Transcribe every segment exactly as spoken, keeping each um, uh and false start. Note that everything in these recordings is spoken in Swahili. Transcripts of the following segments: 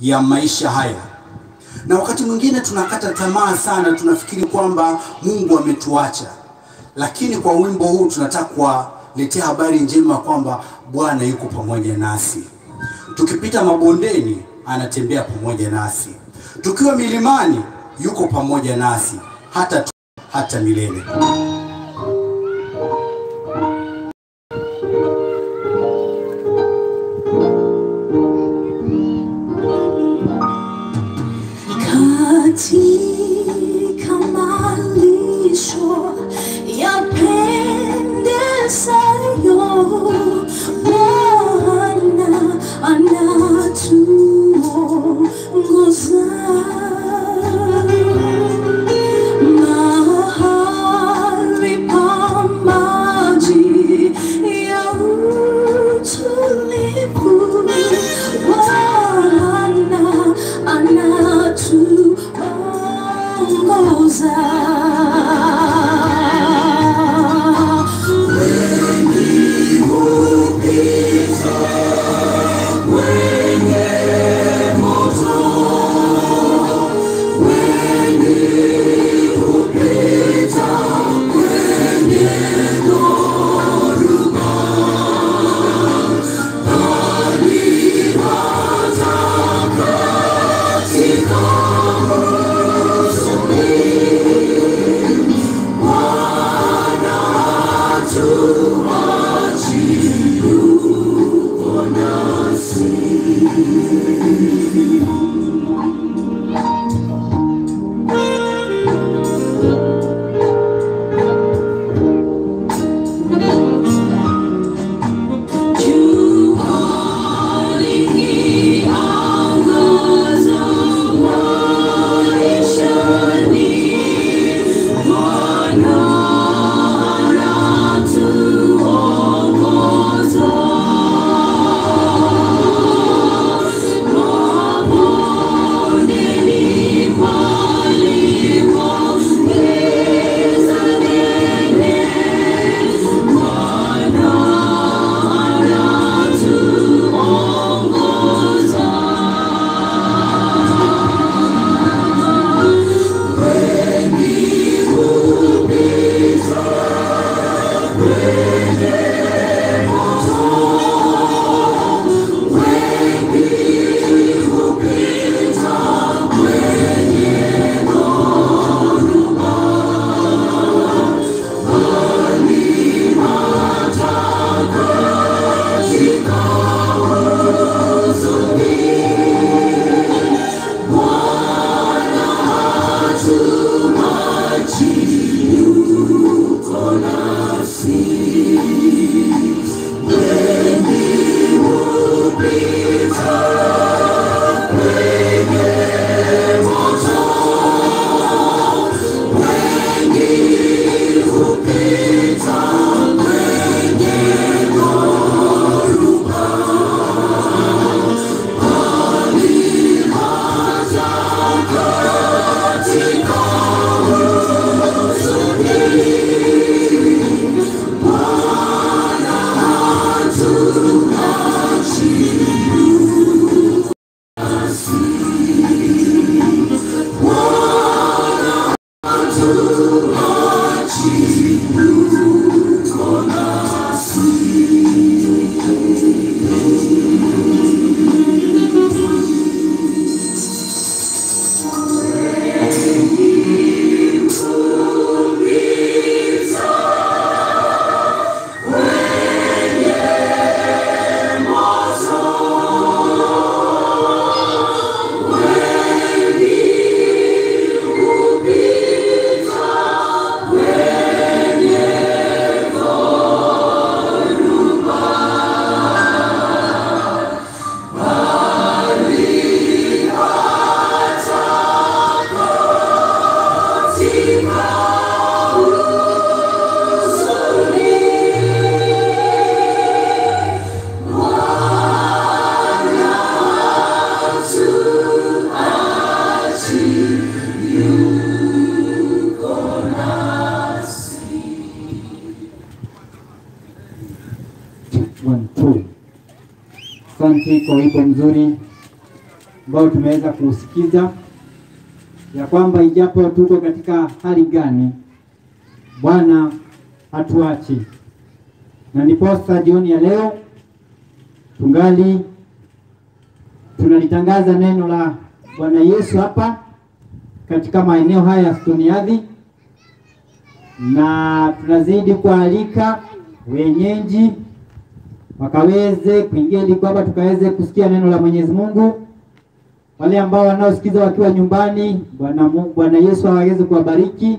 ya maisha haya. Na wakati mwingine tunakata tamaa sana, tunafikiri kwamba Mungu ametuacha. Lakini kwa wimbo huu tunataka kuwaletea habari njema kwamba Bwana yuko pamoja nasi. Tukipita mabondeni anatembea pamoja nasi. Tukiwa milimani yuko pamoja nasi hata hata milele. Katika malisho yapendezayo, Bwana anatuongoza mahali pa maji ya utulivu. Bwana anatuongoza. Asante kwa wimbo mzuri. ambao tumeweza kusikiza ya kwamba ijapo tuko katika hali gani, Bwana hatuachi. Na ndiposa jioni ya leo tungali tunalitangaza neno la Bwana Yesu hapa katika maeneo haya ya Stoniadhi, na tunazidi kualika wenyeji wakaweze kuingia ili kwamba tukaweze kusikia neno la Mwenyezi Mungu. Wale ambao wanaosikiza wakiwa nyumbani, Bwana Bwana Yesu aweze kuwabariki.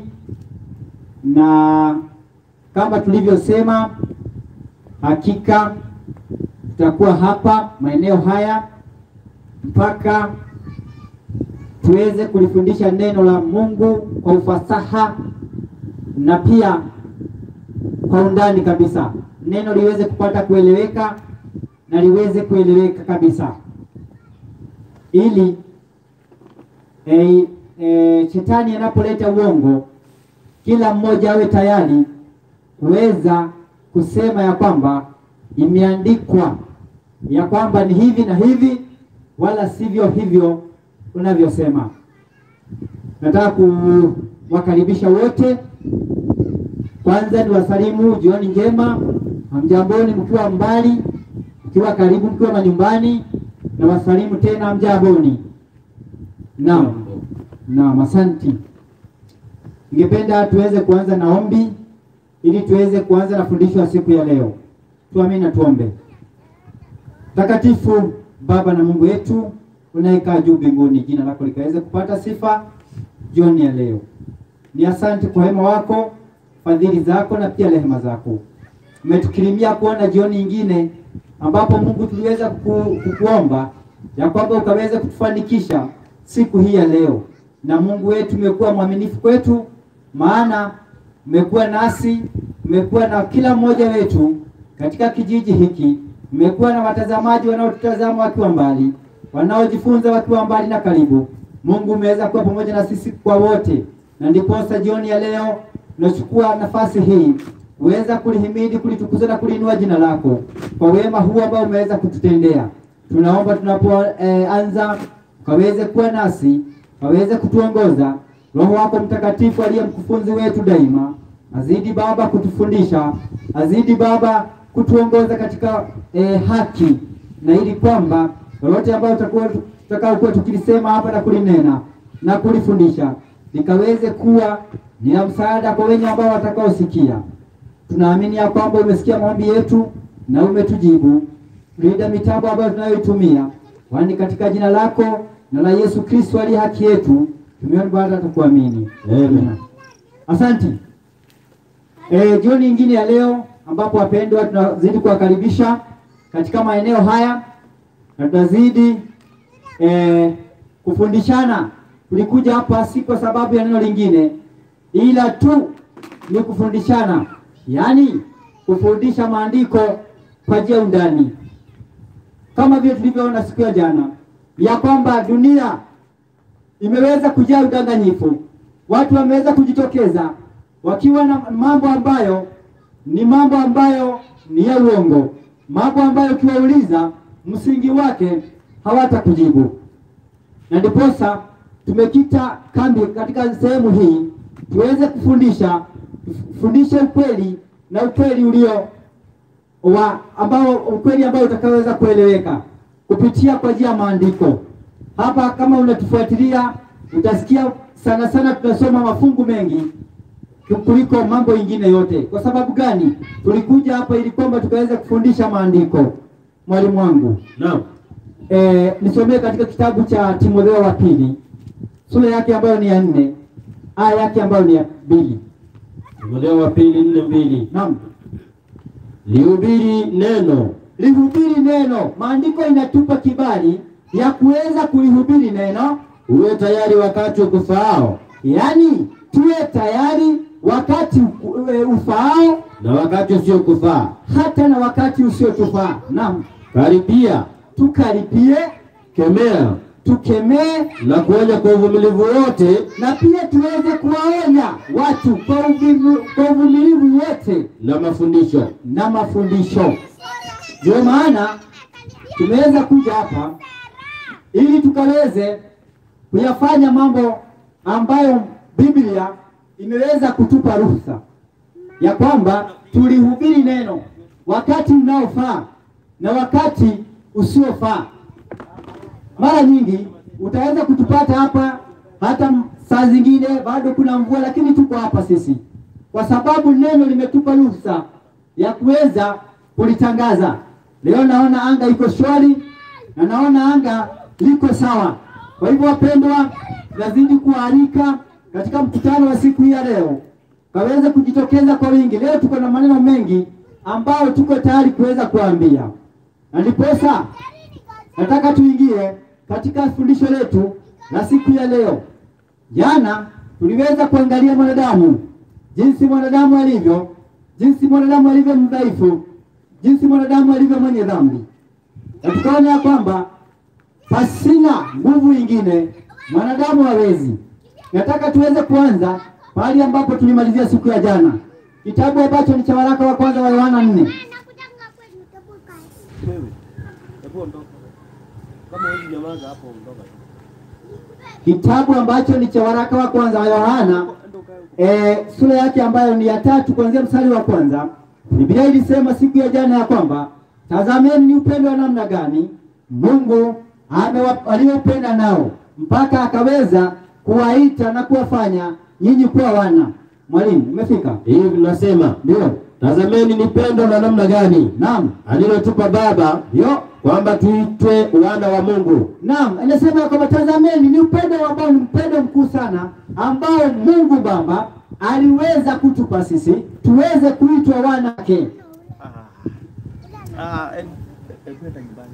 Na kama tulivyosema, hakika tutakuwa hapa maeneo haya mpaka tuweze kulifundisha neno la Mungu kwa ufasaha na pia kwa undani kabisa. Neno liweze kupata kueleweka na liweze kueleweka kabisa, ili e, e, shetani anapoleta uongo, kila mmoja awe tayari kuweza kusema ya kwamba imeandikwa ya kwamba ni hivi na hivi, wala sivyo hivyo unavyosema. Nataka kuwakaribisha wote. Kwanza ni wasalimu jioni njema. Hamjamboni mkiwa mbali, mkiwa karibu, mkiwa manyumbani, na wasalimu tena hamjamboni. Naam. Naam, asante. Ningependa tuweze kuanza na ombi ili tuweze kuanza na fundisho la siku ya leo. Tuamini na tuombe. Takatifu Baba na Mungu wetu unayekaa juu mbinguni, jina lako likaweze kupata sifa jioni ya leo. Ni asante kwa wema wako, fadhili zako na pia rehema zako. Umetukirimia kuona jioni nyingine ambapo Mungu tuliweza kuku, kukuomba ya kwamba ukaweza kutufanikisha siku hii ya leo. Na Mungu wetu umekuwa mwaminifu kwetu, maana umekuwa nasi, umekuwa na kila mmoja wetu katika kijiji hiki. Umekuwa na watazamaji wanaotutazama wakiwa mbali, wanaojifunza wakiwa mbali na karibu. Mungu umeweza kuwa pamoja na sisi kwa wote. Na ndiposa jioni ya leo tunachukua nafasi hii uweza kulihimidi, kulitukuza na kulinua jina lako kwa wema huu ambao umeweza kututendea. Tunaomba tunapoanza eh, ukaweze kuwa nasi, ukaweze kutuongoza. Roho wako Mtakatifu aliye mkufunzi wetu daima azidi Baba kutufundisha, azidi Baba kutuongoza katika eh, haki, na ili kwamba lolote ambalo tutakuwa tutakao kuwa tukilisema hapa na kulinena na kulifundisha likaweze kuwa ni msaada kwa wenye ambao watakaosikia. Tunaamini ya kwamba umesikia maombi yetu na umetujibu. Linda mitambo ambayo tunayoitumia, kwani katika jina lako na la Yesu Kristo aliye haki yetu tumeomba baada tukuamini. Amen. Asante. Eh, jioni nyingine ya leo ambapo wapendwa tunazidi kuwakaribisha katika maeneo haya na tunazidi eh, kufundishana. Tulikuja hapa si kwa sababu ya neno lingine, ila tu ni kufundishana, yani kufundisha maandiko kwa njia undani. Kama vile tulivyoona siku ya jana ya kwamba dunia imeweza kujaa udanganyifu. Watu wameweza kujitokeza wakiwa na mambo ambayo ni mambo ambayo ni ya uongo, mambo ambayo ukiwauliza msingi wake hawata kujibu. Na ndiposa tumekita kambi katika sehemu hii tuweze kufundisha, fundishe ukweli na ukweli ulio wa ambao ukweli ambao utakaweza kueleweka kupitia kwa njia ya maandiko. Hapa kama unatufuatilia utasikia sana sana tunasoma mafungu mengi kuliko mambo mengine yote. Kwa sababu gani? Tulikuja hapa ili kwamba tukaweza kufundisha maandiko. Mwalimu wangu. Naam. Eh, nisomee katika kitabu cha Timotheo wa pili, sura yake ambayo ni ya nne, aya yake ambayo ni ya mbili. Timotheo wa pili nne mbili. Naam. Lihubiri neno. Lihubiri neno. Maandiko inatupa kibali ya kuweza kulihubiri neno. Uwe tayari wakati ufaao. Yaani tuwe tayari wakati ufaao na wakati usio kufaa, hata na wakati usio tufaa. Naam. Karibia, tukaribie, kemea, tukemee na kuonya kwa uvumilivu wote, na pia tuweze kuwaonya watu kwa uvumilivu wote na mafundisho na mafundisho. Ndio maana tumeweza kuja hapa ili tukaweze kuyafanya mambo ambayo Biblia imeweza kutupa ruhusa ya kwamba tulihubiri neno wakati unaofaa na wakati usiofaa. Mara nyingi utaweza kutupata hapa hata saa zingine bado kuna mvua, lakini tuko hapa sisi kwa sababu neno limetupa ruhusa ya kuweza kulitangaza. Leo naona anga iko shwari na naona anga liko sawa. Kwa hivyo wapendwa, lazidi kualika katika mkutano wa siku hii ya leo kaweze kujitokeza kwa wingi. Leo tuko na maneno mengi ambao tuko tayari kuweza kuambia, na ndiposa nataka tuingie katika fundisho letu la siku ya leo. Jana tuliweza kuangalia mwanadamu, jinsi mwanadamu alivyo, jinsi mwanadamu alivyo mdhaifu, jinsi mwanadamu alivyo mwenye dhambi, na tukaona ya kwamba pasina nguvu nyingine mwanadamu hawezi. Nataka tuweze kuanza pale ambapo tulimalizia siku ya jana, kitabu ambacho ni cha waraka wa kwanza wa Yohana nne. Kitabu ambacho ni cha waraka wa kwanza wa Yohana e, sura yake ambayo ni ya tatu kuanzia mstari wa kwanza. Biblia ilisema siku ya jana ya kwamba tazameni ni upendo wa namna gani Mungu aliopenda nao mpaka akaweza kuwaita na kuwafanya nyinyi kuwa wana. Mwalimu, umefika? Hivi tunasema ndio. Tazameni ni pendo la namna gani Naam, alilotupa Baba yo kwamba tuitwe wana wa Mungu. Naam, anasema kwamba tazameni ni upendo ambao ni upendo mkuu sana ambao Mungu Baba aliweza kutupa sisi tuweze kuitwa wanake. Ah, eh, eh, kwenda nyumbani.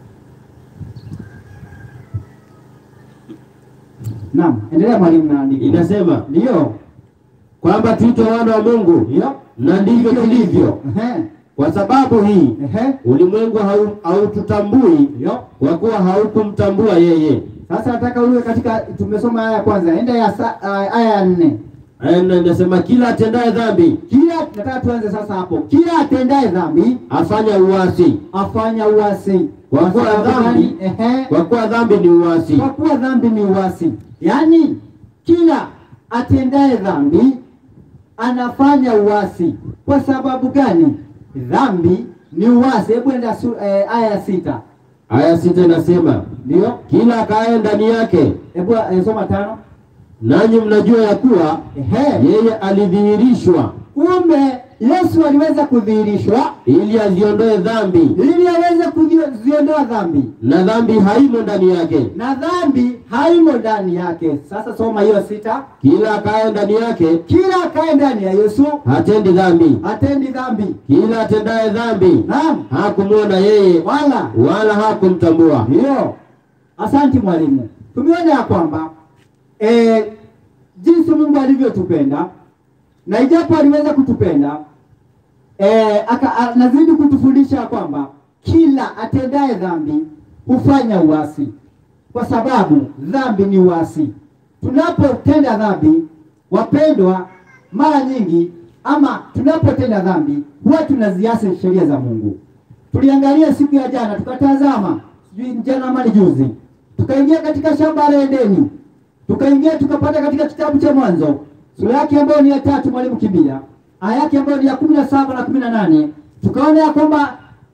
Naam, endelea mwalimu na andiko. Inasema Ndio. kwamba tuitwe wana wa Mungu. Ndio. Na ndivyo tulivyo. Ehe. Kwa sababu hii Ehe. ulimwengu haututambui Ndio. kwa kuwa haukumtambua yeye. Sasa nataka uwe katika, tumesoma aya ya kwanza, enda ya sa, aya ya nne. Aya nne inasema kila atendaye dhambi, Kila nataka tuanze sasa hapo. Kila atendaye dhambi afanya uasi. afanya uasi. Kwa kuwa sababu dhambi, gani? Ehe. kwa kuwa dhambi ni uasi. Kwa kuwa dhambi ni uasi. Yaani kila atendaye dhambi anafanya uasi. Kwa sababu gani? Dhambi ni uasi. Hebu enda eh, aya ya sita. Aya sita inasema Ndio. kila akaye ndani yake. Hebu eh, soma tano. Nanyi mnajua ya kuwa Ehe. yeye alidhihirishwa Kumbe Yesu aliweza kudhihirishwa ili aziondoe dhambi, ili aweze kuziondoa dhambi, na dhambi haimo ndani yake. na dhambi haimo ndani yake. Sasa soma hiyo sita. Kila akaye ndani yake Kila akae ndani ya Yesu hatendi dhambi. atendi dhambi. Kila atendaye dhambi Naam, hakumwona yeye wala wala hakumtambua. hiyo. Asante mwalimu. Tumeona ya kwamba eh, jinsi Mungu alivyotupenda, na ijapo aliweza kutupenda eh, aka anazidi kutufundisha kwamba kila atendaye dhambi hufanya uasi, kwa sababu dhambi ni uasi. Tunapotenda dhambi, wapendwa, mara nyingi ama tunapotenda dhambi huwa tunaziasi sheria za Mungu. Tuliangalia siku ya jana, tukatazama sijui jana ama juzi, tukaingia katika shamba la Edeni, tukaingia tukapata katika kitabu cha Mwanzo sura yake ambayo ni ya tatu, mwalimu kimbia, aya yake ambayo ni ya kumi na saba na kumi na nane. Tukaona ya kwamba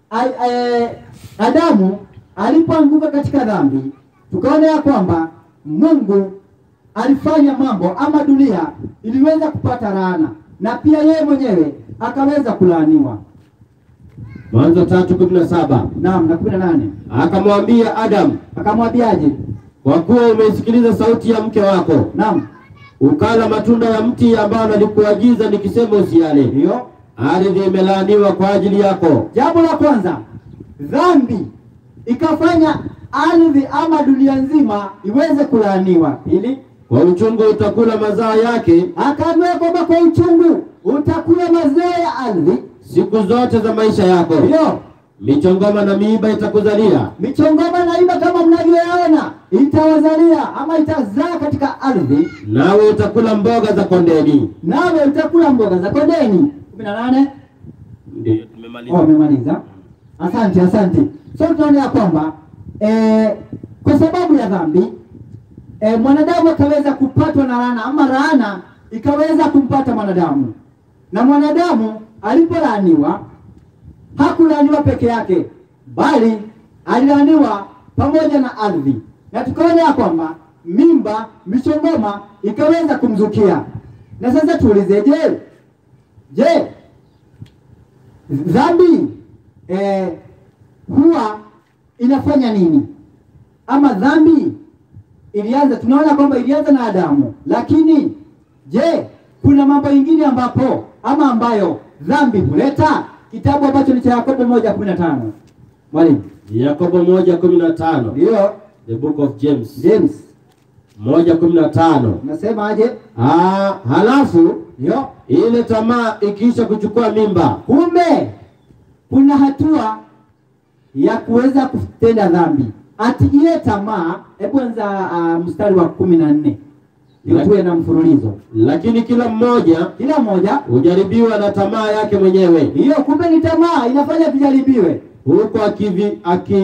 Adamu alipoanguka katika dhambi, tukaona ya kwamba Mungu alifanya mambo ama dunia iliweza kupata laana, na pia yeye mwenyewe akaweza kulaaniwa. Mwanzo tatu kumi na saba. Naam, na kumi na nane. Akamwambia Adamu, Akamwambiaje? kwa kuwa umeisikiliza sauti ya mke wako, Naam, ukala matunda ya mti ambao nalikuagiza nikisema usiale, hiyo ardhi imelaaniwa kwa ajili yako. jambo la kwanza, dhambi ikafanya ardhi ama dunia nzima iweze kulaaniwa. Pili, Kwa uchungu utakula mazao yake, akaambiwa kwamba kwa uchungu utakula mazao ya ardhi siku zote za maisha yako. hiyo. Michongoma na miiba itakuzalia, Michongoma na iba kama mnavyoyaona itawazalia ama itazaa katika ardhi, nawe utakula mboga za kondeni. nawe utakula mboga za kondeni. kumi na nane. Ndio tumemaliza. Oh, umemaliza. Asante, asante. So tunaona ya kwamba eh, kwa sababu ya dhambi e, mwanadamu akaweza kupatwa na laana, ama laana ikaweza kumpata mwanadamu. Na mwanadamu alipolaaniwa hakulaaniwa peke yake, bali alilaaniwa pamoja na ardhi. Na tukaona ya kwamba mimba michongoma ikaweza kumzukia. Na sasa tuulize, je, je dhambi eh, huwa inafanya nini? Ama dhambi ilianza, tunaona kwamba ilianza na Adamu, lakini je, kuna mambo mengine ambapo ama ambayo dhambi huleta? Kitabu ambacho ni cha Yakobo moja kumi na tano. Mwalimu, Yakobo moja kumi na tano. ndio The book of James. James moja kumi na tano. nasema aje? Ah, halafu Ndio, ile tamaa ikiisha kuchukua mimba. kumbe kuna hatua ya kuweza kutenda dhambi. Ati ile tamaa, hebu anza uh, mstari wa kumi na nne. Ndio tuwe na mfululizo. Lakini kila mmoja Kila mmoja hujaribiwa na tamaa yake mwenyewe, hiyo, kumbe ni tamaa inafanya tujaribiwe. huko akivi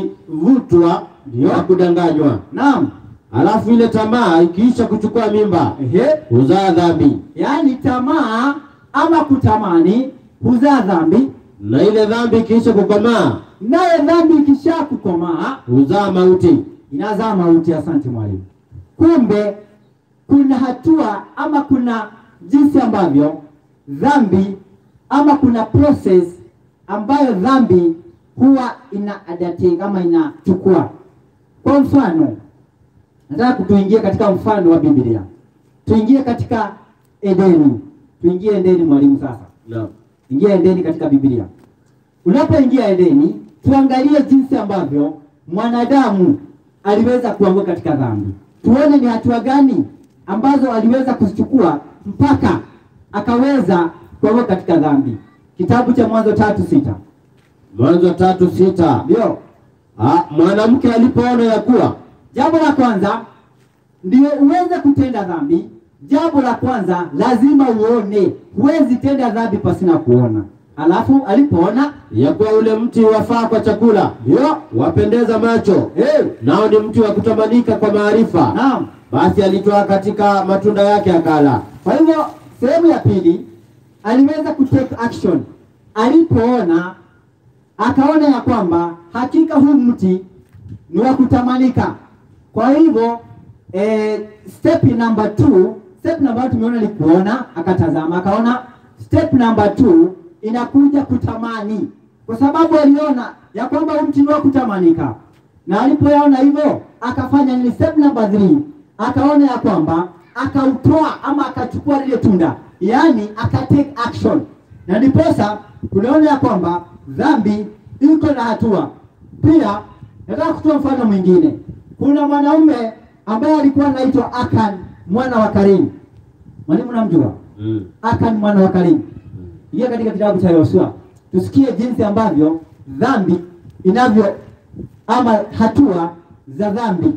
akivutwa na kudanganywa. Naam. Halafu ile tamaa ikiisha kuchukua mimba Ehe. huzaa dhambi, Yaani tamaa ama kutamani huzaa dhambi, na ile dhambi ikiisha kukomaa naye dhambi ikisha kukomaa huzaa mauti. inazaa mauti. Asante mwalimu. Kumbe kuna hatua ama kuna jinsi ambavyo dhambi ama kuna process ambayo dhambi huwa ina adaptate kama inachukua. Kwa mfano, nataka kutuingie katika mfano wa Biblia. Tuingie katika Edeni. Tuingie Edeni mwalimu sasa. Naam. Ingia Edeni katika Biblia. Unapoingia Edeni, tuangalie jinsi ambavyo mwanadamu aliweza kuanguka katika dhambi. Tuone ni hatua gani ambazo aliweza kuzichukua mpaka akaweza kuanguka katika dhambi. Kitabu cha Mwanzo tatu sita. Mwanzo tatu sita. Ndio. Ah, mwanamke alipoona ya kuwa, Jambo la kwanza ndio uweze kutenda dhambi. Jambo la kwanza lazima uone. Huwezi tenda dhambi pasina kuona. Alafu alipoona ya kuwa ule mti wafaa kwa chakula, ndio, wapendeza macho, eh, nao ni mti wa kutamanika kwa maarifa, naam. basi alitoa katika matunda yake akala. Kwa hivyo sehemu ya pili aliweza kutake action. Alipoona akaona ya kwamba hakika huu mti ni wa kutamanika. Kwa hivyo eh, step number two, step number two tumeona ni kuona, akatazama akaona. Step number two inakuja kutamani, kwa sababu aliona ya kwamba huu mti ni wa kutamanika. Na alipoyaona hivyo akafanya nini? Step number three akaona ya kwamba akautoa ama akachukua lile tunda, yaani akatake action. Na ndiposa tunaona ya kwamba dhambi iko na hatua. Pia nataka kutoa mfano mwingine. Kuna mwanaume ambaye alikuwa anaitwa Akan mwana wa Karim. Mwalimu namjua? Mm. Akan mwana wa Karim. Ingia katika kitabu cha Yoshua. Tusikie jinsi ambavyo dhambi inavyo ama hatua za dhambi.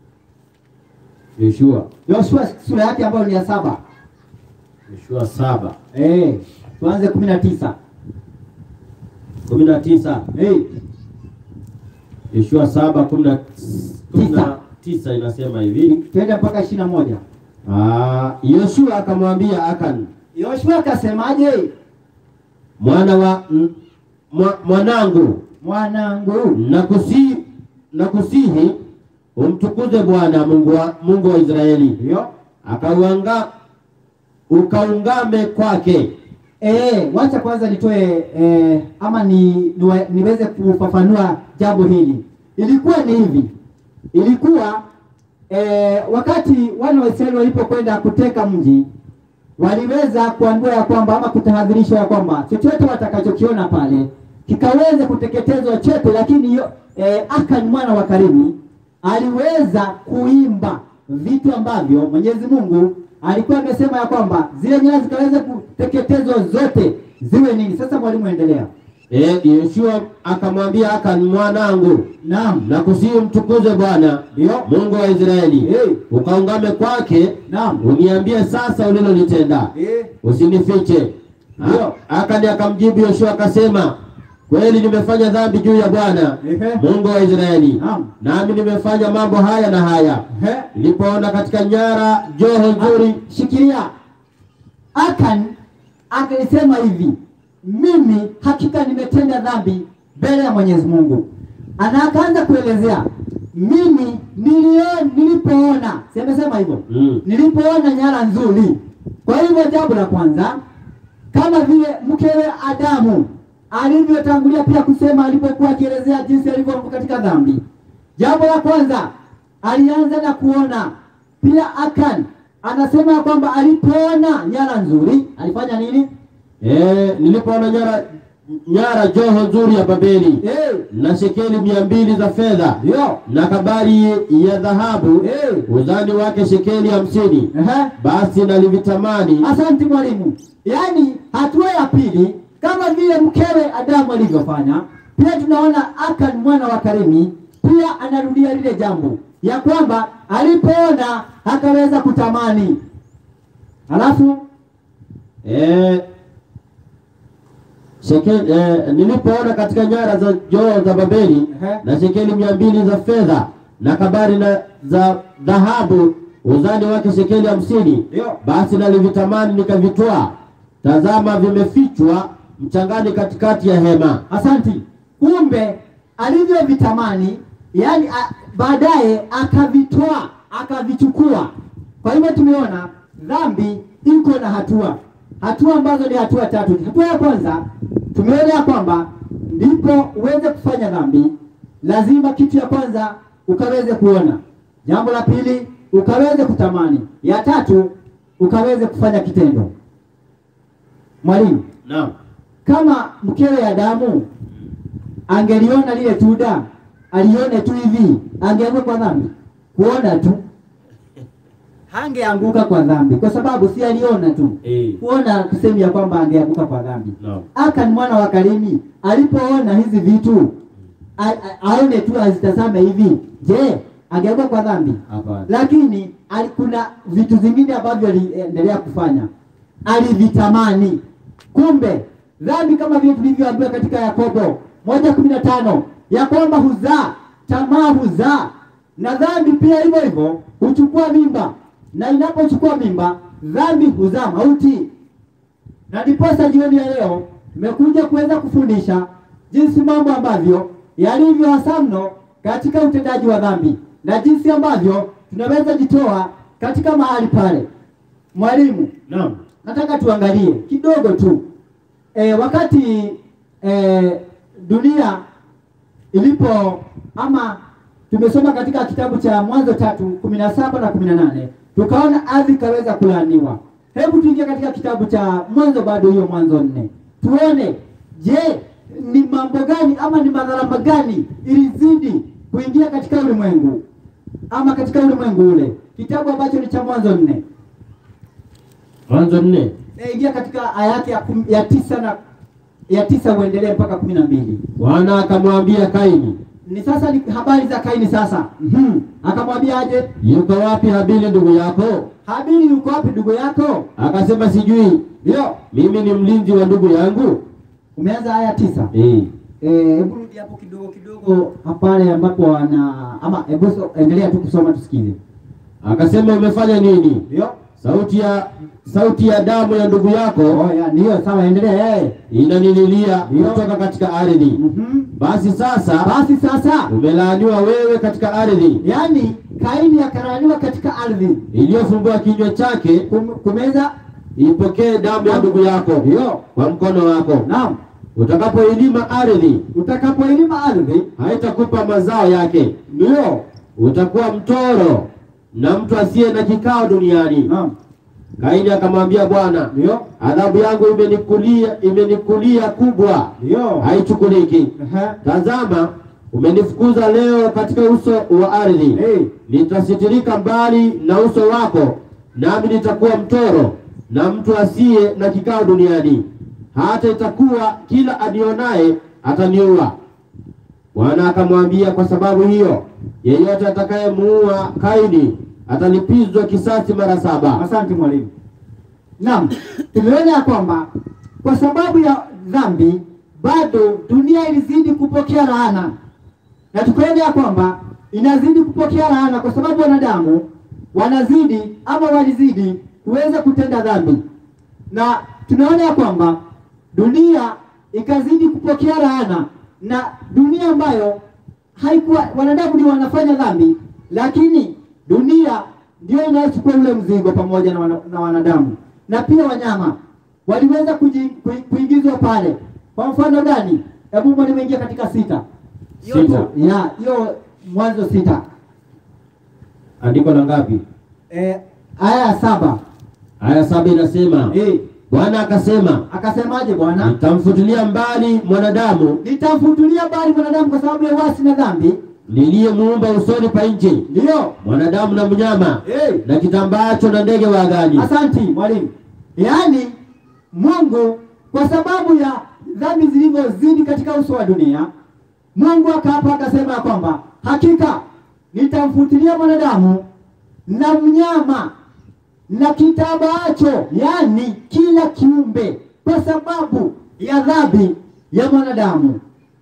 Yoshua. Yoshua sura yake ambayo ni ya saba. Yoshua saba. Eh, tuanze kumi na tisa. kumi na tisa. Eh, Yoshua saba kumi na tisa inasema hivi. twende mpaka ishirini na moja. Ah, Yoshua akamwambia Akan, Yoshua akasemaje? mwana wa m, mwa, mwanangu, Mwanangu, nakusihi nakusihi umtukuze Bwana Mungu wa Mungu wa Israeli, ndio. akauanga ukaungame kwake. Eh, wacha kwanza nitoe eh, ama ni, niwe, niweze kufafanua jambo hili. Ilikuwa ni hivi. Ilikuwa eh, wakati wana wa Israeli walipokwenda kuteka mji, waliweza kuambiwa ya kwamba ama kutahadharishwa ya kwamba chochote watakachokiona pale kikaweze kuteketezwa chote. Lakini eh, Akan mwana wa Karimi aliweza kuimba vitu ambavyo Mwenyezi Mungu alikuwa amesema ya kwamba zile nyaya zikaweza kuteketezwa zote ziwe nini. Sasa mwalimu endelea. Eh, Yoshua akamwambia Akan, mwanangu, Naam. nakusihi umtukuze Bwana Ndio. Mungu wa Israeli, Eh. ukaungame kwake. Naam. Uniambie sasa ulilolitenda, Eh. usinifiche. Ndio. Akan akamjibu Yoshua akasema, kweli nimefanya dhambi juu ya Bwana Ehe. Mungu wa Israeli, Naam. nami nimefanya mambo haya na haya. Ehe. Nilipoona katika nyara joho nzuri. Shikilia. Akan akalisema hivi, mimi hakika nimetenda dhambi mbele ya Mwenyezi Mungu. Ana akaanza kuelezea, mimi nilio nilipoona, semesema hivyo. Mm. Nilipoona nyara nzuri. Kwa hivyo jambo la kwanza, kama vile mkewe Adamu alivyotangulia pia kusema alipokuwa akielezea jinsi alivyoanguka katika dhambi. Jambo la kwanza, alianza na kuona. Pia Akan anasema kwamba alipoona nyara nzuri, alifanya nini? Eh, nilipoona nyara nyara joho nzuri ya Babeli Eh, na shekeli mia mbili za fedha ndio. na kabari ya dhahabu Eh. uzani wake shekeli hamsini, Ehe. basi nalivitamani. Asante mwalimu. Yaani hatua ya pili, kama vile mkewe Adamu alivyofanya, pia tunaona Akan mwana wa Karimi pia anarudia lile jambo ya kwamba alipoona akaweza kutamani. Alafu Eh, shekeli, eh, nilipoona katika nyara za joho za Babeli Ehe. na shekeli mia mbili za fedha na kabari na za dhahabu uzani wake shekeli hamsini, Ndio. basi nalivitamani nikavitwaa. Tazama, vimefichwa mchangani katikati ya hema. asanti. Kumbe alivyovitamani, yani a, baadaye akavitoa akavichukua. Kwa hivyo tumeona dhambi iko na hatua, hatua ambazo ni hatua tatu. Hatua ya kwanza tumeona ya kwamba ndipo uweze kufanya dhambi, lazima kitu ya kwanza ukaweze kuona. Jambo la pili ukaweze kutamani. Ya tatu ukaweze kufanya kitendo. Mwalimu, Naam. kama mkewe Adamu angeliona lile tunda, alione tu hivi, angeanguka kwa dhambi? Kuona tu hangeanguka kwa dhambi, kwa sababu si aliona tu. Eh. Kuona kusemi ya kwamba angeanguka kwa dhambi. Naam. Akan mwana wa Karimi alipoona hizi vitu a, a, aone tu azitazame hivi, je, angeanguka kwa dhambi? Hapana. Lakini ali- kuna vitu vingine ambavyo aliendelea kufanya, alivitamani. Kumbe dhambi kama vile tulivyoambiwa katika Yakobo moja kumi na tano ya kwamba huzaa, tamaa huzaa, na dhambi pia hivyo hivyo huchukua mimba, na inapochukua mimba dhambi huzaa mauti. Na ndiposa jioni ya leo nimekuja kuweza kufundisha jinsi mambo ambavyo yalivyo hasa mno katika utendaji wa dhambi na jinsi ambavyo tunaweza jitoa katika mahali pale. Mwalimu, Naam. nataka tuangalie kidogo tu e, wakati e, dunia ilipo, ama tumesoma katika kitabu cha Mwanzo tatu kumi na saba na kumi na nane tukaona ardhi ikaweza kulaaniwa. Hebu tuingie katika kitabu cha Mwanzo, bado hiyo Mwanzo nne, tuone je, ni mambo gani ama ni madhara gani ilizidi kuingia katika ulimwengu ama katika ulimwengu ule, kitabu ambacho ni cha Mwanzo nne. Mwanzo nne. E, ingia katika aya yake ya, kum- ya tisa na ya tisa uendelee mpaka kumi na mbili. Bwana akamwambia Kaini, Ni sasa ni habari za Kaini sasa. Mhm. Akamwambia aje? yuko wapi Habili ndugu yako? Habili yuko wapi ndugu yako? Akasema sijui, Ndio. mimi ni mlinzi wa ndugu yangu. Umeanza aya tisa. Eh. Eh, hebu rudi hapo kidogo kidogo pale ambapo ana ama hebu so- endelea tu kusoma tusikize. Akasema umefanya nini? Ndio. Sauti ya sauti ya damu ya ndugu yako Oh ya ndio sawa, endelea eh. inanililia Ndio. kutoka katika ardhi. Mhm. Basi sasa Basi sasa, umelaaniwa wewe katika ardhi yani Kaini akalaaniwa katika ardhi. iliyofumbua kinywa chake, Kum, kumeza ipokee damu ya ndugu yako ndio. kwa mkono wako. Naam. Utakapoilima ardhi Utakapoilima ardhi haitakupa mazao yake, ndio. utakuwa mtoro na mtu asiye na kikao duniani. Naam. Kaini akamwambia Bwana, Ndio. adhabu yangu imenikulia imenikulia kubwa, Ndio. haichukuliki. Ehe. Tazama, umenifukuza leo katika uso wa ardhi. Eh. Nitasitirika mbali na uso wako, nami nitakuwa mtoro na mtu asiye na kikao duniani. Hata itakuwa kila anionaye ataniua. Bwana akamwambia, kwa sababu hiyo yeyote atakayemuua Kaini atalipizwa kisasi mara saba. Asante mwalimu. Naam, tumeona ya kwamba kwa sababu ya dhambi bado dunia ilizidi kupokea laana, na tukaona ya kwamba inazidi kupokea laana kwa sababu wanadamu wanazidi ama walizidi kuweza kutenda dhambi, na tunaona ya kwamba dunia ikazidi kupokea laana, na dunia ambayo haikuwa wanadamu ndio wanafanya dhambi, lakini dunia ndio inachukua ule mzigo pamoja na, wana, na wanadamu, na pia wanyama waliweza kuji, ku, kuingizwa pale. Kwa mfano gani? Hebu mwalimu ingia katika sita. Sita. Ya, hiyo Mwanzo sita. Andiko la ngapi? Eh, aya saba. Aya saba inasema, Eh, Bwana akasema, akasemaje Bwana? nitamfutilia mbali mwanadamu Nitamfutulia mbali mwanadamu kwa sababu ya uasi na dhambi niliyemuumba usoni pa nchi, ndio mwanadamu na mnyama, Eh. na kitambaacho na ndege wa angani. Asanti mwalimu. Yaani Mungu kwa sababu ya dhambi zilivyozidi katika uso wa dunia, Mungu akaapa akasema ya kwamba hakika nitamfutilia mwanadamu na mnyama na kitambaacho, yani kila kiumbe, kwa sababu ya dhambi ya mwanadamu.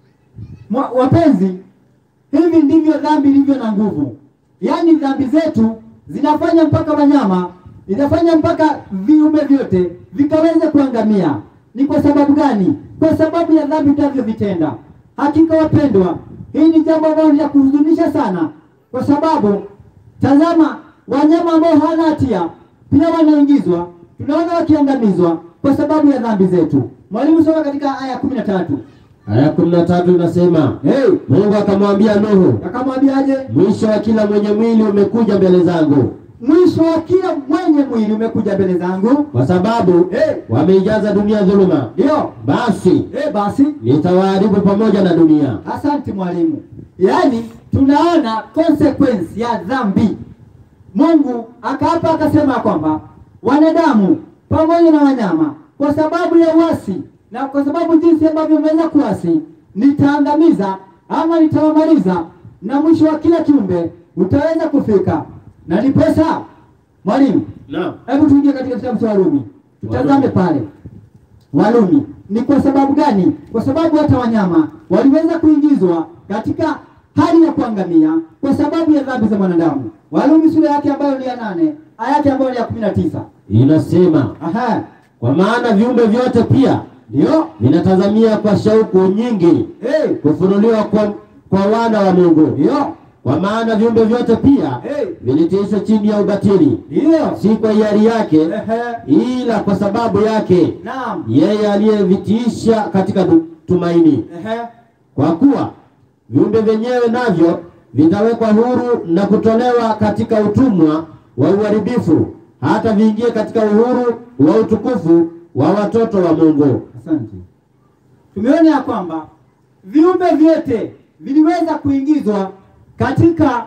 Mwa, wapenzi, hivi ndivyo dhambi ilivyo na nguvu. Yaani dhambi zetu zinafanya mpaka wanyama, zinafanya mpaka viumbe vyote vikaweze kuangamia. Ni kwa sababu gani? Kwa sababu ya dhambi tunavyovitenda. Hakika wapendwa, hii ni jambo ambalo ni la kuhuzunisha sana, kwa sababu tazama, wanyama ambao hawana hatia pia wanaingizwa, tunaona wakiangamizwa kwa sababu ya dhambi zetu. Mwalimu, soma katika aya kumi na tatu. Aya kumi na tatu inasema, Hey, Mungu akamwambia Nuhu, akamwambiaje? mwisho wa kila mwenye mwili umekuja mbele zangu, Mwisho wa kila mwenye mwili umekuja mbele zangu, kwa sababu Hey, wameijaza dunia dhuluma. ndio Basi eh, basi nitawaharibu pamoja na dunia. asante mwalimu. Yaani tunaona consequence ya dhambi. Mungu akaapa akasema kwamba wanadamu pamoja na wanyama kwa sababu ya uasi na kwa sababu jinsi ambavyo wameweza kuasi, nitaangamiza ama nitawamaliza, na mwisho wa kila kiumbe utaweza kufika. Na ni pesa mwalimu. Naam. Hebu tuingie katika kitabu cha Warumi. Tutazame pale. Warumi. Ni kwa sababu gani? Kwa sababu hata wanyama waliweza kuingizwa katika hali ya kuangamia kwa sababu ya dhambi za mwanadamu. Warumi sura yake ambayo ni ya nane, aya yake ambayo ni ya kumi na tisa. Inasema, Aha. kwa maana viumbe vyote pia Ndio. vinatazamia kwa shauku nyingi Eh. kufunuliwa kwa, kwa wana wa Mungu. Ndio. Kwa maana viumbe vyote pia Eh. vilitiishwa chini ya ubatili, Ndio. si kwa hiari yake, Ehe. ila kwa sababu yake Naam. yeye aliyevitiisha katika du- tumaini. Ehe. Kwa kuwa viumbe vyenyewe navyo vitawekwa huru na kutolewa katika utumwa wa uharibifu, hata viingie katika uhuru wa utukufu wa watoto wa Mungu. Asante. Tumeona ya kwamba viumbe vyote viliweza kuingizwa katika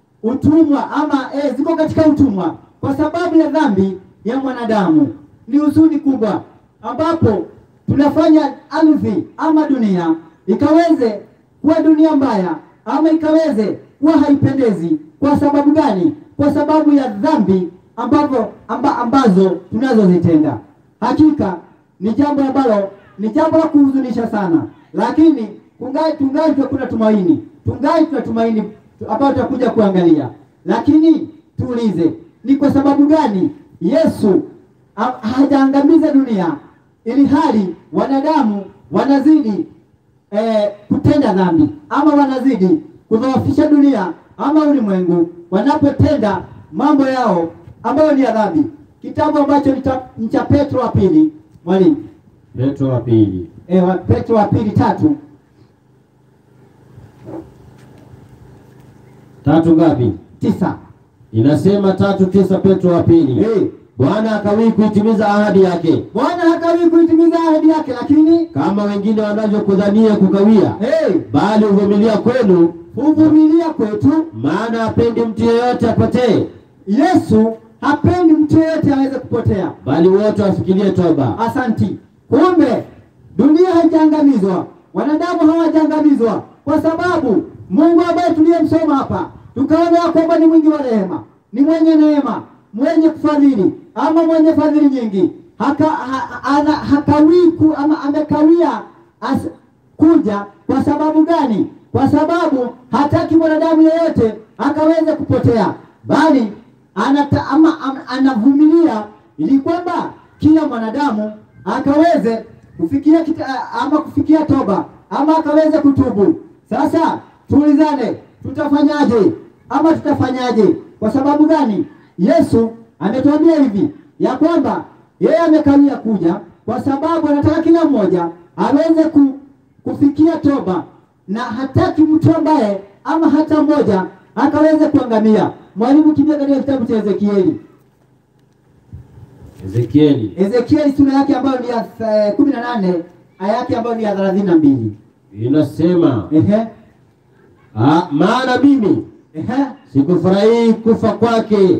utumwa ama eh, ziko katika utumwa kwa sababu ya dhambi ya mwanadamu. Ni huzuni kubwa ambapo tunafanya ardhi ama dunia ikaweze kuwa dunia mbaya ama ikaweze kuwa haipendezi. Kwa sababu gani? Kwa sababu ya dhambi ambapo amba, ambazo tunazozitenda. Hakika ni jambo ambalo ni jambo la kuhuzunisha sana, lakini kungai tungai kuna tumaini, tungai tuna tumaini ambao tutakuja kuangalia. Lakini tuulize, ni kwa sababu gani Yesu ha- hajaangamiza dunia ili hali wanadamu wanazidi eh, kutenda dhambi ama wanazidi kudhoofisha dunia ama ulimwengu wanapotenda mambo yao ambayo ni ya dhambi? Kitabu ambacho ni cha- ni cha Petro wa pili, mwalimu. Petro wa pili. E, wa Petro wa pili tatu. Tatu ngapi? Tisa. Inasema tatu tisa Petro wa pili. Eh, Bwana akawii kuitimiza ahadi yake, Bwana hakawii kuitimiza ahadi yake, lakini kama wengine wanavyokudhania kukawia, eh, bali uvumilia kwenu, huvumilia kwetu. maana hapendi mtu yeyote apotee, Yesu hapendi mtu yeyote aweze kupotea. bali wote wafikirie toba. Asanti. Kumbe dunia haijaangamizwa, wanadamu hawajaangamizwa, kwa sababu Mungu ambaye tuliyemsoma hapa tukaona ya kwamba ni mwingi wa rehema, ni mwenye neema, mwenye kufadhili ama mwenye fadhili nyingi. Haka, ha, ana, hakawiku ama amekawia as, kuja kwa sababu gani? Kwa sababu hataki mwanadamu yeyote akaweze kupotea, bali anata, ama, ama, anavumilia ili kwamba kila mwanadamu akaweze kufikia kita, ama kufikia toba ama akaweze kutubu. Sasa tuulizane, tutafanyaje ama tutafanyaje? Kwa sababu gani? Yesu ametuambia hivi ya kwamba yeye amekawia kuja kwa sababu anataka kila mmoja aweze ku, kufikia toba, na hataki mtu ambaye ama hata mmoja akaweze kuangamia. Mwalimu, kimbia katika kitabu cha Ezekieli. Ezekieli. Ezekieli sura yake ambayo ni ya uh, kumi na nane aya yake ambayo ni ya thelathini na mbili. Inasema, Ehe. Ah, maana mimi Ehe. sikufurahi kufa kwake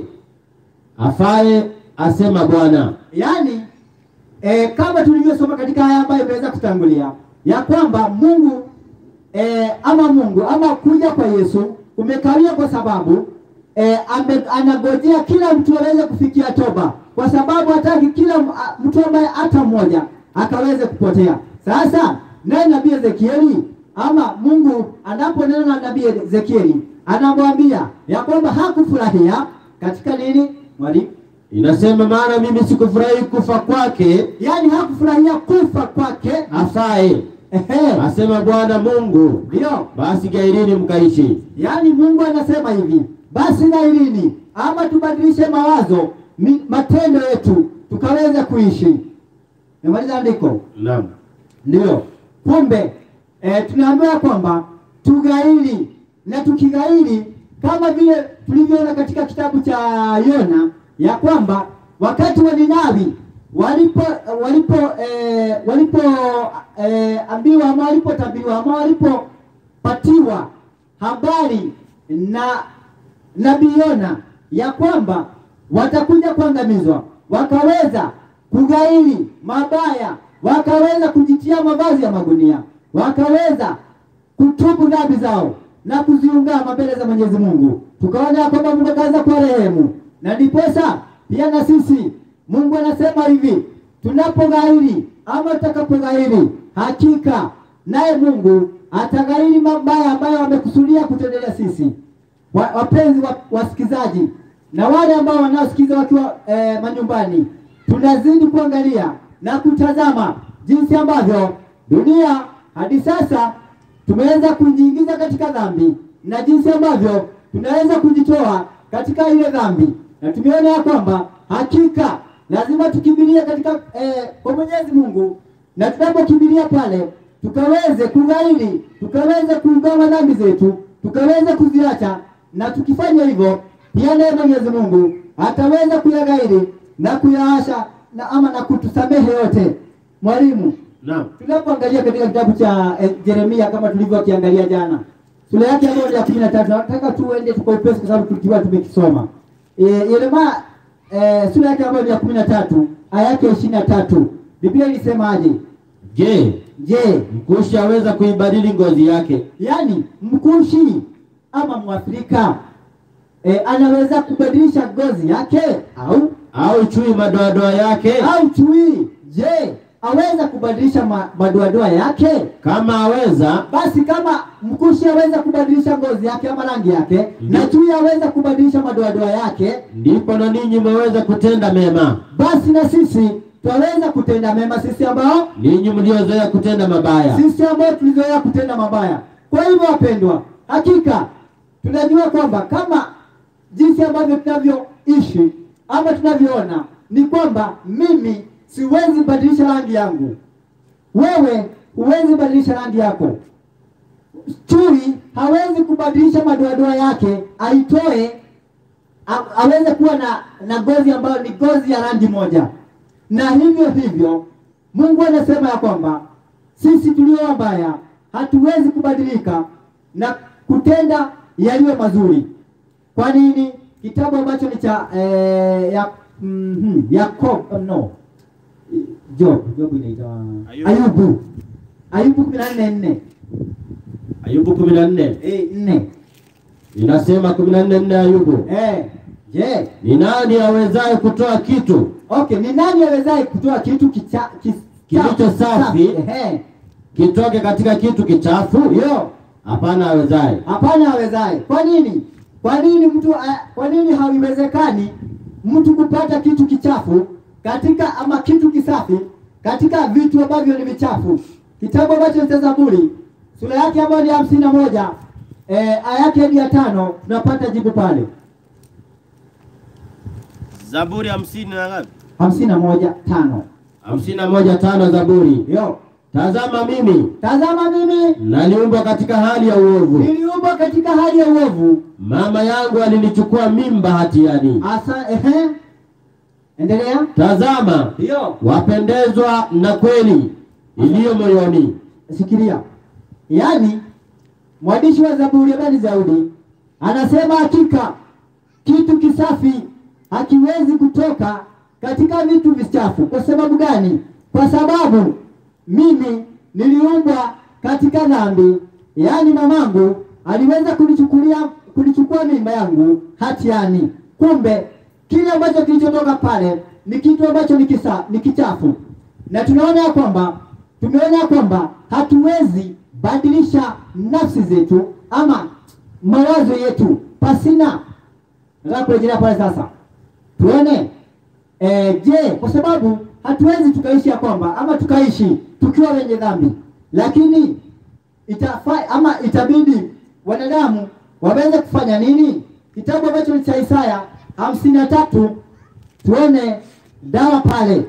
afaye, asema Bwana. Yaani e, kama tulivyosoma katika haya ambayo imeweza kutangulia ya kwamba Mungu e, ama Mungu ama kuja kwa Yesu kumekawia kwa sababu e, ame, anagojea kila mtu aweze kufikia toba, kwa sababu hataki kila mtu ambaye hata mmoja akaweze kupotea. Sasa naye nabii Ezekieli ama Mungu anaponena na nabii Ezekieli anamwambia ya kwamba hakufurahia katika nini, mwalimu? Inasema, maana mimi sikufurahi kufa kwake, Yaani hakufurahia kufa kwake afaye, ehe, asema Bwana Mungu. ndio. Basi gairini mkaishi. Yaani Mungu anasema hivi, basi gairini ama tubadilishe mawazo, mi, matendo yetu tukaweze kuishi. Nimaliza andiko. Naam. Ndio. Kumbe e, tunaambiwa kwamba tugairi, na tukigairi kama vile tulivyoona katika kitabu cha Yona ya kwamba wakati wa Ninawi walipo walipo e, walipo e, ambiwa ama walipotabiriwa ama walipopatiwa habari na nabii Yona ya kwamba watakuja kuangamizwa, wakaweza kugairi mabaya, wakaweza kujitia mavazi ya magunia, wakaweza kutubu dhambi zao na kuziungama mbele za Mwenyezi Mungu. Tukaona ya kwamba Mungu akaanza kwa rehemu, na ndiposa pia na sisi Mungu anasema hivi, tunapogairi ama tutakapogairi, hakika naye Mungu atagairi mabaya ambayo wamekusudia kutendelea sisi. Wa, wapenzi wa, wasikizaji na wale ambao wanaosikiza wakiwa eh, manyumbani, tunazidi kuangalia na kutazama jinsi ambavyo dunia hadi sasa tumeweza kujiingiza katika dhambi na jinsi ambavyo tunaweza kujitoa katika ile dhambi, na tumeona ya kwamba hakika lazima tukimbilie katika eh, kwa Mwenyezi Mungu, na tunapokimbilia pale tukaweze kugairi, tukaweze kuungama dhambi zetu, tukaweze kuziacha, na tukifanya hivyo pia naye Mwenyezi Mungu ataweza kuyagairi na kuyaasha na ama na kutusamehe yote. Mwalimu, Naam. tunapoangalia katika kitabu cha eh, Yeremia kama tulivyokiangalia jana, sura yake ambayo ni ya kumi na tatu, nataka tuende tukaupesi kwa sababu tukiwa tumekisoma. Eh, Yeremia eh, sura yake ambayo ni ya kumi na tatu aya yake ishirini na tatu. Biblia ilisemaje? Je, Je, Mkushi aweza kuibadili ngozi yake? yani Mkushi ama Mwafrika e, anaweza kubadilisha ngozi yake au Au chui madoadoa yake? au chui? Je, aweza kubadilisha ma, madoadoa yake? Kama aweza, Basi kama Mkushi aweza kubadilisha ngozi yake ama rangi yake, na chui aweza kubadilisha madoadoa yake, ndipo na ninyi mwaweza kutenda mema, basi na sisi twaweza kutenda mema, sisi ambao ninyi mliozoea kutenda mabaya. sisi ambao tulizoea kutenda mabaya. Kwa hivyo wapendwa, hakika tunajua kwamba kama jinsi ambavyo tunavyoishi ama tunavyoona ni kwamba mimi siwezi badilisha rangi yangu, wewe huwezi badilisha rangi yako, chui hawezi kubadilisha madoadoa yake aitoe a- aweze kuwa na na ngozi ambayo ni ngozi ya rangi moja. Na hivyo hivyo Mungu anasema ya kwamba sisi tulio wabaya hatuwezi kubadilika na kutenda yaliyo mazuri. Kwa nini? Kitabu ambacho ni cha eh, ya mm, Yakob no Job Job inaitwa Ayubu. Ayubu Ayubu kumi na nne nne Ayubu kumi na nne eh nne inasema, kumi na nne nne Ayubu, eh je, ni nani awezaye kutoa kitu okay, ni nani awezaye kutoa kitu kicha, kis, Kilicho safi eh kitoke katika kitu kichafu? Yo, Hapana awezaye. hapana awezaye. Kwa nini? Kwa nini mtu a- kwa nini haiwezekani mtu kupata kitu kichafu katika ama kitu kisafi katika vitu ambavyo ni vichafu? Kitabu ambacho cha Zaburi sura yake ambayo ni hamsini na moja eh, aya yake hadi ya tano tunapata jibu pale. Zaburi hamsini na ngapi? hamsini na moja tano. hamsini na moja tano Zaburi. Yo, Tazama mimi tazama mimi naliumbwa katika hali ya uovu, niliumbwa katika hali ya uovu. mama yangu alinichukua mimba hatiani. Asa ehe. Endelea. Tazama, Yo, wapendezwa na kweli iliyo moyoni. sikilia. Yaani mwandishi wa Zaburi ambaye Daudi anasema hakika kitu kisafi hakiwezi kutoka katika vitu vichafu. Kwa sababu gani? Kwa sababu mimi niliumbwa katika dhambi, yaani mamangu aliweza kunichukulia kunichukua mimba yangu hatiani. Kumbe kile ambacho kilichotoka pale ni kitu ambacho ni kisa, ni kichafu. Na tunaona ya kwamba tumeona ya kwamba hatuwezi badilisha nafsi zetu ama mawazo yetu pasina. Nataka kurejelea pale sasa. Tuone eh, je, kwa sababu hatuwezi tukaishi ya kwamba ama tukaishi tukiwa wenye dhambi, lakini itafai ama itabidi wanadamu waweze kufanya nini? Kitabu ambacho ni cha Isaya hamsini na tatu, tuone dawa pale,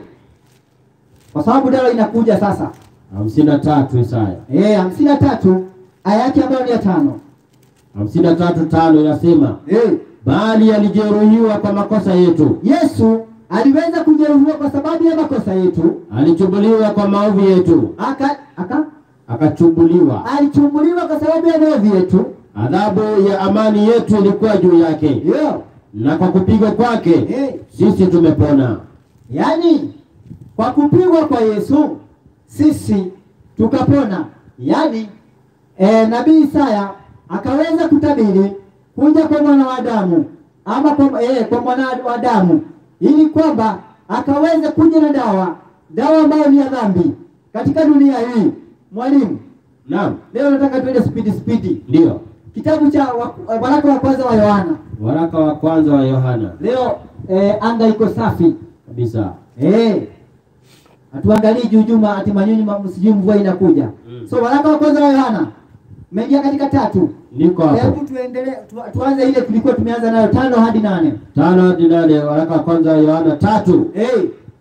kwa sababu dawa inakuja sasa. hamsini na tatu Isaya. Eh, hamsini na tatu aya yake ambayo ni ya tano. hamsini na tatu tano inasema, Eh, bali alijeruhiwa kwa makosa yetu, Yesu aliweza kujeruhiwa kwa sababu ya makosa yetu, alichubuliwa kwa maovu yetu, aka aka akachubuliwa. alichumbuliwa kwa sababu ya maovu yetu. Adhabu ya amani yetu ilikuwa juu yake, Yo, na kwa kupigwa kwake eh, sisi tumepona. yaani kwa kupigwa kwa Yesu sisi tukapona. Yaani eh, nabii Isaya akaweza kutabiri kuja kwa mwana wa Adamu ama kwa, eh, kwa mwana wa Adamu ili kwamba akaweza kuja na dawa, dawa ambayo ni ya dhambi katika dunia hii. Mwalimu, Naam, leo nataka tuende speed speed. ndio. Kitabu cha wa- waraka wa kwanza wa Yohana. Waraka wa kwanza wa Yohana. Leo eh, anga iko safi. Kabisa. Eh. Atuangalie juu juma ati manyunyu ma- msijui mvua inakuja. Mm. So waraka wa kwanza wa Yohana. Umeingia katika tatu. Niko hapo. Hebu tuendelee tu, tuanze ile tulikuwa tumeanza nayo tano hadi nane. Tano hadi nane, waraka wa kwanza wa Yohana tatu. Eh.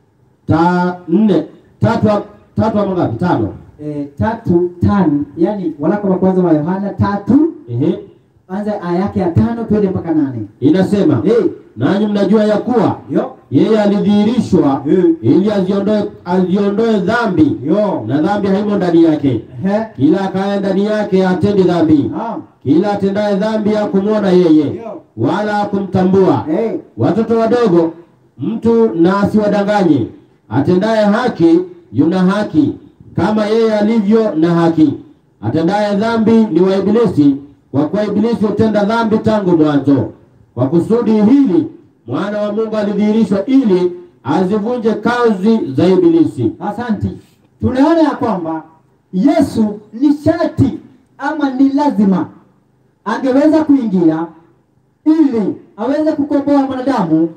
Ta nne. Tatu wa- tatu ama ngapi? Tano. Eh, tatu tano. Yaani waraka wa kwanza wa Yohana tatu Ehe. anza aya yake ya tano twende mpaka nane. Inasema, Eh. nanyi mnajua ya kuwa Yo. yeye alidhihirishwa Eh. ili aziondoe aziondoe dhambi, Yo. na dhambi haimo ndani yake. Ehe. Kila akaye ndani yake hatendi dhambi. Naam. Kila atendaye dhambi hakumwona yeye, Yo. wala hakumtambua. Eh. Watoto wadogo, mtu na asiwadanganye. Atendaye haki yuna haki, kama yeye alivyo na haki. Atendaye dhambi ni wa Ibilisi, kwa kuwa Ibilisi hutenda dhambi tangu mwanzo. Kwa kusudi hili mwana wa Mungu alidhihirishwa ili azivunje kazi za Ibilisi. Asanti. Tunaona ya kwamba Yesu ni sharti ama ni lazima angeweza kuingia ili aweze kukomboa mwanadamu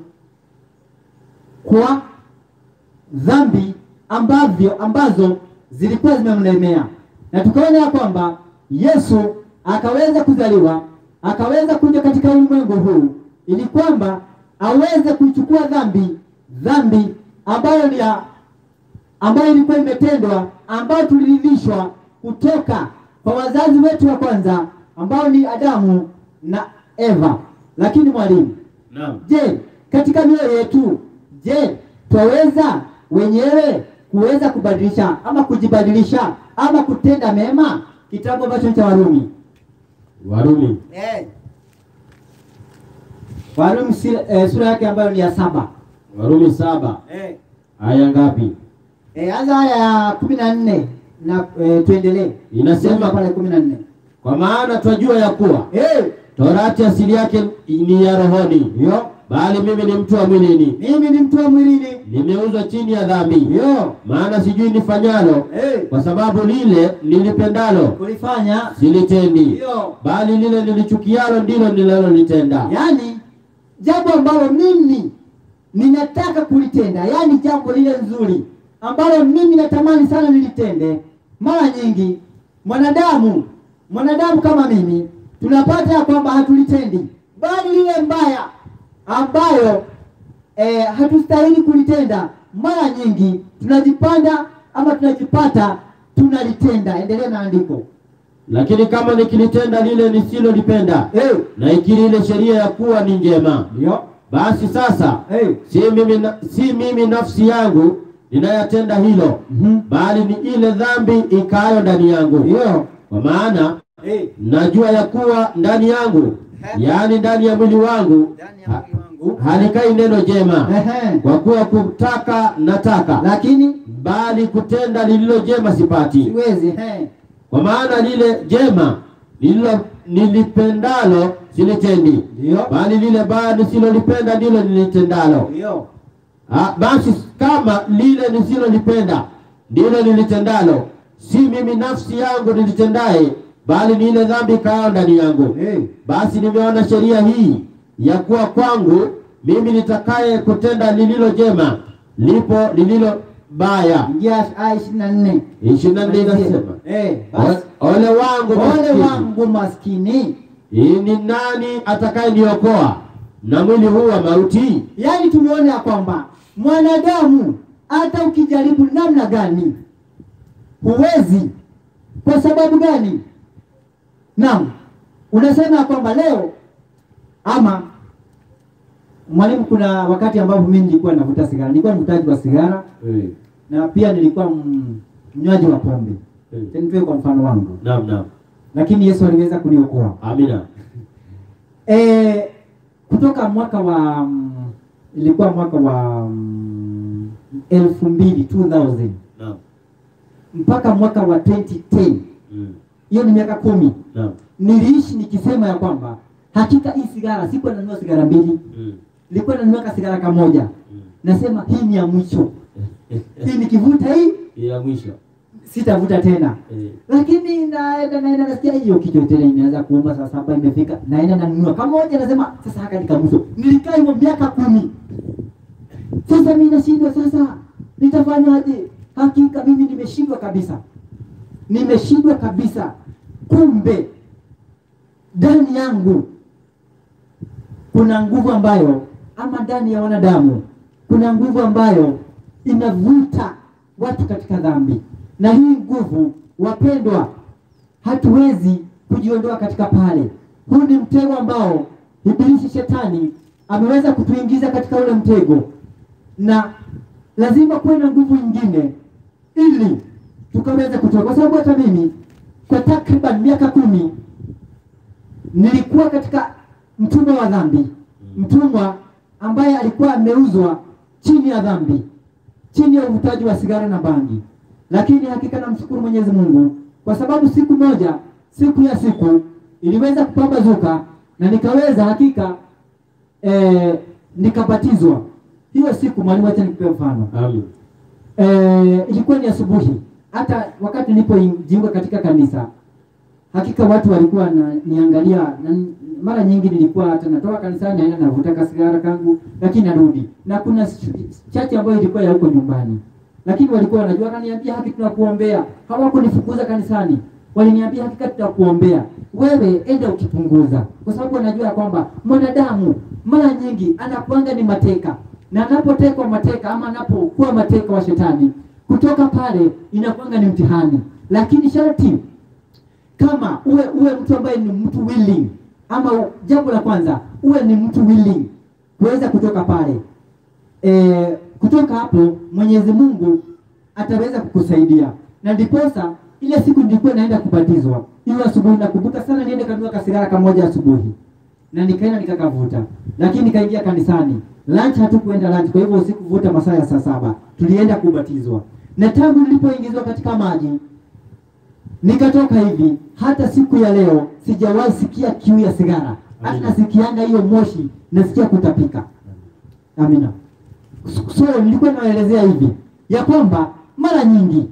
kwa dhambi ambavyo ambazo zilikuwa zimemlemea, na tukaona ya kwamba Yesu akaweza kuzaliwa, akaweza kuja katika ulimwengu huu ili kwamba aweze kuichukua dhambi dhambi ambayo ni ya ambayo ilikuwa imetendwa, ambayo tuliridhishwa kutoka kwa wazazi wetu wa kwanza ambao ni Adamu na Eva. Lakini mwalimu, Naam. je, katika mioyo yetu, je, twaweza wenyewe kuweza kubadilisha ama kujibadilisha ama kutenda mema? Kitabu ambacho cha Warumi Warumi. eh. Warumi si, eh, sura yake ambayo ni ya saba Warumi saba. eh. Aya ngapi? Eh, anza aya ya kumi na nne na eh, tuendelee. Inasema, pale kumi na nne. kwa maana twajua ya kuwa Eh, Torati asili yake ni ya rohoni, yo, bali mimi ni mtu wa mwilini, mimi ni mtu wa mwilini, nimeuzwa chini ya dhambi. ndio Maana sijui nifanyalo, eh, kwa sababu lile nilipendalo kulifanya, silitendi, ndio bali lile nilichukialo ndilo ninalolitenda. yani jambo ambalo mimi ninataka kulitenda, yani jambo lile nzuri ambalo mimi natamani sana nilitende, mara nyingi mwanadamu mwanadamu kama mimi tunapata ya kwamba hatulitendi, bali lile mbaya ambayo eh, hatustahili kulitenda, mara nyingi tunajipanda ama tunajipata tunalitenda. Endelea na andiko. Lakini kama nikilitenda lile nisilolipenda, Eh, na ikiri ile sheria ya kuwa ni njema, ndio basi sasa eh, si mimi, na, si mimi nafsi yangu ninayatenda hilo, mhm, bali ni ile dhambi ikayo ndani yangu. ndio Kwa maana eh, najua ya kuwa ndani yangu, yaani ndani ya mwili wangu, ha, halikai neno jema. ehe, Kwa kuwa kutaka nataka, lakini bali kutenda lililo jema sipati. siwezi. Ehe, Kwa maana lile jema lililo nilipendalo silitendi, ndio bali lile baya nisilolipenda ndilo nilitendalo. ndio Ah, basi kama lile nisilolipenda ndilo nilitendalo, si mimi nafsi yangu nilitendaye, bali ni ile dhambi ikayo ndani yangu. eh, Basi nimeona sheria hii ya kuwa kwangu mimi nitakaye kutenda lililo jema, lipo lililo baya. ingia aya ishirini na nne. ishirini na nne inasema, Eh, basi ole wangu ole maskini, wangu maskini. hii ni nani atakaye niokoa na mwili huu wa mauti? Yaani tumeona ya kwamba mwanadamu hata ukijaribu namna gani huwezi. Kwa sababu gani? Naam, unasema ya kwamba leo ama mwalimu, kuna wakati ambapo mimi nilikuwa navuta sigara, nilikuwa mvutaji wa sigara Eh, na pia nilikuwa m- mnywaji wa pombe. eh. Nitoe kwa mfano wangu, Naam, naam. lakini Yesu aliweza kuniokoa. Amina. E, kutoka mwaka wa mm, ilikuwa mwaka wa mm, elfu mbili two thousand Naam. mpaka mwaka wa twenty ten, Mm. hiyo ni miaka kumi. Naam. Niliishi nikisema ya kwamba hakika hii sigara, sikuwa nanunua sigara mbili, Mm. nilikuwa nanunua ka sigara kamoja. Mm. Nasema hii ni ya mwisho, hii nikivuta hii Ya mwisho. sitavuta tena. Eh. Lakini naenda naenda nasikia hiyo kichwa tena inaanza kuuma, saa saba imefika, naenda nanunua kamoja, nasema sasa haka nikamuso. Nilikaa hivyo miaka kumi. Sasa mimi nashindwa, sasa nitafanyaje? Hakika mimi nimeshindwa kabisa, nimeshindwa kabisa. Kumbe ndani yangu kuna nguvu ambayo, ama ndani ya wanadamu kuna nguvu ambayo inavuta watu katika dhambi, na hii nguvu, wapendwa, hatuwezi kujiondoa katika pale. Huu ni mtego ambao Ibilisi Shetani ameweza kutuingiza katika ule mtego, na lazima kuwe na nguvu nyingine ili tukaweza kutoka. Kwa sababu hata mimi kwa takriban miaka kumi nilikuwa katika mtumwa wa dhambi, mtumwa ambaye alikuwa ameuzwa chini ya dhambi, chini ya uvutaji wa sigara na bangi. Lakini hakika namshukuru Mwenyezi Mungu kwa sababu siku moja, siku ya siku iliweza kupambazuka na nikaweza hakika eh, nikabatizwa. Hiyo siku mwalimu, acha nikupe mfano. Amen. Eh, ilikuwa ni asubuhi. Hata wakati nilipojiunga katika kanisa, hakika watu walikuwa na niangalia, na mara nyingi nilikuwa hata natoka kanisani naenda navuta sigara kangu, lakini narudi. Na kuna chache ambayo ilikuwa ya huko nyumbani, lakini walikuwa wanajua, kaniambia haki tunakuombea. Hawakunifukuza kanisani, waliniambia hakika tutakuombea, wewe enda ukipunguza, kwa sababu wanajua kwamba mwanadamu mara nyingi anakuanga ni mateka, na anapotekwa mateka ama anapokuwa mateka wa shetani, kutoka pale inakuanga ni mtihani. Lakini sharti kama uwe uwe mtu ambaye ni mtu willing, ama jambo la kwanza uwe ni mtu willing kuweza kutoka pale. E, kutoka hapo Mwenyezi Mungu ataweza kukusaidia. Na ndiposa ile siku nilikuwa naenda kubatizwa, hiyo asubuhi nakumbuka sana, niende kanunua kasigara kamoja asubuhi na nikaenda nikakavuta, lakini nikaingia kanisani. Lunch hatukuenda lunch, kwa hivyo sikuvuta masaa ya saa saba, tulienda kubatizwa. Na tangu nilipoingizwa katika maji nikatoka hivi, hata siku ya leo sijawahi sikia kiu ya sigara. Hata nasikianga hiyo moshi, nasikia kutapika. Amina. So nilikuwa naelezea hivi ya kwamba mara nyingi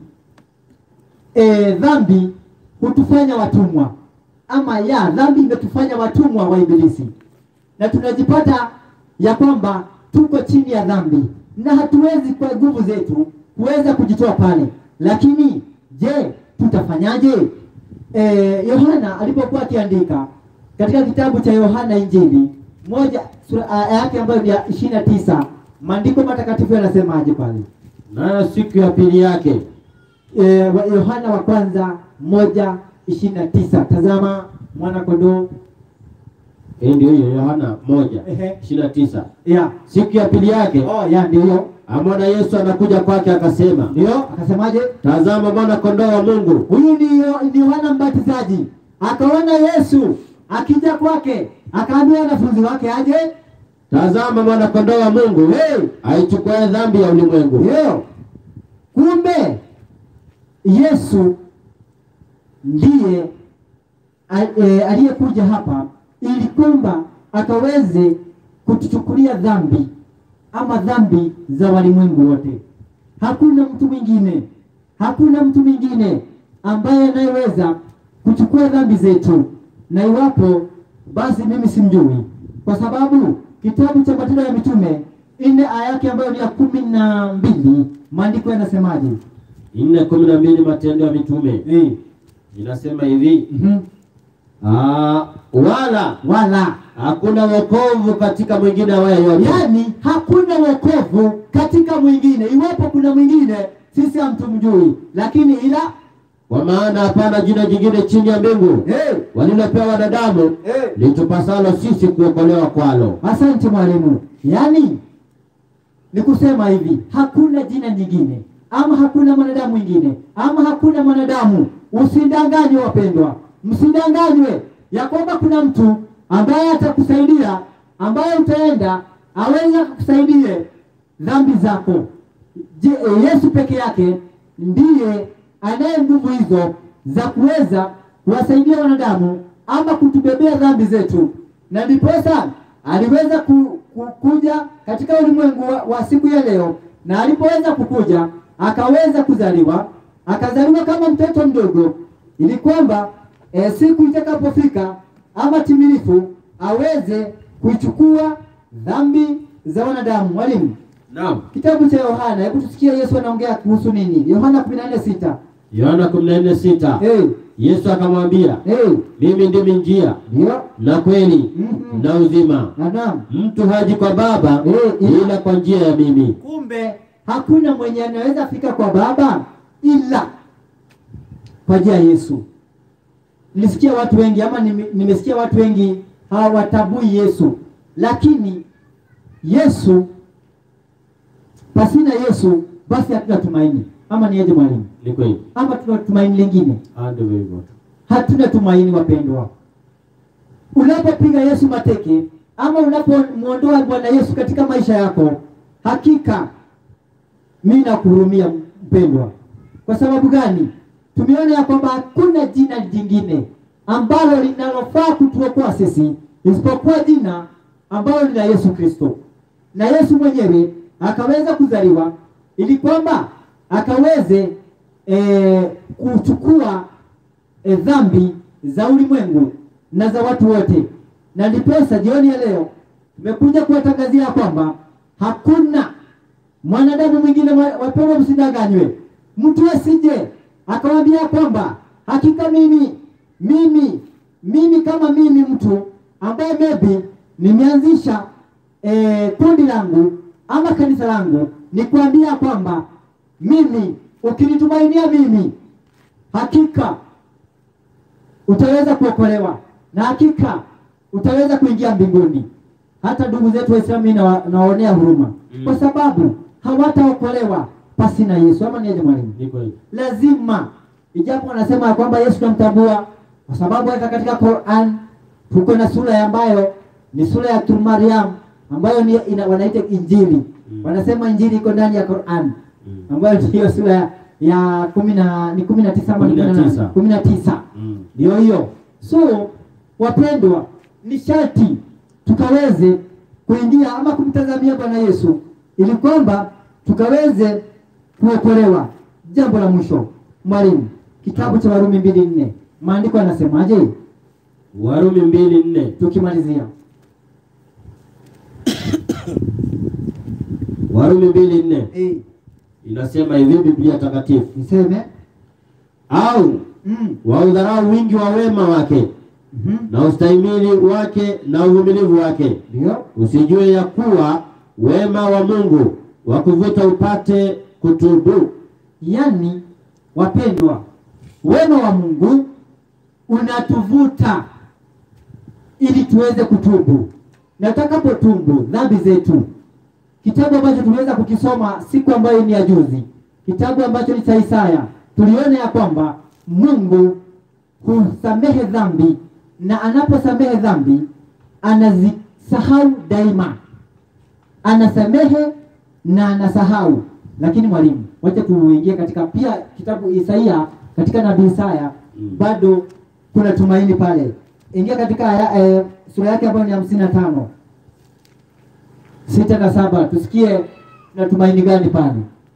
e, dhambi hutufanya watumwa, ama ya dhambi imetufanya watumwa wa Ibilisi, na tunajipata ya kwamba tuko chini ya dhambi na hatuwezi kwa nguvu zetu kuweza kujitoa pale. Lakini je, tutafanyaje? Eh, Yohana alipokuwa akiandika katika kitabu cha Yohana Injili moja sura yake ambayo ni ya ishirini na tisa, maandiko matakatifu yanasemaje pale? Na siku ya pili yake, Eh, wa Yohana wa kwanza moja ishirini na tisa. Tazama mwana kondoo. eh, ndio hiyo Yohana moja Ehe. ishirini na tisa. Ya. Siku ya pili yake, Oh, ya ndio hiyo. amwona Yesu anakuja kwake, akasema, Ndio, akasemaje? tazama mwana kondoo wa Mungu. Huyu ni Yo- ni Yohana Mbatizaji. Akaona Yesu akija kwake, akaambia wanafunzi wake aje. Tazama mwana kondoo wa Mungu, Hey, aichukue dhambi ya ulimwengu. ndio. Kumbe Yesu ndiye a- e, aliyekuja hapa ili kwamba akaweze kutuchukulia dhambi ama dhambi za walimwengu wote. Hakuna mtu mwingine, hakuna mtu mwingine ambaye anayeweza kuchukua dhambi zetu, na iwapo basi mimi simjui, kwa sababu kitabu cha Matendo ya Mitume nne aya yake ambayo ni ya kumi na mbili, maandiko yanasemaje? nne kumi na mbili, Matendo ya Mitume Eh, inasema hivi, mhm. ah, wala Wala hakuna wokovu katika mwingine awaye yote. yaani hakuna wokovu katika mwingine. Iwapo kuna mwingine, sisi hamtumjui, lakini ila Kwa maana hapana jina jingine chini ya mbingu hey, walilopewa wanadamu hey. litupasalo sisi kuokolewa kwalo. Asante mwalimu. Yaani ni kusema hivi, hakuna jina nyingine ama hakuna mwanadamu mwingine ama hakuna mwanadamu. Usidanganywe wapendwa, msidanganywe ya kwamba kuna mtu ambaye atakusaidia, ambaye utaenda aweza kukusaidie dhambi zako. Je, Yesu peke yake ndiye anaye nguvu hizo za kuweza kuwasaidia wanadamu ama kutubebea dhambi zetu, na ndiposa aliweza ku, ku, kuja katika ulimwengu wa, wa siku ya leo, na alipoweza kukuja akaweza kuzaliwa, akazaliwa kama mtoto mdogo, ili kwamba e, siku itakapofika ama timilifu aweze kuichukua dhambi za wanadamu. Mwalimu, Naam. kitabu cha Yohana, hebu tusikie Yesu anaongea kuhusu nini? Yohana kumi na nne sita. Yohana kumi na nne sita. Eh, Yesu akamwambia, eh, mimi ndimi njia ndio. na kweli Mhm. na uzima. Na naam. Mtu haji kwa Baba Eh, eh. ila kwa njia ya mimi. Kumbe hakuna mwenye anaweza fika kwa Baba ila kwa njia ya Yesu. Nilisikia watu wengi ama nime- nimesikia watu wengi hawatabui Yesu, lakini Yesu, pasina Yesu basi hatuna tumaini. Ama niaje mwalimu? Ni kweli. Ama tuna tumaini lingine? Ndio hivyo. Hatuna tumaini wapendwa. Unapopiga Yesu mateke ama unapomuondoa Bwana Yesu katika maisha yako, hakika mimi nakuhurumia mpendwa. Kwa sababu gani? Tumeona ya kwamba hakuna jina jingine ambalo linalofaa kutuokoa sisi isipokuwa jina ambalo ni la Yesu Kristo. Na Yesu mwenyewe akaweza kuzaliwa ili kwamba akaweze e, kuchukua e, dhambi za ulimwengu na za watu wote. Na ndiposa jioni ya leo tumekuja kuwatangazia kwamba hakuna mwanadamu mwingine. Wapendwa, msidanganywe, mtu asije akawaambia kwamba hakika mimi mimi mimi kama mimi mtu ambaye maybe nimeanzisha e, kundi langu ama kanisa langu, ni kuambia kwamba mimi ukinitumainia mimi hakika utaweza kuokolewa na hakika utaweza kuingia mbinguni. Hata ndugu zetu Waislamu na nawaonea huruma mm. kwa sababu hawataokolewa pasi na Yesu. Ama niaje mwalimu? Ni kweli. Lazima, ijapo wanasema kwamba Yesu tunamtambua kwa sababu hata katika Qur'an tuko na sura ambayo ni sura ya Maryam ambayo ni ina, wanaita Injili mm. wanasema Injili iko ndani ya Qur'an mm. ambayo ndio sura ya kumi na ni kumi na tisa ama kumi na tisa ndio hiyo. So wapendwa, ni sharti tukaweze kuingia ama kumtazamia Bwana Yesu ili kwamba tukaweze kuokolewa. Jambo la mwisho, mwalimu, kitabu cha Warumi mbili nne, maandiko yanasemaje? Warumi mbili nne, tukimalizia. Warumi mbili nne. Eh. Inasema hivi Biblia takatifu. Niseme au mm. waudharau wingi wa wema wake mm -hmm. na ustahimili wake na uvumilivu wake. Ndio. Usijue ya kuwa wema wa Mungu wakuvuta upate kutubu. Yani wapendwa, wema wa Mungu unatuvuta ili tuweze kutubu. Na tutakapotubu dhambi zetu, kitabu ambacho tuliweza kukisoma siku ambayo ni ya juzi, kitabu ambacho ni cha Isaya, tuliona ya kwamba Mungu husamehe dhambi, na anaposamehe dhambi anazisahau daima. Anasamehe na anasahau. Lakini mwalimu, wacha tuingie katika pia kitabu Isaya, katika nabii Isaya mm. bado kuna tumaini pale. Ingia katika e, sura yake ambayo ni hamsini na tano sita na saba, tusikie na tumaini gani pale.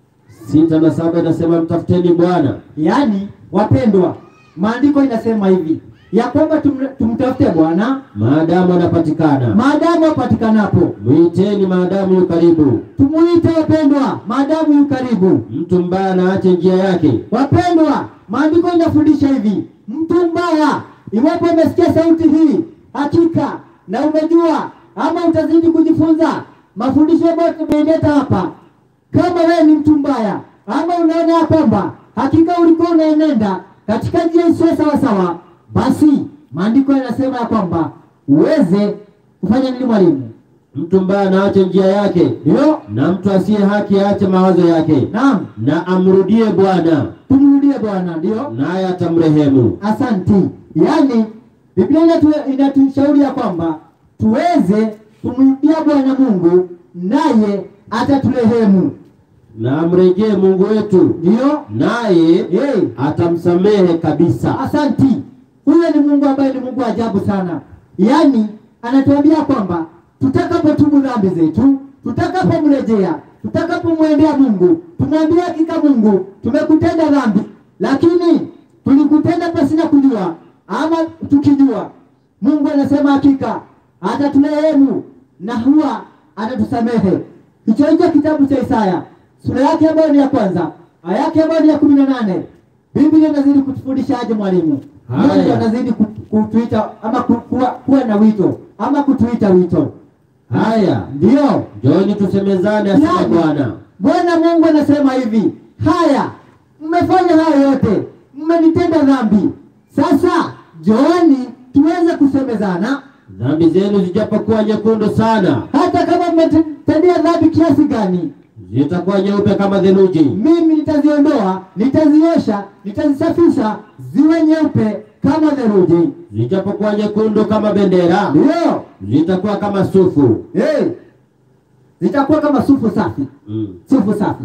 Sita na saba inasema mtafuteni Bwana. Yaani wapendwa, maandiko inasema hivi ya kwamba tum, tumtafute Bwana maadamu anapatikana. Maadamu apatikanapo. Muiteni maadamu yu karibu. Tumuite wapendwa, maadamu yu karibu. Mtu mbaya na aache njia yake. Wapendwa, maandiko inafundisha hivi, mtu mbaya, iwapo umesikia sauti hii, hakika na umejua ama utazidi kujifunza mafundisho ambayo tumeeleta hapa, kama wewe ni mtu mbaya ama unaona ya kwamba hakika ulikuwa unaenenda katika njia isiyo sawa sawa, basi maandiko yanasema ya kwamba uweze kufanya nini mwalimu? Mtu mbaya na aache njia yake. Ndio. Na mtu asiye haki aache mawazo yake. Naam. Na amrudie Bwana. Tumrudie Bwana, ndio. Naye atamrehemu. Asanti. Yaani Biblia inatushauri ya kwamba tuweze kumrudia Bwana Mungu, naye ataturehemu. Na amrejee Mungu wetu. Ndio. Naye hey. atamsamehe kabisa. Asanti. Huyo ni Mungu ambaye ni Mungu ajabu sana. Yaani anatuambia kwamba tutakapotubu dhambi zetu, tutakapomrejea, tutakapomwendea Mungu, tumwambie hakika Mungu, tumekutenda dhambi, lakini tulikutenda pasina kujua ama tukijua. Mungu anasema hakika ataturehemu na huwa atatusamehe. Hicho hicho kitabu cha Isaya, sura yake ambayo ni ya kwanza, aya yake ambayo ni ya kumi na nane. Biblia inazidi kutufundisha aje mwalimu? Mungu anazidi kutuita ama kuwa, kuwa na wito ama kutuita wito. Haya, ndio. Njooni tusemezane, asema Bwana. Bwana Mungu anasema hivi, haya, mmefanya hayo yote, mmenitenda dhambi. Sasa njooni tuweze kusemezana. Dhambi zenu zijapokuwa nyekundu sana, hata kama mmetendea dhambi kiasi gani, zitakuwa nyeupe kama theluji. Mimi nitaziondoa, nitaziosha, nitazisafisha ziwe nyeupe kama theluji. Zijapokuwa nyekundu kama bendera, ndio, zitakuwa kama sufu. Hey. Zitakuwa kama sufu safi. Mm. Sufu safi.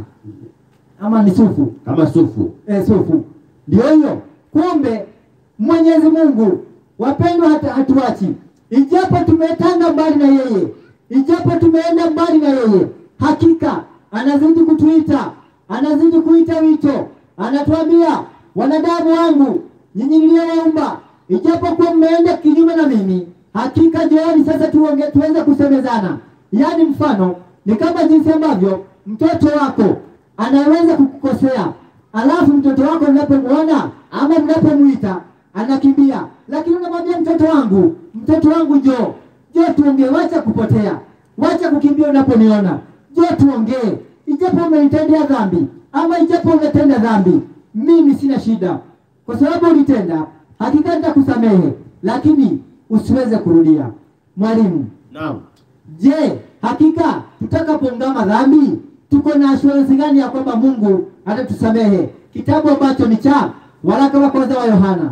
Ama ni sufu kama sufu. Eh, sufu. Ndio hiyo. Kumbe Mwenyezi Mungu, wapendwa, hata hatuachi. Ijapo tumetanga mbali na yeye, ijapo tumeenda mbali na yeye, hakika anazidi kutuita, anazidi kuita wito. Anatuambia, wanadamu wangu, nyinyi niliowaumba, ijapo kwa mmeenda kinyume na mimi, hakika njooni sasa tuonge, tuweze kusemezana. Yaani mfano ni kama jinsi ambavyo mtoto wako anaweza kukukosea, alafu mtoto wako unapomwona ama unapomuita anakimbia, lakini unamwambia mtoto wangu, mtoto wangu njoo, njoo tuongee, wacha kupotea, wacha kukimbia unaponiona, njoo tuongee. Ijapo umenitendea dhambi ama ijapo umetenda dhambi, mimi sina shida, kwa sababu ulitenda, hakika nitakusamehe, lakini usiweze kurudia. Mwalimu, naam. Je, hakika tutakapoungama dhambi tuko na assurance gani ya kwamba Mungu atatusamehe? Kitabu ambacho ni cha waraka wa kwanza wa Yohana.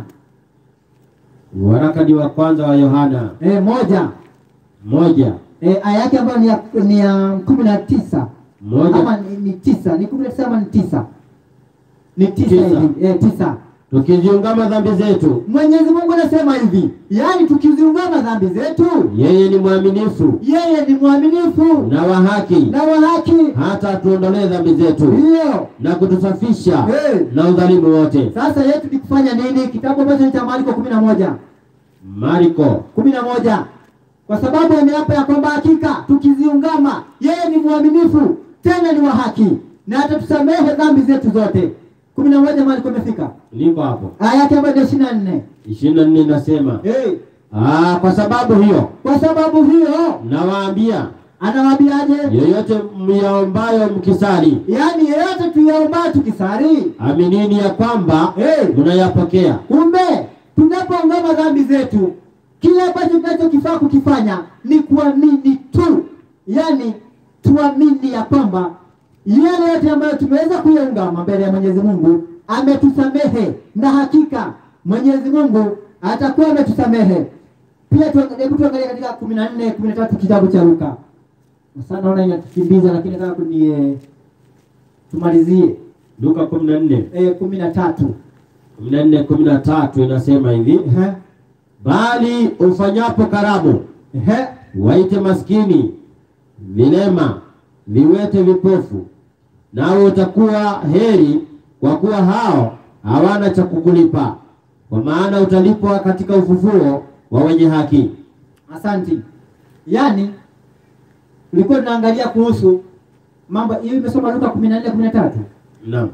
Waraka ni wa kwanza wa Yohana. Eh, moja. Moja. Eh, aya yake ambayo ni ya ni ya kumi na tisa. Moja. Ama ni, ni tisa, ni kumi na tisa ama ni tisa? Ni tisa Tisa. hivi. Eh, tisa. tukiziungama dhambi zetu, Mwenyezi Mungu anasema hivi, yaani tukiziungama dhambi zetu, yeye ni mwaminifu yeye ni mwaminifu na wa haki, na wa haki, hata atuondolee dhambi zetu hiyo na kutusafisha Hey. na udhalimu wote. Sasa yetu ni kufanya nini? Kitabu ambacho ni cha Marko kumi na moja Marko kumi na moja kwa sababu ameapa ya kwamba hakika tukiziungama yeye ni mwaminifu tena ni wa haki na atatusamehe dhambi zetu zote. kumi na moja Marko imefika. liko hapo. Aya yake ambayo ni ishirini na nne. ishirini na nne inasema Hey. ah, kwa sababu hiyo Kwa sababu hiyo nawaambia, anawaambiaje? yoyote myaombayo mkisali, Yaani yeyote tuyaomba tukisali, aminini ya kwamba Hey. mnayapokea. kumbe tunapoungama dhambi zetu, kile ambacho tunachokifaa kukifanya ni kuamini tu. Yaani tuamini ya kwamba yale yote ambayo tumeweza kuyaungama mbele ya Mwenyezi Mungu ametusamehe, na hakika Mwenyezi Mungu atakuwa ametusamehe. Pia tuangalie tuangalie katika kumi na nne kumi na tatu kitabu cha Luka. Sasa naona inatukimbiza, lakini nataka kunie tumalizie Luka kumi na nne eh kumi na tatu. kumi na nne kumi na tatu inasema hivi, Ehe. bali ufanyapo karamu, Ehe. waite maskini, vilema, viwete, vipofu, nawe utakuwa heri, kwa kuwa hao hawana cha kukulipa, kwa maana utalipwa katika ufufuo wa wenye haki. Asante. Yaani tulikuwa tunaangalia kuhusu mambo hiyo, imesoma Luka kumi na nne kumi na tatu. Naam.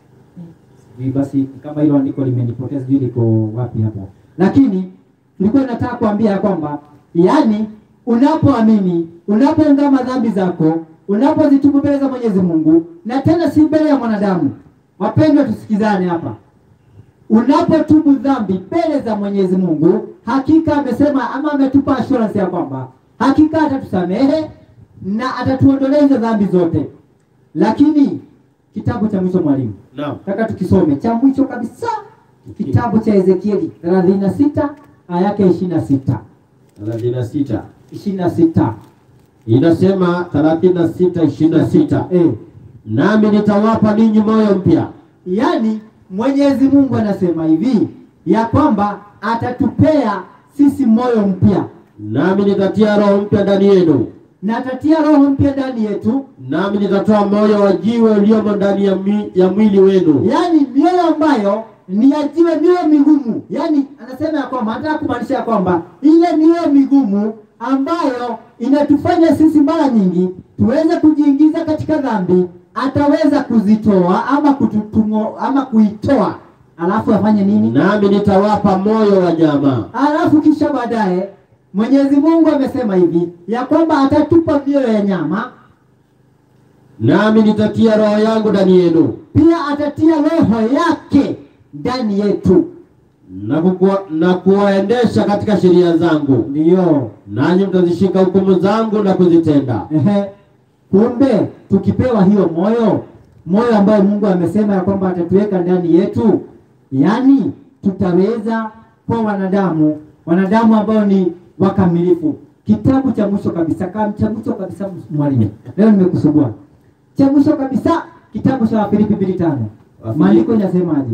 Ni basi kama hilo andiko limenipoteza, sijui liko wapi hapa. Lakini tulikuwa tunataka kuambia ya kwamba yaani unapoamini, unapoungama dhambi zako, unapozitubu mbele za Mwenyezi Mungu, na tena si mbele ya mwanadamu. Wapendwa, tusikizane hapa. Unapotubu dhambi mbele za Mwenyezi Mungu, hakika amesema ama ametupa assurance ya kwamba hakika atatusamehe na atatuondolea hizo dhambi zote. Lakini kitabu cha mwisho mwalimu, Naam. nataka tukisome cha mwisho kabisa, kitabu cha Ezekieli thelathini na sita aya yake ishirini na sita. thelathini na sita ishirini na sita. inasema, thelathini na sita ishirini na sita, Eh, nami nitawapa ninyi moyo mpya. yaani Mwenyezi Mungu anasema hivi ya kwamba atatupea sisi moyo mpya, Nami nitatia roho mpya ndani yenu, na atatia roho mpya ndani yetu, nami nitatoa moyo wa jiwe uliomo ndani ya, mi, ya mwili wenu. yaani mioyo ambayo ni ya jiwe, mioyo migumu. Yaani anasema ya kwamba anataka kumaanisha ya kwamba ile mioyo migumu ambayo inatufanya sisi mara nyingi tuweze kujiingiza katika dhambi, ataweza kuzitoa ama kututungo ama kuitoa, alafu afanye nini? Nami nitawapa moyo wa nyama. Alafu kisha baadaye Mwenyezi Mungu amesema hivi ya kwamba atatupa mioyo ya nyama, Nami nitatia roho yangu ndani yenu, pia atatia roho yake ndani yetu. na kukua, na kuwaendesha katika sheria zangu, Ndio. nanyi mtazishika hukumu zangu na kuzitenda. Ehe. Kumbe tukipewa hiyo moyo, moyo ambayo Mungu amesema ya kwamba atatuweka ndani yetu, yaani tutaweza kwa wanadamu, wanadamu ambao ni wakamilifu. Kitabu cha mwisho kabisa, kama cha mwisho kabisa mwalimu. Leo nimekusubua. Cha mwisho kabisa, kitabu cha Wafilipi mbili tano. Wafilipi. Maandiko yanasemaje?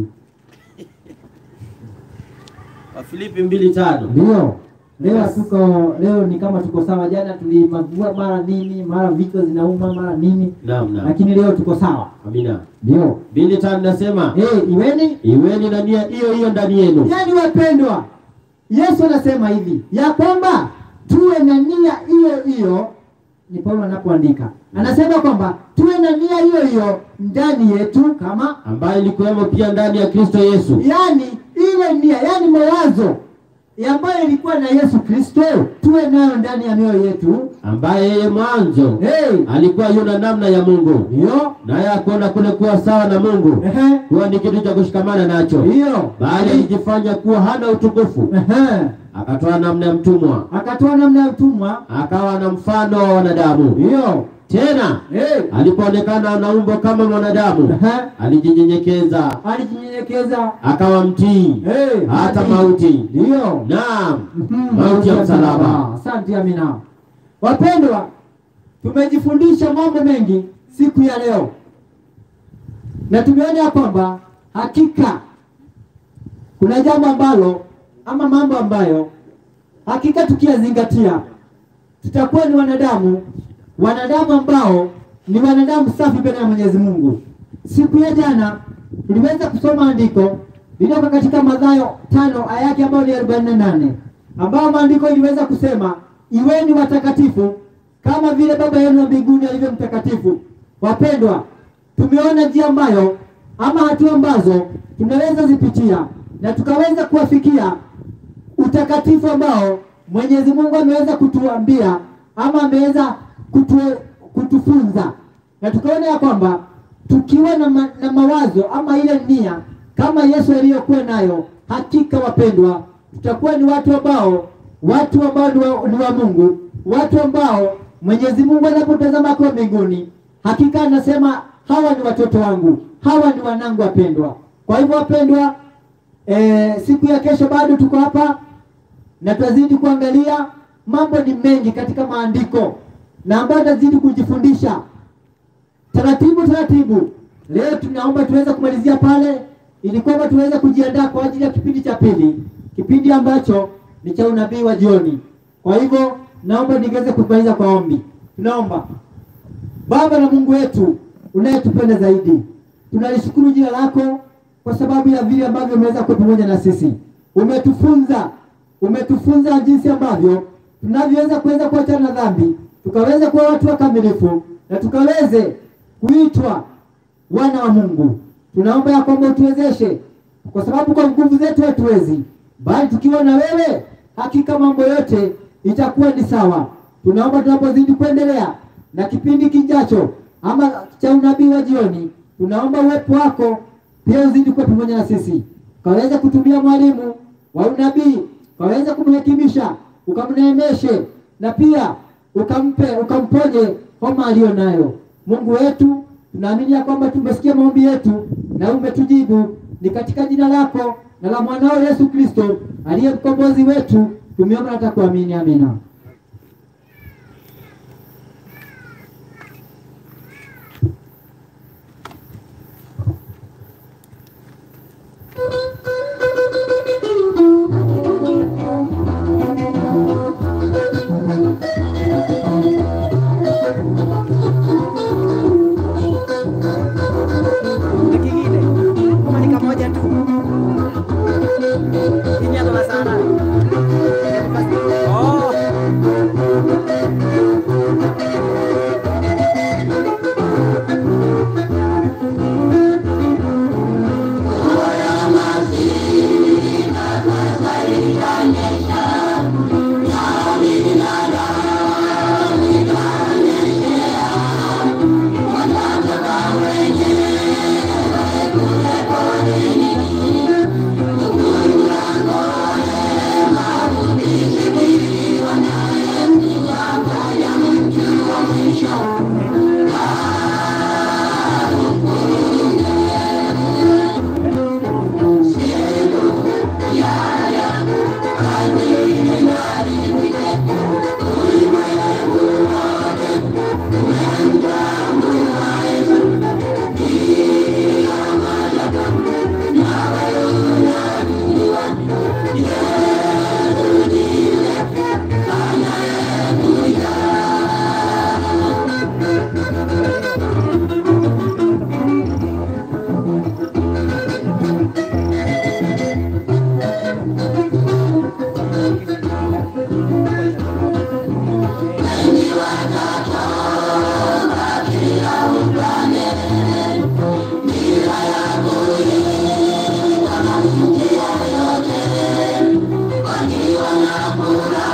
Wafilipi mbili tano. Ndio. Leo tuko leo ni kama tuko sawa. Jana tulimagua mara nini, mara vichwa zinauma, mara nini. Naam, naam. Lakini leo tuko sawa. Amina. Ndio. mbili tano nasema, Eh, iweni iweni na nia hiyo hiyo ndani yenu. yaani wapendwa, Yesu anasema hivi ya kwamba tuwe na nia hiyo hiyo. Ni Paulo anapoandika anasema kwamba tuwe na nia hiyo hiyo ndani yetu, kama ambayo ilikuwemo pia ndani ya Kristo Yesu. yaani ile nia, yaani mawazo ambayo ilikuwa na Yesu Kristo tuwe nayo ndani ya mioyo yetu, Ambaye yeye mwanzo hey, alikuwa yuna namna ya Mungu, hiyo naye akuona kule kuwa sawa na Mungu ehe, kuwa ni kitu cha kushikamana nacho, hiyo bali alijifanya kuwa hana utukufu, ehe, akatoa namna ya mtumwa, akatoa namna ya utumwa, akawa na mfano wa wanadamu. hiyo Tena hey, alipoonekana na umbo kama mwanadamu, ehe, alijinyenyekeza alijinyenyekeza, akawa mtii hey, hata hadi- mauti, hiyo naam, Mhm, mauti ya msalaba. Asante, amina. Wapendwa, tumejifundisha mambo mengi siku ya leo, na tumeona ya kwamba hakika kuna jambo ambalo ama mambo ambayo hakika tukiyazingatia tutakuwa ni wanadamu, wanadamu ambao ni wanadamu safi mbele ya Mwenyezi Mungu. Siku ya jana tuliweza kusoma andiko lililo katika Mathayo tano aya yake ambayo ni arobaini na nane, ambao maandiko iliweza kusema iweni watakatifu kama vile Baba yenu wa mbinguni alivyo mtakatifu. Wapendwa, tumeona njia ambayo ama hatua ambazo tunaweza zipitia na tukaweza kuwafikia utakatifu ambao Mwenyezi Mungu ameweza kutuambia ama ameweza kutu, kutufunza, na tukaona ya kwamba tukiwa na, ma, na mawazo ama ile nia kama Yesu aliyokuwa nayo, hakika wapendwa, tutakuwa ni watu ambao watu ambao ni wa, ni wa Mungu, watu ambao Mwenyezi Mungu anapotazama kwa mbinguni, hakika anasema hawa ni watoto wangu, hawa ni wanangu wapendwa. Kwa hivyo wapendwa, e, siku ya kesho bado tuko hapa na tutazidi kuangalia mambo ni mengi katika maandiko na ambayo tutazidi kujifundisha taratibu taratibu. Leo tunaomba tuweze kumalizia pale ili kwamba tuweze kujiandaa kwa ajili ya kipindi cha pili, kipindi ambacho ni cha unabii wa jioni. Kwa hivyo naomba nigeze kumaliza kwa ombi. Tunaomba. Baba na Mungu wetu unayetupenda zaidi, tunalishukuru jina lako kwa sababu ya vile ambavyo umeweza kuwa pamoja na sisi. Umetufunza, umetufunza jinsi ambavyo tunavyoweza kuweza kuachana na dhambi, tukaweza kuwa watu wakamilifu na tukaweze kuitwa wana wa Mungu. Tunaomba ya kwamba utuwezeshe, kwa sababu kwa nguvu zetu hatuwezi, bali tukiwa na wewe hakika mambo yote itakuwa ni sawa. Tunaomba tunapozidi kuendelea na kipindi kijacho ama cha unabii wa jioni, tunaomba uwepo wako pia uzidi kuwa pamoja na sisi. Kaweza kutumia mwalimu wa unabii, kaweza kumhekimisha, ukamneemeshe na pia ukampe ukamponye homa aliyo nayo. Mungu wetu, tunaamini ya kwamba tumesikia maombi yetu na umetujibu. Ni katika jina lako na la mwanao Yesu Kristo aliye mkombozi wetu tumeomba na kuamini, amina.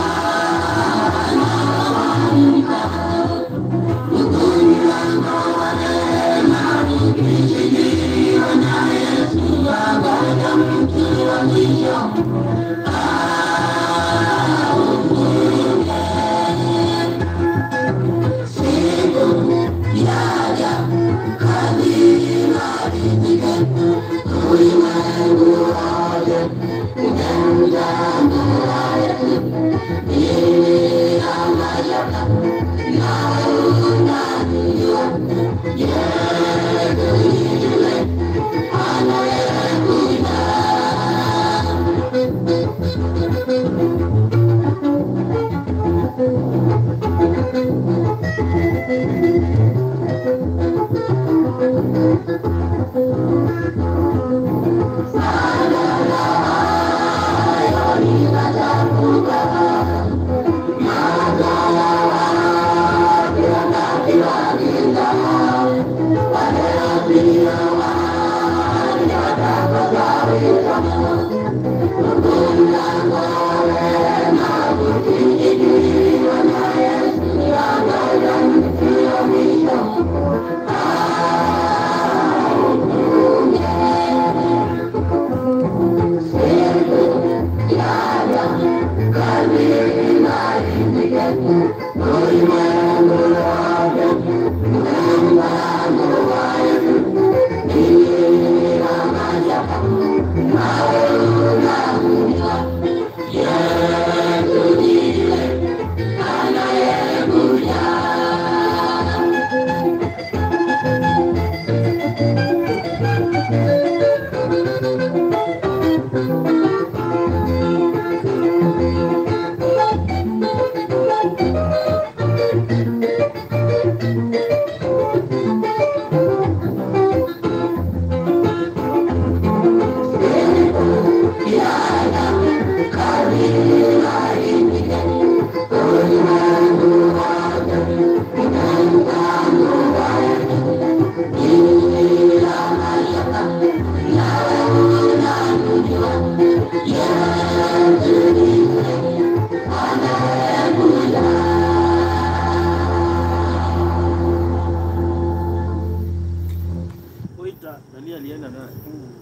Mungu Nani alienda naye?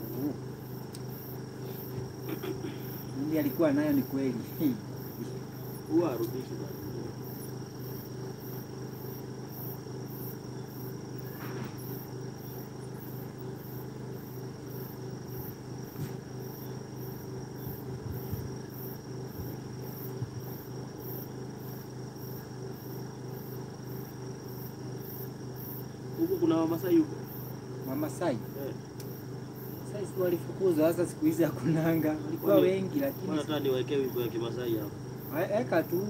Ndio alikuwa nayo ni kweli. Huwa arudishi bwana. Huko kuna Wamasai huko. Wamasai. Eh. Sasa si walifukuzwa, sasa siku hizi hakunanga. Walikuwa wengi lakini Bwana hata niwekee wimbo ya Kimasai hapo. eka tu.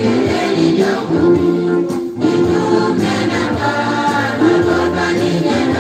Thank you.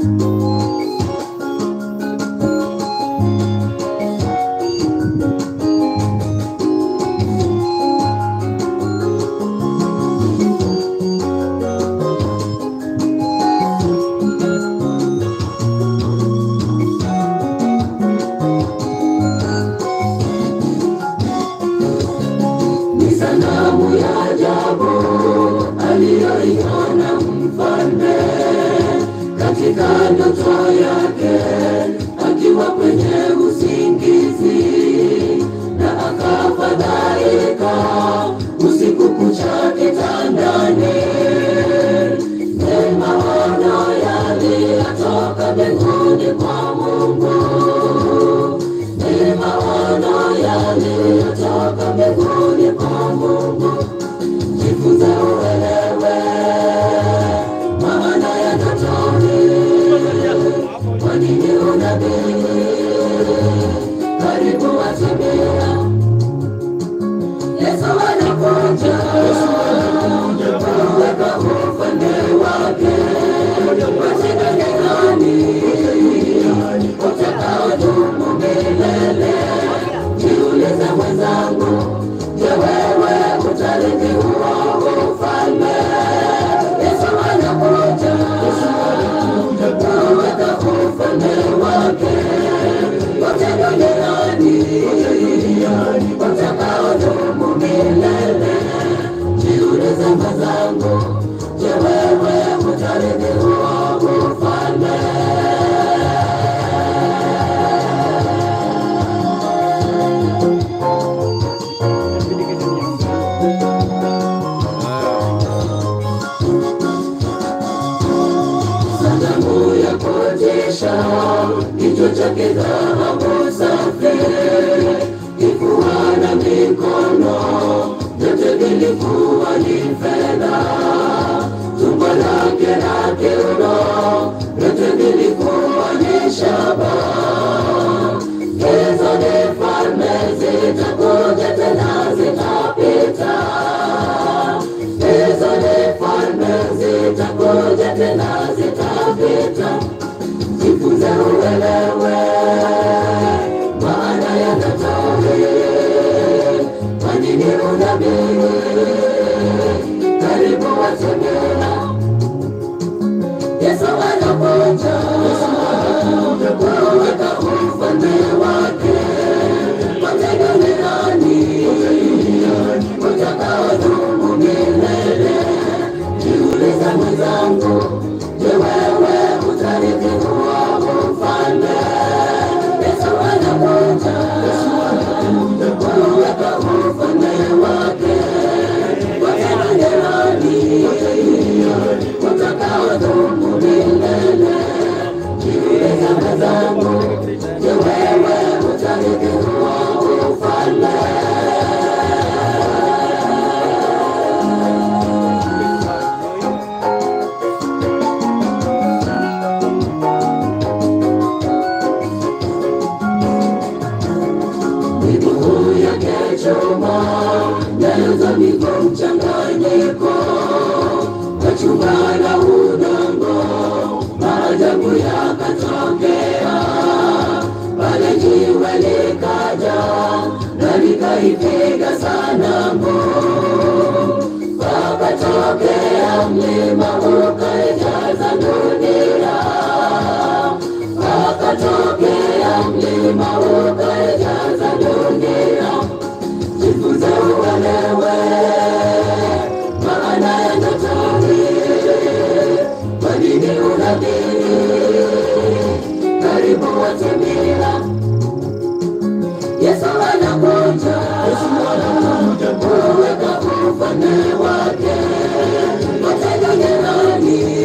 katika ndoto yake akiwa kwenye usingizi, na akafadhaika usiku kucha kitandani. Mema maono yaliyotoka mbinguni kwa Mungu, mema maono yaliyotoka mbinguni kwa Mungu. Jifunze uelewe maana ya ndoto hii. Kwa nini unabii karibu watimia? Yesu anakuja kuweka ufalme wake. Watenda ni nani utakaodumu milele? Jiulize mwenzangu, je, wewe utarithi huo ufalme? Yesu anakuja kuweka ufalme wake. Watenda ni nani utakaodumu milele? Jiulize mwenzangu, je, wewe utarithi huo ufalme? Sanamu ya kutisha, kichwa chake dhahabu safi, kifua na mikono vyote vilikuwa ni fedha. Tumbo lake na kiuno vyote vilikuwa ni shaba. Hizo ni falme zitakuja tena zitapita. Hizo ni falme zitakuja tena zitapita. Jifunze uelewe maana ya ndoto hii. Kwa nini unabii karibu watimia? Yesu anakuja kuweka ufalme wake. Watenda ni nani utakaodumu milele? Jiulize mwenzangu, je, wewe utarithi huo ufalme? Yesu anakuja kuweka ufalme wake. Watenda ni nani utakaodumu milele? Jiulize mwenzangu, je, wewe utarithi huo ufalme? Miguu yake chuma, nyayo za miguu mchanganyiko, kachumba na udongo, maajabu yakatokea. Pale jiwe likaja na likaipiga sanamu, pakatokea mlima ukaijaza dunia. Pakatokea mlima ukaijaza dunia. Jifunze uelewe maana ya ndoto hii. Kwa nini unabii karibu watimia? Yesu anakuja kuweka ufalme wake. Watenda ni nani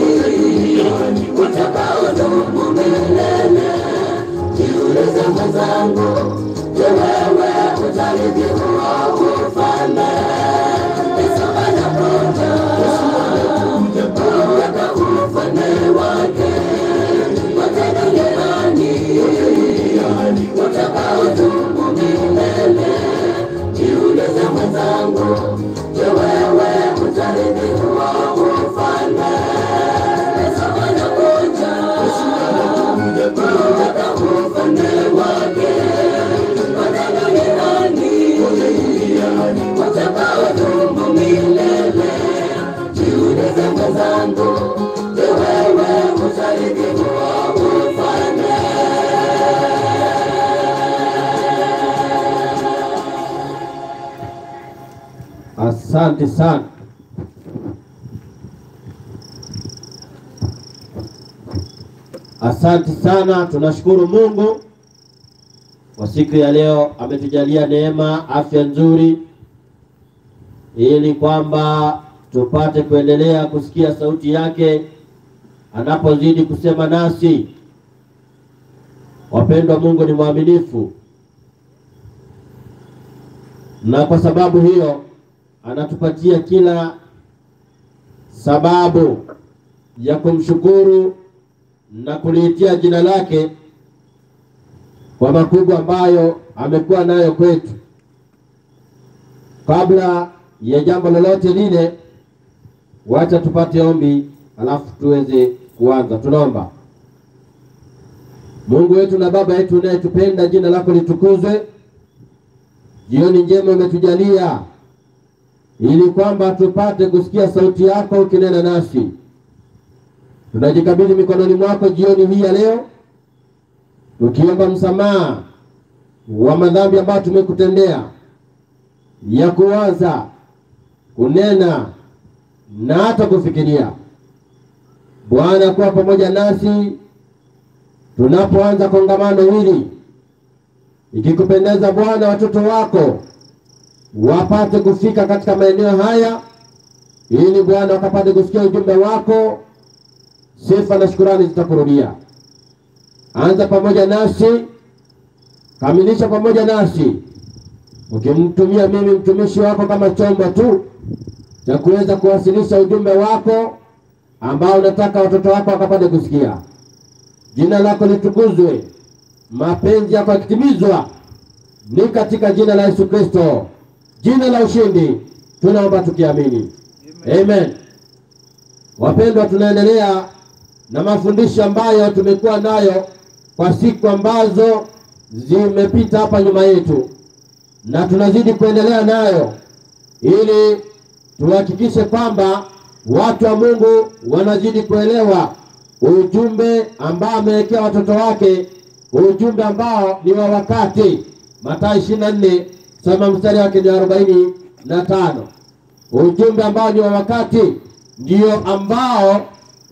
utakaodumu milele? Jiulize mwenzangu, je, wewe utarithi huo ufalme? Yesu anakuja kuweka ufalme wake. Watenda ni nani utakaodumu milele? Jiulize mwenzangu, je, wewe utarithi huo ufalme? Yesu anakuja Asante sana. Asante sana, tunashukuru Mungu kwa siku ya leo, ametujalia neema, afya nzuri, ili kwamba tupate kuendelea kusikia sauti yake anapozidi kusema nasi. Wapendwa, Mungu ni mwaminifu, na kwa sababu hiyo anatupatia kila sababu ya kumshukuru na kuliitia jina lake kwa makubwa ambayo amekuwa nayo kwetu. Kabla ya jambo lolote lile, wacha tupate ombi alafu tuweze kuanza. Tunaomba. Mungu wetu na Baba yetu unayetupenda, jina lako litukuzwe. Jioni njema umetujalia ili kwamba tupate kusikia sauti yako ukinena nasi. Tunajikabidhi mikononi mwako jioni hii ya leo, tukiomba msamaha wa madhambi ambayo tumekutendea, ya kuwaza, kunena na hata kufikiria. Bwana, kuwa pamoja nasi tunapoanza kongamano hili. Ikikupendeza Bwana, watoto wako wapate kufika katika maeneo haya, ili Bwana wakapate kusikia ujumbe wako. Sifa na shukrani zitakurudia. Anza pamoja nasi, kamilisha pamoja nasi, ukimtumia mimi mtumishi wako kama chombo tu cha kuweza kuwasilisha ujumbe wako ambao unataka watoto wako wakapate kusikia. Jina lako litukuzwe, mapenzi yako yakitimizwa, ni katika jina la Yesu Kristo, jina la ushindi, tunaomba tukiamini. Amen. Amen. Wapendwa, tunaendelea na mafundisho ambayo tumekuwa nayo kwa siku ambazo zimepita hapa nyuma yetu, na tunazidi kuendelea nayo ili tuhakikishe kwamba watu wa Mungu wanazidi kuelewa ujumbe ambao amewekea watoto wake, ujumbe ambao ni wa wakati. Mathayo ishirini na nne soma mstari wake ni arobaini na tano. Ujumbe ambao ni wa wakati ndio ambao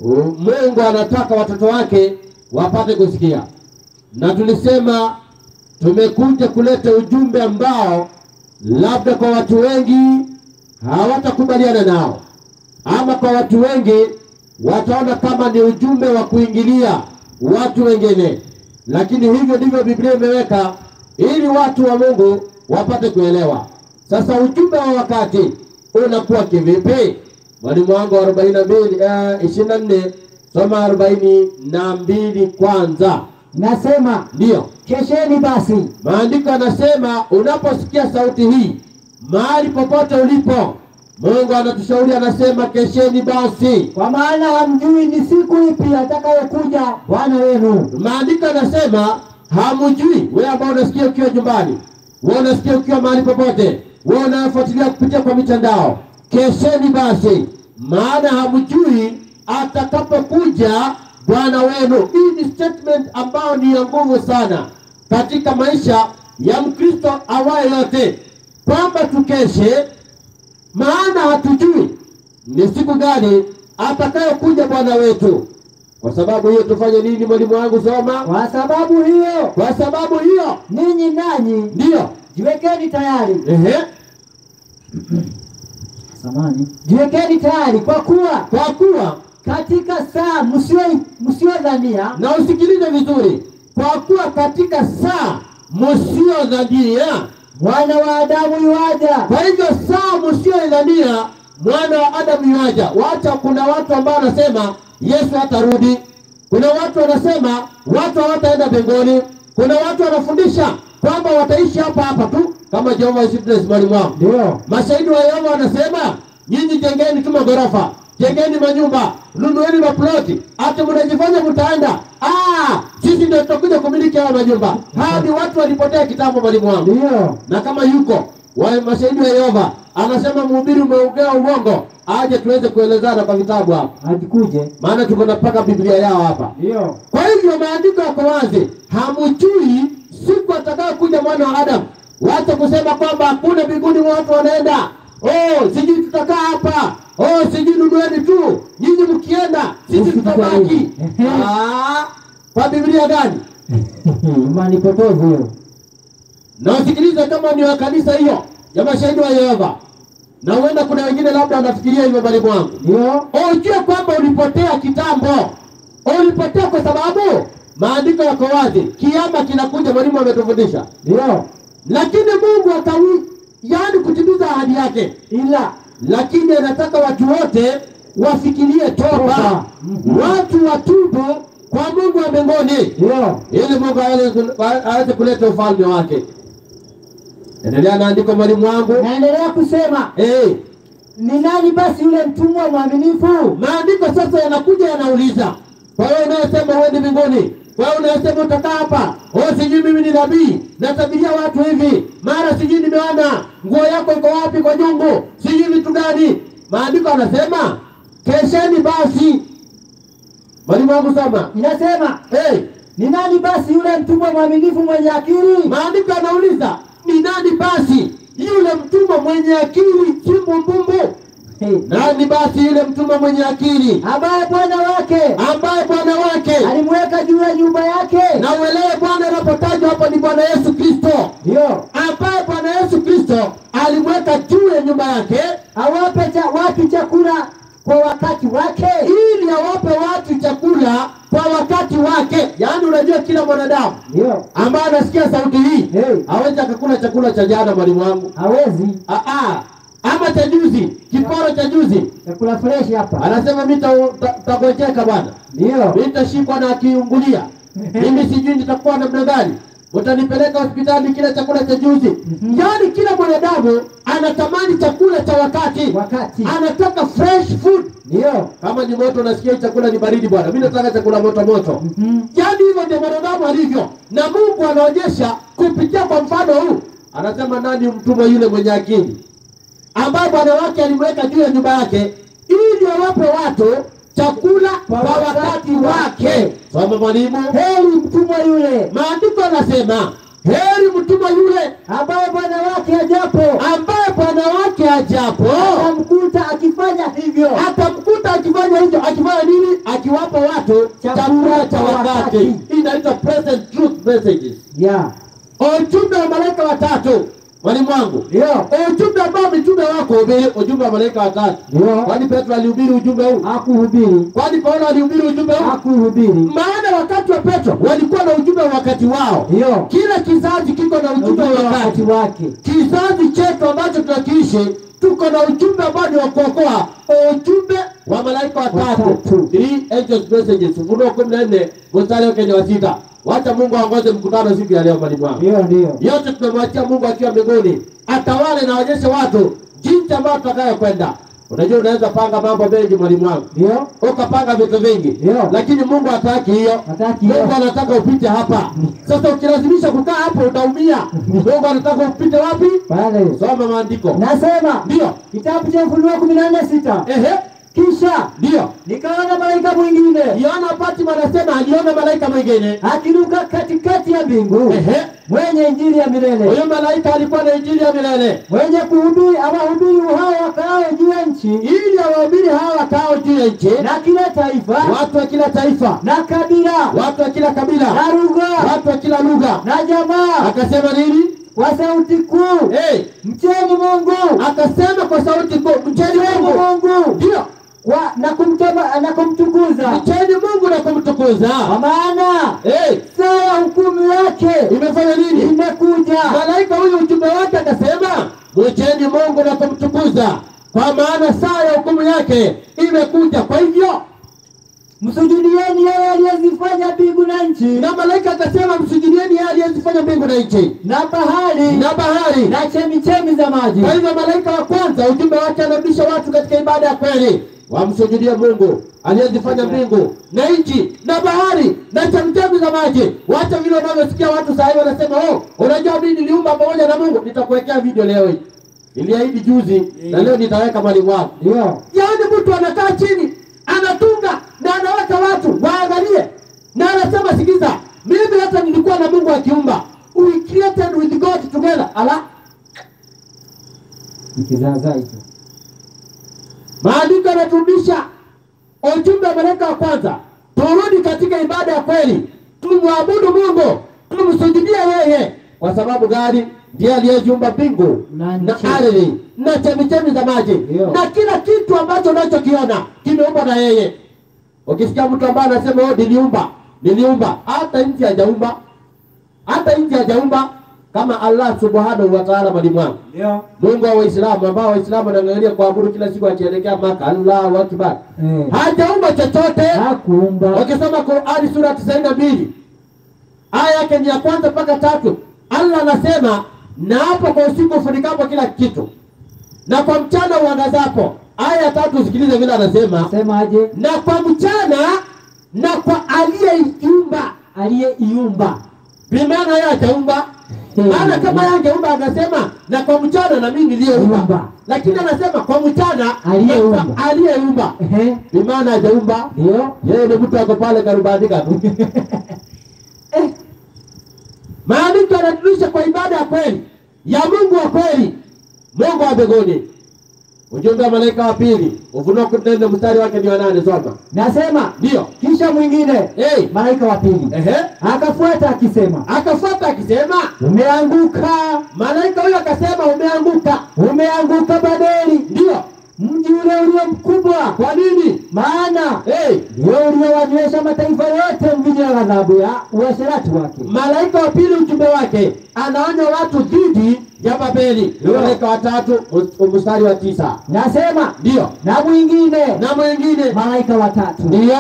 Mungu anataka watoto wake wapate kusikia. Na tulisema tumekuja kuleta ujumbe ambao labda kwa watu wengi hawatakubaliana nao, ama kwa watu wengi wataona kama ni ujumbe wa kuingilia watu wengine. Lakini hivyo ndivyo Biblia imeweka ili watu wa Mungu wapate kuelewa. Sasa ujumbe wa wakati unakuwa kivipi? Mwalimu wangu arobaini na mbili ishirini na nne soma arobaini na mbili kwanza. Nasema ndio, kesheni basi. Maandiko yanasema unaposikia sauti hii mahali popote ulipo, Mungu anatushauri, anasema kesheni basi, kwa maana hamjui ni siku ipi atakayokuja Bwana wenu. Maandiko yanasema hamjui. Wewe ambao unasikia ukiwa nyumbani, wewe unasikia ukiwa mahali popote, wewe unafuatilia kupitia kwa mitandao, kesheni basi, maana hamjui atakapokuja Bwana wenu. Hii ni statement ambayo ni ya nguvu sana katika maisha ya Mkristo awaye yote, kwamba tukeshe, maana hatujui ni siku gani atakayokuja Bwana wetu. Kwa sababu hiyo tufanye nini, mwalimu wangu? Soma. Kwa sababu hiyo, kwa sababu hiyo ninyi nanyi ndio jiwekeni tayari. Ehe. Samani. Jiwekeni tayari, kwa kuwa kwa kuwa katika saa msio msiodhania. Na usikilize vizuri, kwa kuwa katika saa msiodhania Mwana wa Adamu yuaja. Kwa hivyo saa msiodhania Mwana wa Adamu yuaja. Wacha, kuna watu ambao wanasema Yesu hatarudi. Kuna watu wanasema watu hawataenda mbinguni. Kuna watu wanafundisha kwamba wataishi hapa hapa tu kama Jehova Witness. Mwalimu wangu, ndio mashahidi wa Yehova wanasema nyinyi jengeni tu magorofa, jengeni manyumba, nunueni maploti, hata mnajifanya mtaenda. Ah, sisi ndio tutakuja kumiliki haya manyumba. Hadi watu walipotea kitambo, mwalimu wangu. Ndio. Na kama yuko wa mashahidi wa Yehova anasema mhubiri umeongea uongo, aje tuweze kuelezana kwa vitabu hapa. Ajikuje. Maana tuko na paka Biblia yao hapa. Ndio. Kwa hivyo maandiko yako wazi, hamjui siku atakayokuja Mwana wa Adamu. Wacha kusema kwamba hakuna mbinguni watu wanaenda. oh sijui tutakaa hapa, oh sijui nunueni tu, nyinyi mkienda sisi tutabaki. Ah, kwa Biblia gani? Imani potovu hiyo. Na usikilize kama ni wa kanisa hiyo ya Mashahidi wa Yehova. Na huenda kuna wengine labda wanafikiria hivyo bali mwangu. Ndio. Ujue kwamba ulipotea kitambo. Ulipotea kwa sababu maandiko yako wazi. Kiama kinakuja, mwalimu ametufundisha. Ndio. Lakini Mungu akawi yani kutimiza ahadi yake. Ila lakini anataka watu wote wafikirie toba. Watu watubu kwa Mungu wa mbinguni. Ndio. Ili Mungu aweze kuleta ufalme wake. Endelea na andiko mwalimu wangu. Naendelea kusema, Eh, ni nani basi yule mtumwa mwaminifu? maandiko sasa yanakuja yanauliza. Kwa hiyo unayosema uende mbinguni, kwa hiyo unayosema utakaa hapa, oh sijui mimi ni nabii, natabiria watu hivi, mara sijui nimeona nguo yako iko wapi kwa nyungu, sijui vitu gani. Maandiko yanasema kesheni basi. Mwalimu wangu soma. Inasema, Eh, ni nani basi yule mtumwa mwaminifu mwenye akili? maandiko yanauliza ni nani basi yule mtumwa mwenye akili, si mbumbumbu. Hey. Nani basi yule mtumwa mwenye akili Ambaye bwana wake ambaye bwana wake alimweka juu ya nyumba yake. na uelewe Bwana anapotajwa hapa ni Bwana Yesu Kristo, Ndio. ambaye Bwana Yesu Kristo alimweka juu ya nyumba yake Awape cha watu chakula kwa wakati wake. ili awape watu chakula kwa wakati wake. Yaani unajua kila mwanadamu Ndio. ambaye anasikia sauti hii Hey. hawezi akakula chakula cha jana mwalimu wangu. Hawezi. Ah ah. Ama cha juzi, kiporo cha juzi. Chakula fresh hapa. Anasema mimi nitagojeka bwana. Ndio. Mimi nitashikwa na kiungulia. Mimi sijui nitakuwa namna gani. Utanipeleka hospitali kila chakula cha juzi. Yaani kila mwanadamu anatamani chakula cha wakati. Wakati. Anataka fresh food. Ndio. Kama ni moto nasikia chakula ni baridi bwana. Mimi nataka chakula moto moto. Mhm. Yaani hivyo ndio mwanadamu alivyo. Na Mungu anaonyesha kupitia kwa mfano huu. Anasema nani mtumwa yule mwenye akili, ambaye bwana wake alimweka juu ya nyumba yake ili awape watu chakula kwa wakati wake. Soma mwalimu. Heri mtumwa yule Maandiko yanasema heri mtumwa yule ambaye bwana wake ajapo ambaye bwana wake ajapo atamkuta akifanya hivyo. atamkuta akifanya hivyo. Akifanya nini? Akiwapa watu chakula cha wakati. Hii inaitwa present truth messages. Yeah. Ujumbe wa malaika watatu mwalimu wangu. Ndio. Ujumbe ambao mitume wako hubiri, ujumbe wa malaika watatu. Ndio. Kwani Petro alihubiri ujumbe huu? Hakuhubiri. Kwani Paulo alihubiri ujumbe huu? Hakuhubiri. Maana wakati wa Petro walikuwa na ujumbe wa wakati wao. Ndio. Kila kizazi kiko na ujumbe wa wakati. wake. Kizazi chetu ambacho tunakiishi tuko na ujumbe ambao ni wa kuokoa, ujumbe wa malaika watatu. Watatu. Three angels messages. Ufunuo kumi na nne mstari wake ni wa sita. Wacha Mungu aongoze mkutano siku ya leo mwalimu wangu. Ndio ndio. Yote tunamwachia Mungu akiwa mbinguni. Atawale na aonyeshe watu jinsi ambao tutakayo kwenda. Unajua unaweza panga mambo mengi mwalimu wangu. Ndio. Ukapanga vitu vingi. Ndio. Lakini Mungu hataki hiyo. Hataki hiyo. Mungu anataka upite hapa. Sasa ukilazimisha kukaa hapo utaumia. Mungu anataka upite wapi? Pale. Soma maandiko. Nasema Ndio. kitabu cha Ufunuo kumi na nne sita. Ehe. Kisha Ndio. nikaona malaika mwingine Yohana Patmo anasema aliona malaika mwingine akiruka katikati ya mbingu, Ehe. mwenye injili ya milele, Huyo malaika alikuwa na injili ya milele mwenye kuhubiri awahubiri hao wakao juu ya nchi, ili awahubiri hawa wakao juu ya nchi, na kila taifa watu wa kila taifa, na kabila watu wa kila kabila, na lugha watu wa kila lugha. na jamaa, Akasema nini? kwa sauti kuu, Hey, mcheni Mungu, akasema kwa sauti kuu, mcheni mcheni Mungu. Mungu Ndio, kwa na kumtoma na kumtukuza, mcheni Mungu na kumtukuza. kwa maana Hey, saa ya hukumu yake imefanya nini? imekuja. Malaika huyu ujumbe wake akasema, mcheni Mungu na kumtukuza, kwa maana saa ya hukumu yake imekuja. Kwa hivyo Msujudieni yeye aliyezifanya mbingu na nchi, na malaika akasema, msujudieni yeye aliyezifanya mbingu na nchi na bahari na bahari. na chemichemi za maji. Kwa hivyo malaika wa kwanza ujumbe wake anarudisha watu katika ibada ya kweli, wamsujudie Mungu aliyezifanya mbingu na nchi na bahari na chemchemi za maji. Wacha vile unavyosikia watu sasa hivi wanasema, oh, unajua mimi niliumba pamoja na Mungu. Nitakuwekea video leo hii. Niliahidi juzi na leo nitaweka mwalimu wako. Ndio. Yaani mtu anakaa chini, anatunga na anaweka watu waangalie. Na anasema sikiza, mimi hata nilikuwa na Mungu akiumba. We created with God together. Ala. Kizaazaa hicho. Maandiko yanarudisha ujumbe wa malaika wa kwanza. Turudi katika ibada ya kweli, tumwabudu Mungu, tumsujudie yeye. Kwa sababu gani? Ndiye aliyeumba mbingu Na na nchi. ardhi na chemichemi za maji Ndio. na kila kitu ambacho unachokiona kimeumbwa na yeye. Ukisikia mtu ambaye anasema oh, niliumba niliumba, hata nchi hajaumba, hata nchi hajaumba kama Allah subhanahu wa ta'ala malimwangu. Ndio. Mungu wa Waislamu ambao Waislamu wanaangalia kuabudu kila siku akielekea Maka, Allahu Akbar. Eh. Hajaumba chochote. Hakuumba. Wakisoma Qur'ani sura tisini na mbili aya yake ni ya kwanza mpaka tatu, Allah anasema na hapo kwa usiku ufunikapo kila kitu na kwa mchana uangazapo. Aya ya tatu usikilize vile anasema. Semaje? Na kwa mchana na kwa aliyeiumba. Aliyeiumba. Bimaana yeye hajaumba. Hmm. Maana kama yeye angeumba angesema na kwa mchana na mimi niliyeumba. Umba. Lakini anasema kwa mchana Aliyeumba. na kwa aliyeumba. Ehe. Bimaana hajaumba. Ndio. Yeye ni mtu ako pale karubandika tu. Eh. Maandiko yanatulisha kwa ibada ya kweli ya Mungu wa kweli, Mungu wa mbinguni. Ujumbe wa malaika wa pili, Ufunuo kumi na nne mstari wake ni wa nane, soma. Nasema Ndio. kisha mwingine Hey. malaika wa pili Ehe. akafuata akisema, Akafuata akisema, umeanguka, malaika huyo akasema umeanguka. umeanguka Babeli, Ndio. mji ule ulio mkubwa. Kwa nini? Maana Hey. ndio uliowanywesha mataifa yote mvinyo wa ghadhabu ya uasherati wake. Malaika wa pili ujumbe wake anaonya watu dhidi ya Babeli. Ndio. Malaika wa tatu mus- mstari wa tisa. Nasema Ndio. na mwingine Na mwingine malaika watatu ndio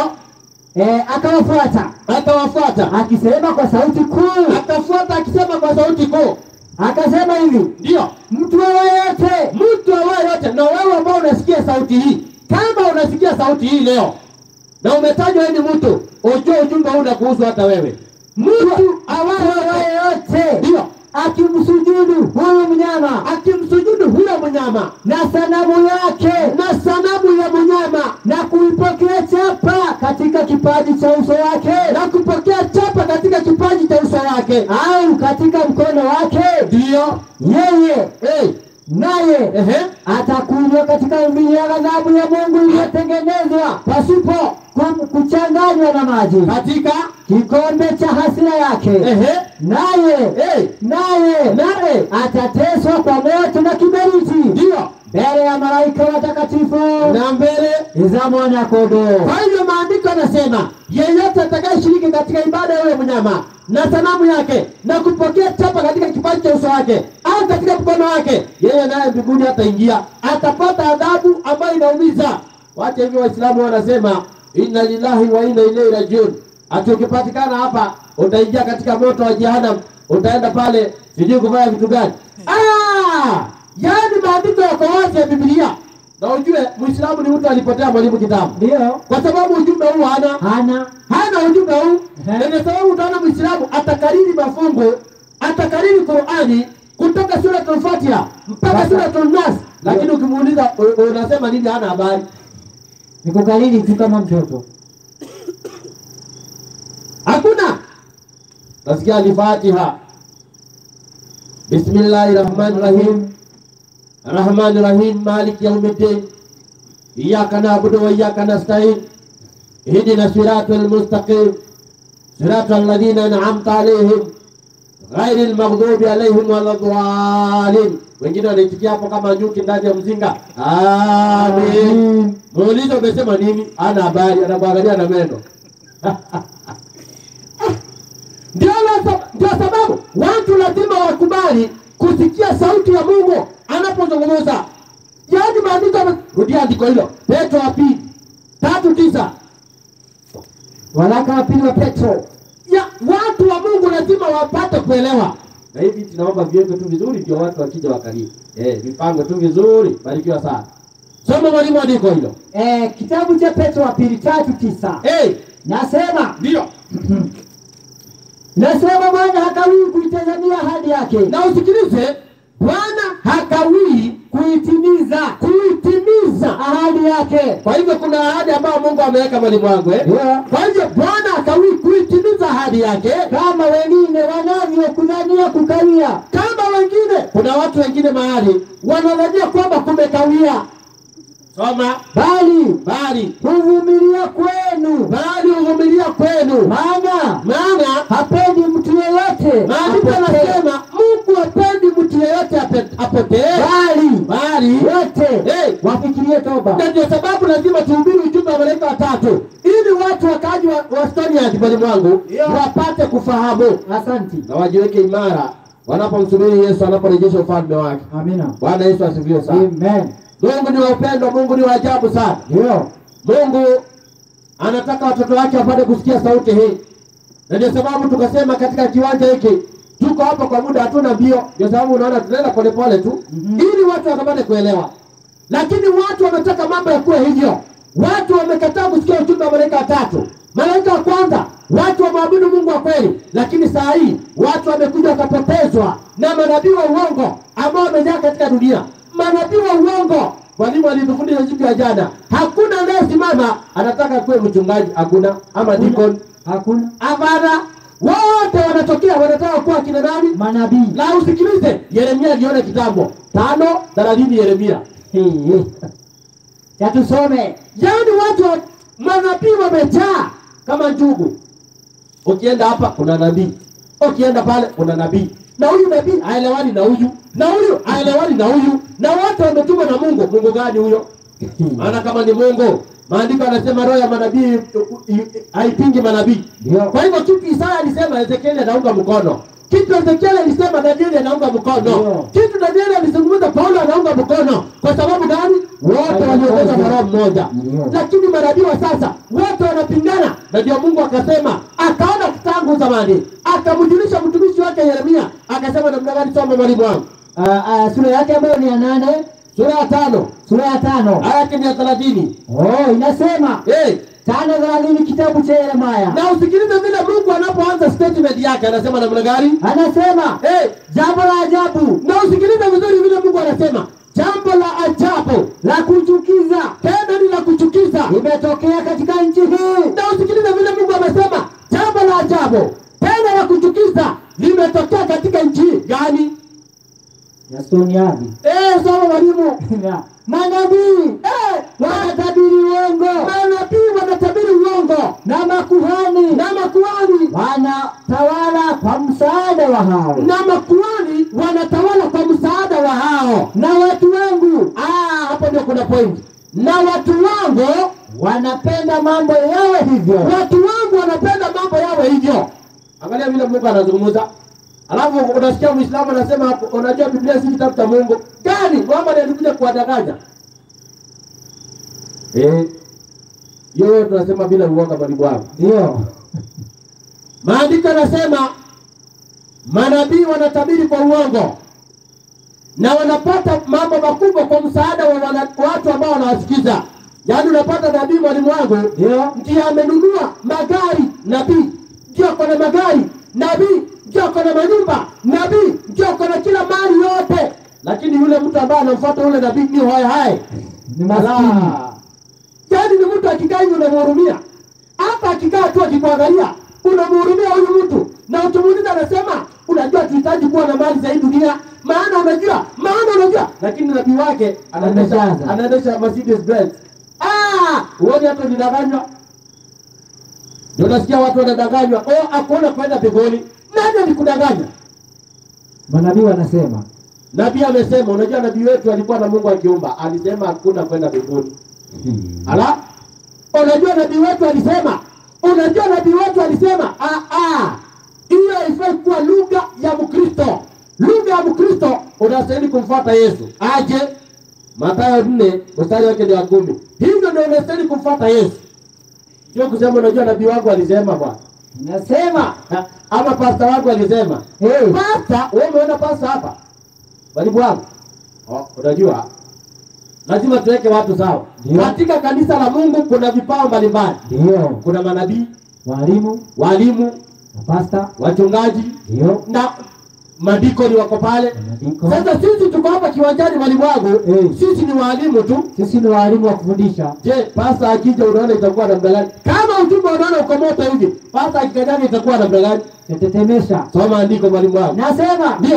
e, akawafuata akawafuata akisema kwa sauti kuu, akafuata akisema kwa sauti kuu. akasema hivi, Ndio. mtu yeyote Mtu awaye yote, na wewe ambao unasikia sauti hii, kama unasikia sauti hii leo na umetajwa wewe ni mtu, ujue ujumbe huu unakuhusu hata wewe. Mtu awaye yote ndio akimsujudu huyu mnyama akimsujudu huyo mnyama na sanamu yake na sanamu ya mnyama na kuipokea chapa katika kipaji cha uso wake na kupokea chapa katika kipaji cha uso wake au katika mkono wake, ndio yeye hey. naye Ehe. atakunywa katika mvinyo ya ghadhabu ya Mungu iliyotengenezwa pasipo kum- kuchanganywa na maji katika kikombe cha hasira yake. ehe. Naye Hey. naye Naye atateswa kwa moto na kiberiti ndio mbele ya malaika watakatifu na mbele. za mwana kondoo. Kwa hivyo maandiko yanasema yeyote atakayeshiriki katika ibada ya yule mnyama na sanamu yake na kupokea chapa katika kipaji cha uso wake au katika mkono wake, yeye naye mbinguni hataingia, atapata adhabu ambayo inaumiza. Wacha hivyo Waislamu wanasema inna lillahi wa inna ilaihi rajiun. Ati ukipatikana hapa utaingia katika moto wa jehanamu, utaenda pale sijui kufanya vitu gani. Ah! Yaani maandiko yako wazi ya Biblia. Na ujue Muislamu ni mtu alipotea mwalimu kitabu. Ndio Kwa sababu ujumbe huu hana hana hana ujumbe huu. Ehe. Na ndio sababu utaona Muislamu atakariri mafungu, atakariri Qur'ani kutoka sura al-Fatiha mpaka Sasa. sura al-Nas, lakini ukimuuliza u- unasema nini hana habari. nikukariri tu kama mtoto. Hakuna. Nasikia al-Fatiha. Bismillahir Rahmanir Rahim. Rahmanir Rahim Malik Yawmiddin. Iyyaka na'budu wa iyyaka nasta'in. Ihdina siratal mustaqim. Siratal ladzina an'amta 'alaihim ghairil maghdubi 'alaihim waladdallin. Wengine wanaitikia hapo kama nyuki ndani ya mzinga. Amin. Muulize umesema nini? Ana habari, anakuangalia na meno. Ndio la- ndio sababu watu lazima wakubali kusikia sauti ya Mungu anapozungumza. Yaani maandiko yame- rudia andiko hilo. Petro wa pili tatu tisa. Waraka wa pili wa Petro Ya watu wa Mungu lazima wapate kuelewa. Na hivi tunaomba viweke tu vizuri ndio watu wakija wakaribu. Eh, mipango tu vizuri. Barikiwa sana. Soma mwalimu andiko hilo. e, kitabu cha Petro wa pili tatu tisa Eh, nasema ndio. nasema Bwana hakawii kuitazamia ahadi yake Na usikilize, Bwana hakawii kuitimiza kuitimiza. ahadi yake. Kwa hivyo kuna ahadi ambayo Mungu ameweka mwalimu wangu eh? Ndio. Kwa hivyo Bwana hakawii kuitimiza ahadi yake Kama wengine wanavyokudhania kukawia, kama wengine wengine, kuna watu wengine mahali wanadhania kwamba kumekawia. Soma. Bali Bali huvumilia kwenu, bali huvumilia kwenu, maana maana hapendi mtu yeyote maandiko apotee, yanasema Mungu hapendi mtu yeyote ape- apotee, bali bali wote hey, wafikirie toba. na ndio sababu lazima tuhubiri ujumbe wa malaika watatu ili watu wakaji wa, wa Stonyard bali mwangu wapate kufahamu Asante. na wajiweke imara wanapomsubiri Yesu anaporejesha ufalme wake. Amina. Bwana Yesu asifiwe sana. Amen. Mungu ni wa upendo, Mungu ni wa ajabu sana. Ndio. Mungu anataka watoto wake wapate kusikia sauti hii. Na ndio sababu tukasema katika kiwanja hiki tuko hapa kwa muda, hatuna mbio. Ndio sababu unaona tunaenda polepole tu mm-hmm. ili watu wakapate kuelewa. Lakini watu wanataka mambo ya kuwa hivyo. Watu wamekataa kusikia ujumbe wa malaika watatu. Malaika wa kwanza watu wamwabudu Mungu wa kweli, lakini saa hii watu wamekuja wakapotezwa na manabii wa uongo ambao wamejaa katika dunia. Manabii wa uongo. Mwalimu alitufundisha siku ya jana, hakuna anayesimama anataka kuwe mchungaji, hakuna, ama deacon, Hakuna. Avana, wote wanatokea wanataka kuwa kina nani? Manabii. Na usikilize, Yeremia aliona kitambo tano thelathini Yeremia. Hey, hey. Ya tusome. Yaani watu wa manabii wamejaa kama njugu. Ukienda hapa kuna nabii, ukienda pale kuna nabii, na huyu nabii haelewani na huyu, na huyu haelewani na huyu, na wote wametumwa na Mungu. Mungu gani huyo? Maana kama ni Mungu, maandiko yanasema roho ya manabii haipingi manabii. Ndio. Kwa hivyo kitu Isaya alisema Ezekiel anaunga mkono, kitu Ezekiel alisema Danieli anaunga mkono, Ndio. kitu Danieli alizungumza Paulo anaunga mkono. Kwa sababu gani? Wote waliongozwa na roho mmoja. Ndio. Lakini manabii wa sasa wote wanapingana, na ndio Mungu akasema, akaona tangu zamani, akamjulisha mtumishi wake Yeremia, akasema namna gani? Soma mwalimu wangu. Uh, uh, sura yake ambayo ni ya nane, Sura ya tano sura ya tano. aya yake ni ya thelathini. Oh, inasema Hey, tano thelathini kitabu cha Yeremia. na usikilize vile Mungu anapoanza statement yake, anasema namna gani? Anasema Hey, jambo la ajabu na usikilize vizuri vile Mungu anasema, jambo la ajabu la kuchukiza tena ni la kuchukiza limetokea katika nchi hii. na usikilize vile Mungu amesema, jambo la ajabu tena la kuchukiza limetokea katika nchi gani? Ya Stonyard. Eh, soma mwalimu. Manabii Eh, wanatabiri uongo, manabii wanatabiri uongo, na makuhani na makuhani wanatawala kwa msaada wa hao, na makuhani wanatawala kwa msaada wa hao. na watu wangu Ah, hapo ndio kuna point. Na watu wangu, wanapenda mambo yawe hivyo. watu wangu wanapenda mambo yawe hivyo. Angalia vile Mungu anazungumza. Alafu unasikia Muislamu anasema, unajua Biblia si kitabu cha Mungu. Gani? Muhammad alikuja kuwadanganya. Eh. Yeye tunasema bila uoga bali bwana. Ndio. Maandiko yanasema manabii wanatabiri kwa uongo na wanapata mambo makubwa kwa msaada wa wana, watu ambao wanawasikiza. Yaani unapata nabii mwalimu wangu Ndio. ndiye amenunua magari, nabii ndio kuna magari, nabii ndio kuna manyumba, nabii ndio kuna kila mali yote, lakini yule mtu ambaye anamfuata yule nabii ni hoye hai, Ni maskini. yaani ni mtu akikaa hivi unamhurumia, hata akikaa tu akikuangalia unamhurumia huyu mtu, na ukimuuliza anasema unajua tuhitaji kuwa na mali za hii dunia, maana unajua maana unajua, lakini nabii wake anaendesha Amejaza. anaendesha Mercedes Benz. Ah, uone hata nidanganywa. Ndio nasikia watu wanadanganywa, oh akuona kwenda mbinguni. Nani alikudanganya? Manabii wanasema. Nabii amesema, unajua nabii wetu alikuwa na Mungu akiumba, alisema hakuna kwenda mbinguni. Hmm. Ala? Unajua nabii wetu alisema, unajua nabii wetu alisema, ah ah. Hiyo haifai kuwa lugha ya Mkristo. Lugha ya Mkristo unastahili kumfuata Yesu. Aje? Mathayo nne mstari wake ni wa kumi. Hivyo ndio unastahili kumfuata Yesu. Sio kusema unajua nabii wangu alisema bwana. Nasema Ha, ama pasta wangu alisema. hey, Pasta, wewe umeona pasta hapa? Bali bwana. Oh, unajua lazima tuweke watu sawa. Ndio. Katika kanisa la Mungu kuna vipawa mbalimbali. ndio Kuna manabii, walimu, walimu, mapasta, wachungaji ndio na madikoni wako pale. maandiko. Sasa sisi tuko hapa kiwanjani mwalimu wangu, Eh. sisi ni walimu tu. Sisi ni walimu wa kufundisha. Je, pasta akija unaona itakuwa namna gani? Kama ujumbe unaona uko moto hivi, pasta akikajaje itakuwa namna gani? Tetemesha. Soma andiko mwalimu wangu. Nasema Ndio.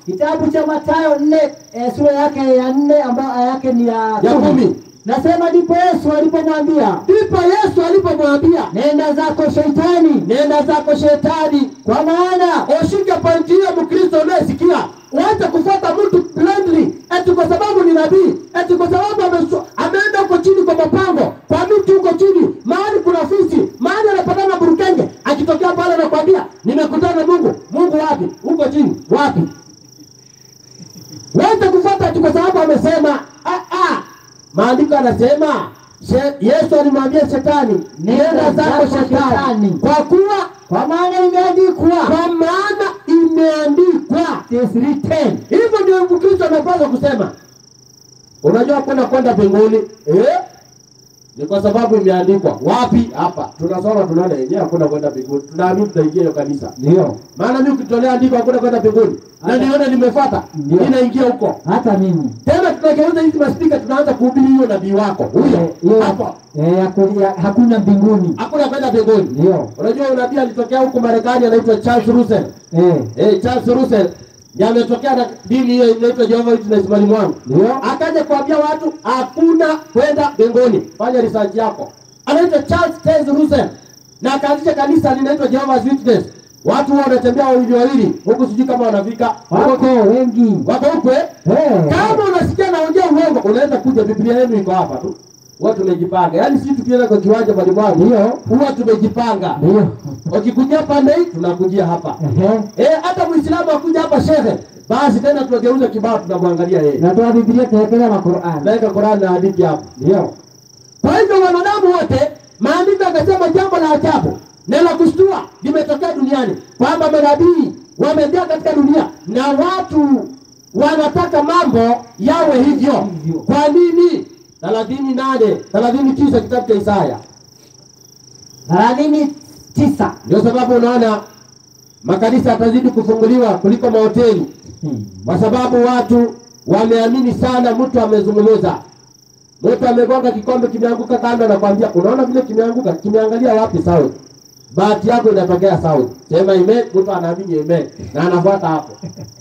Kitabu cha Mathayo nne eh, sura yake ya nne ambayo aya yake ni ya ya kumi. Nasema ndipo Yesu alipomwambia, Ndipo Yesu alipomwambia, nenda zako shetani, nenda zako shetani. kwa maana Ushike pointi hiyo Mkristo unayesikia. Wacha kufuata mtu blindly eti kwa sababu ni nabii, eti kwa sababu amesu, ameenda huko chini kwa mapango, kwa miti huko chini, mahali kuna fisi, mahali anapatana burukenge, akitokea pale anakuambia nimekutana na Mungu. Mungu wapi? Huko chini. Wapi? Wacha kufuata eti kwa sababu amesema. Ah ah. Maandiko yanasema Yesu alimwambia shetani, nenda zako shetani, kwa kuwa kwa maana imeandikwa, kwa maana imeandikwa. it is written. Hivyo ndio Mkristo anapaswa kusema. Unajua kuna kwenda mbinguni eh? Ni kwa sababu imeandikwa. Wapi? Hapa. Tunasoma tunaona yenyewe hakuna kwenda mbinguni. Tunaamini tutaingia hiyo kanisa. Ndio. Maana mimi ukitolea andiko hakuna kwenda mbinguni. Na niona nimefuata. Ninaingia huko. Hata mimi. Tena tunageuza hizi maspika tunaanza kuhubiri hiyo nabii wako. Huyo. Hapo. Eh, hakuna hakuna mbinguni. Hakuna kwenda mbinguni. Ndio. Unajua nabii alitokea huko Marekani anaitwa Charles Russell. Eh. Eh, Charles Russell. Ndiye ametokea na dini hiyo inaitwa Jehovah Witness mwalimu wangu. Ndio. Akaja kuambia watu hakuna kwenda mbinguni. Fanya research yako. Anaitwa Charles Taze Russell. Na akaanzisha kanisa linaitwa Jehovah's Witness. Watu wanatembea wawili wawili. Huko sijui kama wanafika. Wako wengi. Wako huko eh? Eh. Kama unasikia naongea uongo, unaweza kuja, Biblia yenu iko hapa tu. Watu tumejipanga. Yaani sisi tukienda kwa kiwanja mwalimu wangu, Ndio. huwa tumejipanga. Ndio. Ukikujia pande hii tunakujia hapa. Ehe. Eh, hata Muislamu akuja hapa shehe, basi tena tunageuza kibao tunamwangalia yeye. Natoa Biblia tuwekelea na Qur'an. Naweka Qur'an na hadithi hapo. Ndio. Kwa hivyo wanadamu wote, maandiko akasema jambo la ajabu na la kushtua limetokea duniani, kwamba manabii wamejaa katika dunia na watu wanataka mambo yawe hivyo. Kwa nini? thelathini na nane, thelathini na tisa kitabu cha Isaya. thelathini na tisa. Ndio sababu unaona makanisa yatazidi kufunguliwa kuliko mahoteli. Kwa sababu watu wameamini sana. Mtu amezungumza, mtu amegonga kikombe kimeanguka kando, anakuambia unaona vile kimeanguka, kimeangalia wapi Saudi? Bahati yako inatokea Saudi. Sema amen, mtu anaamini amen na anafuata hapo.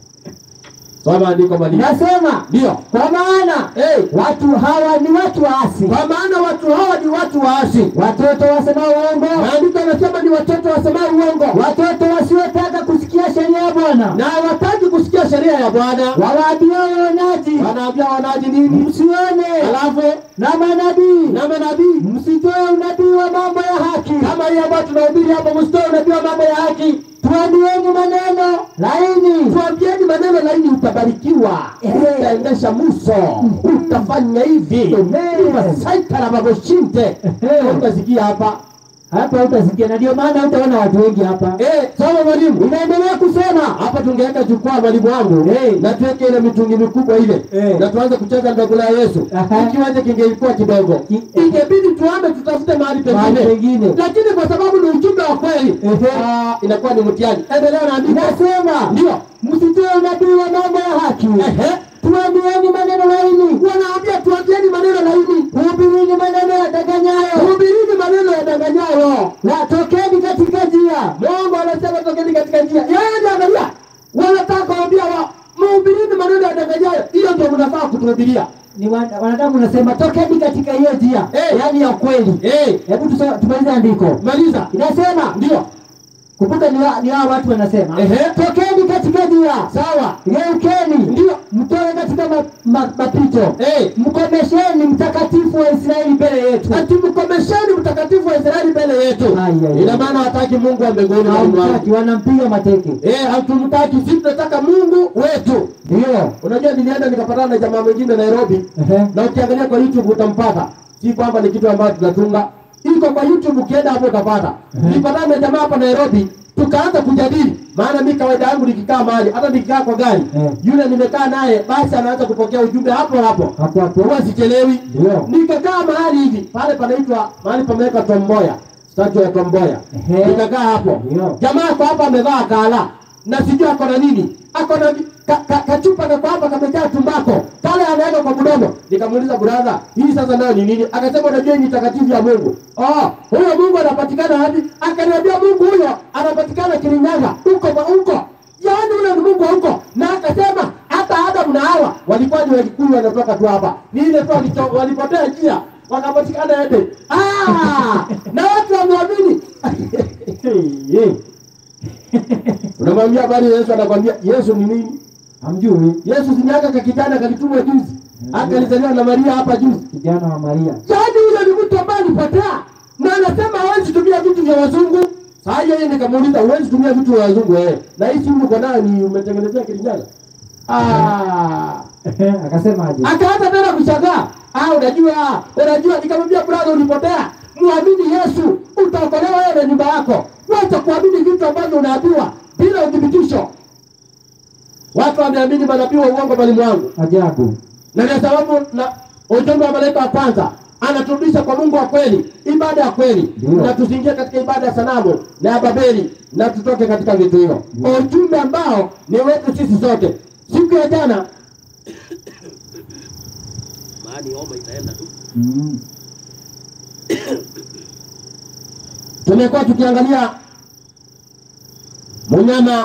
Soma andiko mali. Nasema ndio. Kwa maana hey, watu hawa ni watu waasi. Kwa maana watu hawa ni watu waasi. Watoto wasema uongo. Maandiko yanasema ni watoto wasema uongo. Watoto wasiotaka kusikia sheria ya Bwana. Na hawataki kusikia sheria ya Bwana. Wawaambia waonaji. Wanaambia wanaji nini? Msione. Alafu na manabii. Na manabii. Msitoe unabii wa mambo ya haki. Kama hiyo ambayo tunahubiri hapa, msitoe unabii wa mambo ya haki. Tuambieni maneno laini. Tuambieni maneno laini, utabarikiwa. Utaendesha muso. Utafanya hivi. Umasaita na magoshinte. Utasikia hapa. Hapa utasikia, na ndio maana utaona watu wengi hapa. Eh, sawa mwalimu. Inaendelea kusema. Hapa tungeweka jukwaa mwalimu wangu. Eh. Na tuweke ile mitungi mikubwa ile. Eh. Na tuanze kucheza ndogo la Yesu. Kiwanja kingelikuwa kidogo. Ingebidi tuame tutafute mahali pengine. pengine. Lakini kwa sababu ni ujumbe wa kweli, ah, inakuwa ni mtihani. Endelea na andiko. Nasema, ndio, msitoe unabii wa mambo ya haki. Ehe. Tuambieni maneno laini. Wanaambia tuambieni maneno laini. Hubirini maneno yadanganyayo. Hubirini maneno yadanganyayo. Na tokeni katika njia. Mungu anasema tokeni katika njia. Yeye angalia. Wanataka kuambia wa mhubirini maneno yadanganyayo. Hiyo ndio mnafaa kutuhubiria. Ni wanadamu nasema tokeni katika hiyo njia. Hey. Yaani ya kweli. Eh, Hebu tusome tumalize andiko. maliza. Inasema, Ndio. kumbuka ni wa, ni hao watu wanasema. Ehe. Tokeni katika njia. Sawa. Geukeni. Ndio. Mtoe katika ma, ma, mapito. Eh, Mkomesheni mtakatifu wa Israeli mbele yetu. ati mkomesheni mtakatifu wa Israeli mbele yetu. Ai, ai, ai. Ina maana hataki Mungu wa mbinguni. Hawamtaki, wanampiga mateke. Eh, hatumtaki, sisi tunataka Mungu wetu. Ndio. Unajua nilienda nikapatana na jamaa mwingine Nairobi. Ehe. Na ukiangalia kwa YouTube utampata. Si kwamba ni kitu ambacho tunatunga. Iko kwa YouTube, ukienda hapo utapata. Nilipatana na jamaa hapa Nairobi, tukaanza kujadili. Maana mimi kawaida yangu nikikaa mahali, hata nikikaa kwa gari, Eh. yule nimekaa naye basi anaanza kupokea ujumbe hapo hapo. Hapo hapo. Huwa sichelewi. Ndio. Nikakaa mahali hivi, pale panaitwa mahali pameweka Tomboya, statue ya Tomboya. Ehe. Nikakaa hapo. Ndio. Jamaa kwa hapa amevaa kala. Na sijui ako na nini. Ako na ka, ka, kachupa na kwa hapa kamejaa tumbako. Kale anaweka kwa mdomo. Nikamuuliza brother, hii sasa nayo ni nini? Akasema unajua ni takatifu ya Mungu. Oh, huyo Mungu anapatikana wapi? Akaniambia Mungu huyo anapatikana Kirinyaga. Huko kwa huko. Yaani ule ni Mungu huko. Na akasema walikuwa ni Wakikuyu wanatoka tu hapa. Ni ile tu walito- walipotea njia wakapatikana ende. Ah! Na watu wameamini. Unamwambia habari ya Yesu, anakwambia Yesu ni nini? Hamjui Yesu si miaka kakijana kalitumwa juzi. Hata alizaliwa na Maria hapa juzi. kijana wa Maria. Yaani huyo ni mtu ambaye alipotea. Na anasema hawezi tumia vitu vya wazungu. Sasa yeye nikamuuliza huwezi tumia vitu vya wazungu wewe. Na hii simu uko nayo ni umetengenezea kijana. Ah! Akasema aje? Akaanza tena kushangaa. Ah, unajua, unajua nikamwambia brother ulipotea. Muamini Yesu, utaokolewa wewe na nyumba yako. Wacha kuamini vitu ambavyo unaambiwa bila udhibitisho. Watu wameamini manabii wa uongo mwalimu wangu. Ajabu. Na ndio sababu na ujumbe wa malaika wa kwanza anaturudisha kwa Mungu wa kweli, ibada ya kweli. Ndio. Na tusiingie katika ibada ya sanamu na ya Babeli na tutoke katika vitu hivyo. Ujumbe ambao ni wetu sisi sote. Siku ya jana Maani homa itaenda tu. Mm. tumekuwa tukiangalia mnyama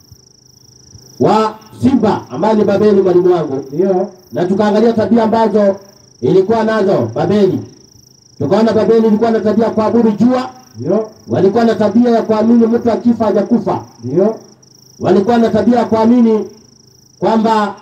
wa simba ambaye ni Babeli mwalimu wangu. Ndio. Na tukaangalia tabia ambazo ilikuwa nazo Babeli. Tukaona Babeli ilikuwa na tabia ya kuabudu jua. Ndio. Walikuwa na tabia ya kuamini mtu akifa hajakufa. Ndio. Walikuwa na tabia ya kuamini kwamba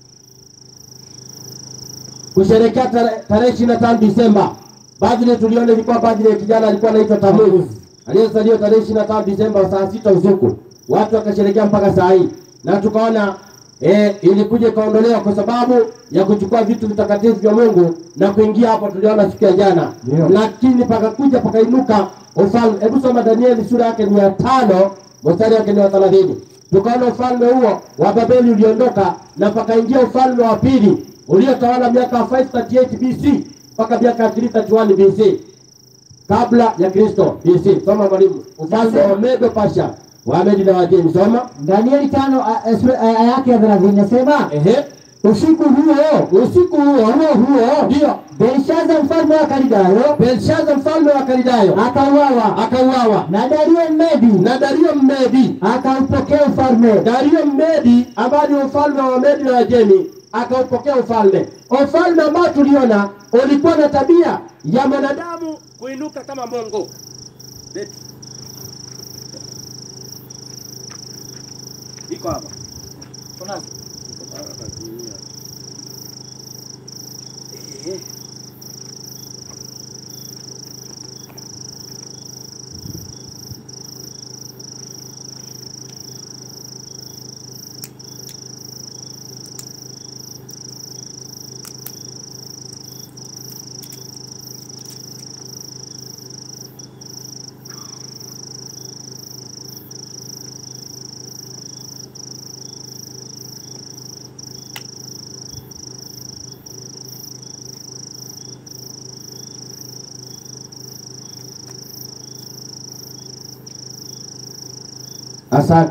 kusherehekea tare- tarehe ishirini na tano Disemba. Birthday tuliona ilikuwa birthday ya kijana alikuwa anaitwa Tamuz. Aliyezaliwa tarehe ishirini na tano Disemba saa sita usiku. Watu wakasherehekea mpaka saa hii. Na tukaona eh, ilikuja ikaondolewa kwa sababu ya kuchukua vitu vitakatifu vya Mungu na kuingia hapo, tuliona siku ya jana. Ndio. Lakini pakakuja pakainuka ufalme. Hebu soma Danieli sura yake ni ya tano mstari wake ni wa thelathini. Tukaona ufalme huo wa Babeli uliondoka na pakaingia ufalme wa pili uliotawala miaka five thirty eight B C mpaka miaka three thirty one B C kabla ya Kristo B C. Soma mwalimu. Ufalme wa Medo Pasha, Wamedi na Wajemi. Soma. Danieli tano a- a- sura- aya yake ya thelathini nasema Ehe. usiku huo Usiku huo huo huo ndio Belshaza mfalme wa Kalidayo Belshaza mfalme wa Kalidayo akauawa akauawa na Dario Mmedi na Dario Mmedi. akaupokea ufalme. Dario Mmedi ambaye ni ufalme wa Wamedi na Wajemi akaupokea ufalme. Ufalme ambao tuliona ulikuwa na tabia ya mwanadamu kuinuka kama Mungu. Beti. Iko hapa. Kuna Eh. Asante.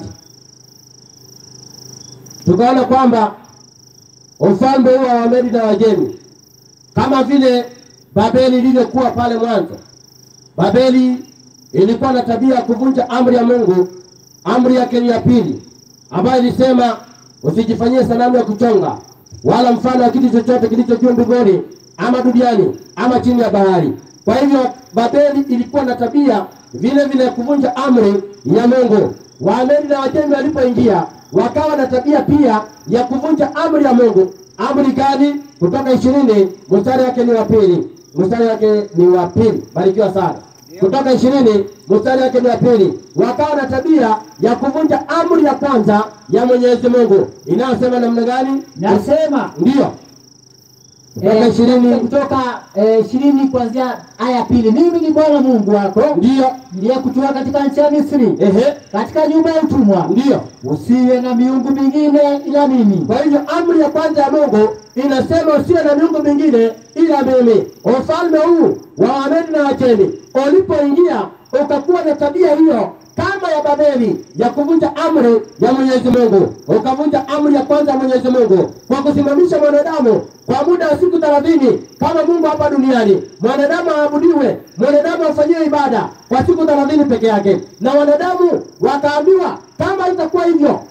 Tukaona kwamba ufalme huu wa Wamedi na Wajemi kama vile Babeli ilivyokuwa pale mwanzo. Babeli ilikuwa na tabia ya kuvunja amri ya Mungu, amri yake ni ya pili, ambayo ilisema usijifanyie sanamu ya kuchonga wala mfano wa kitu chochote kilicho juu mbinguni ama duniani ama chini ya bahari. Kwa hivyo Babeli ilikuwa na tabia vile vile ya kuvunja amri ya Mungu. Wamedi na Wajemi walipoingia wakawa na tabia pia ya kuvunja amri ya Mungu. Amri gani? Kutoka ishirini mstari wake ni wa pili. Mstari wake ni wa pili. Barikiwa sana. Kutoka ishirini mstari wake ni wa pili. Wakawa na tabia ya kuvunja amri ya kwanza ya Mwenyezi Mungu. Inayosema namna gani? Nasema Ndio. Kutoka eh, ishirini kutoka eh, ishirini kuanzia aya ya pili. Mimi ni Bwana Mungu wako ndio. niliyekutoa katika nchi ya Misri, Ehe. katika nyumba ya utumwa. Ndio. Usiwe na miungu mingine ila mimi. Kwa hivyo amri ya kwanza ya Mungu inasema usiwe na miungu mingine ila mimi. Ufalme huu wa Wamedi na Wajemi ulipoingia ukakuwa na tabia hiyo kama ya Babeli ya kuvunja amri ya Mwenyezi Mungu. Ukavunja amri ya kwanza ya Mwenyezi Mungu kwa kusimamisha mwanadamu kwa muda wa siku thelathini kama Mungu hapa duniani. Mwanadamu aabudiwe, mwanadamu afanyiwe ibada kwa siku thelathini peke yake. Na wanadamu wakaambiwa kama itakuwa hivyo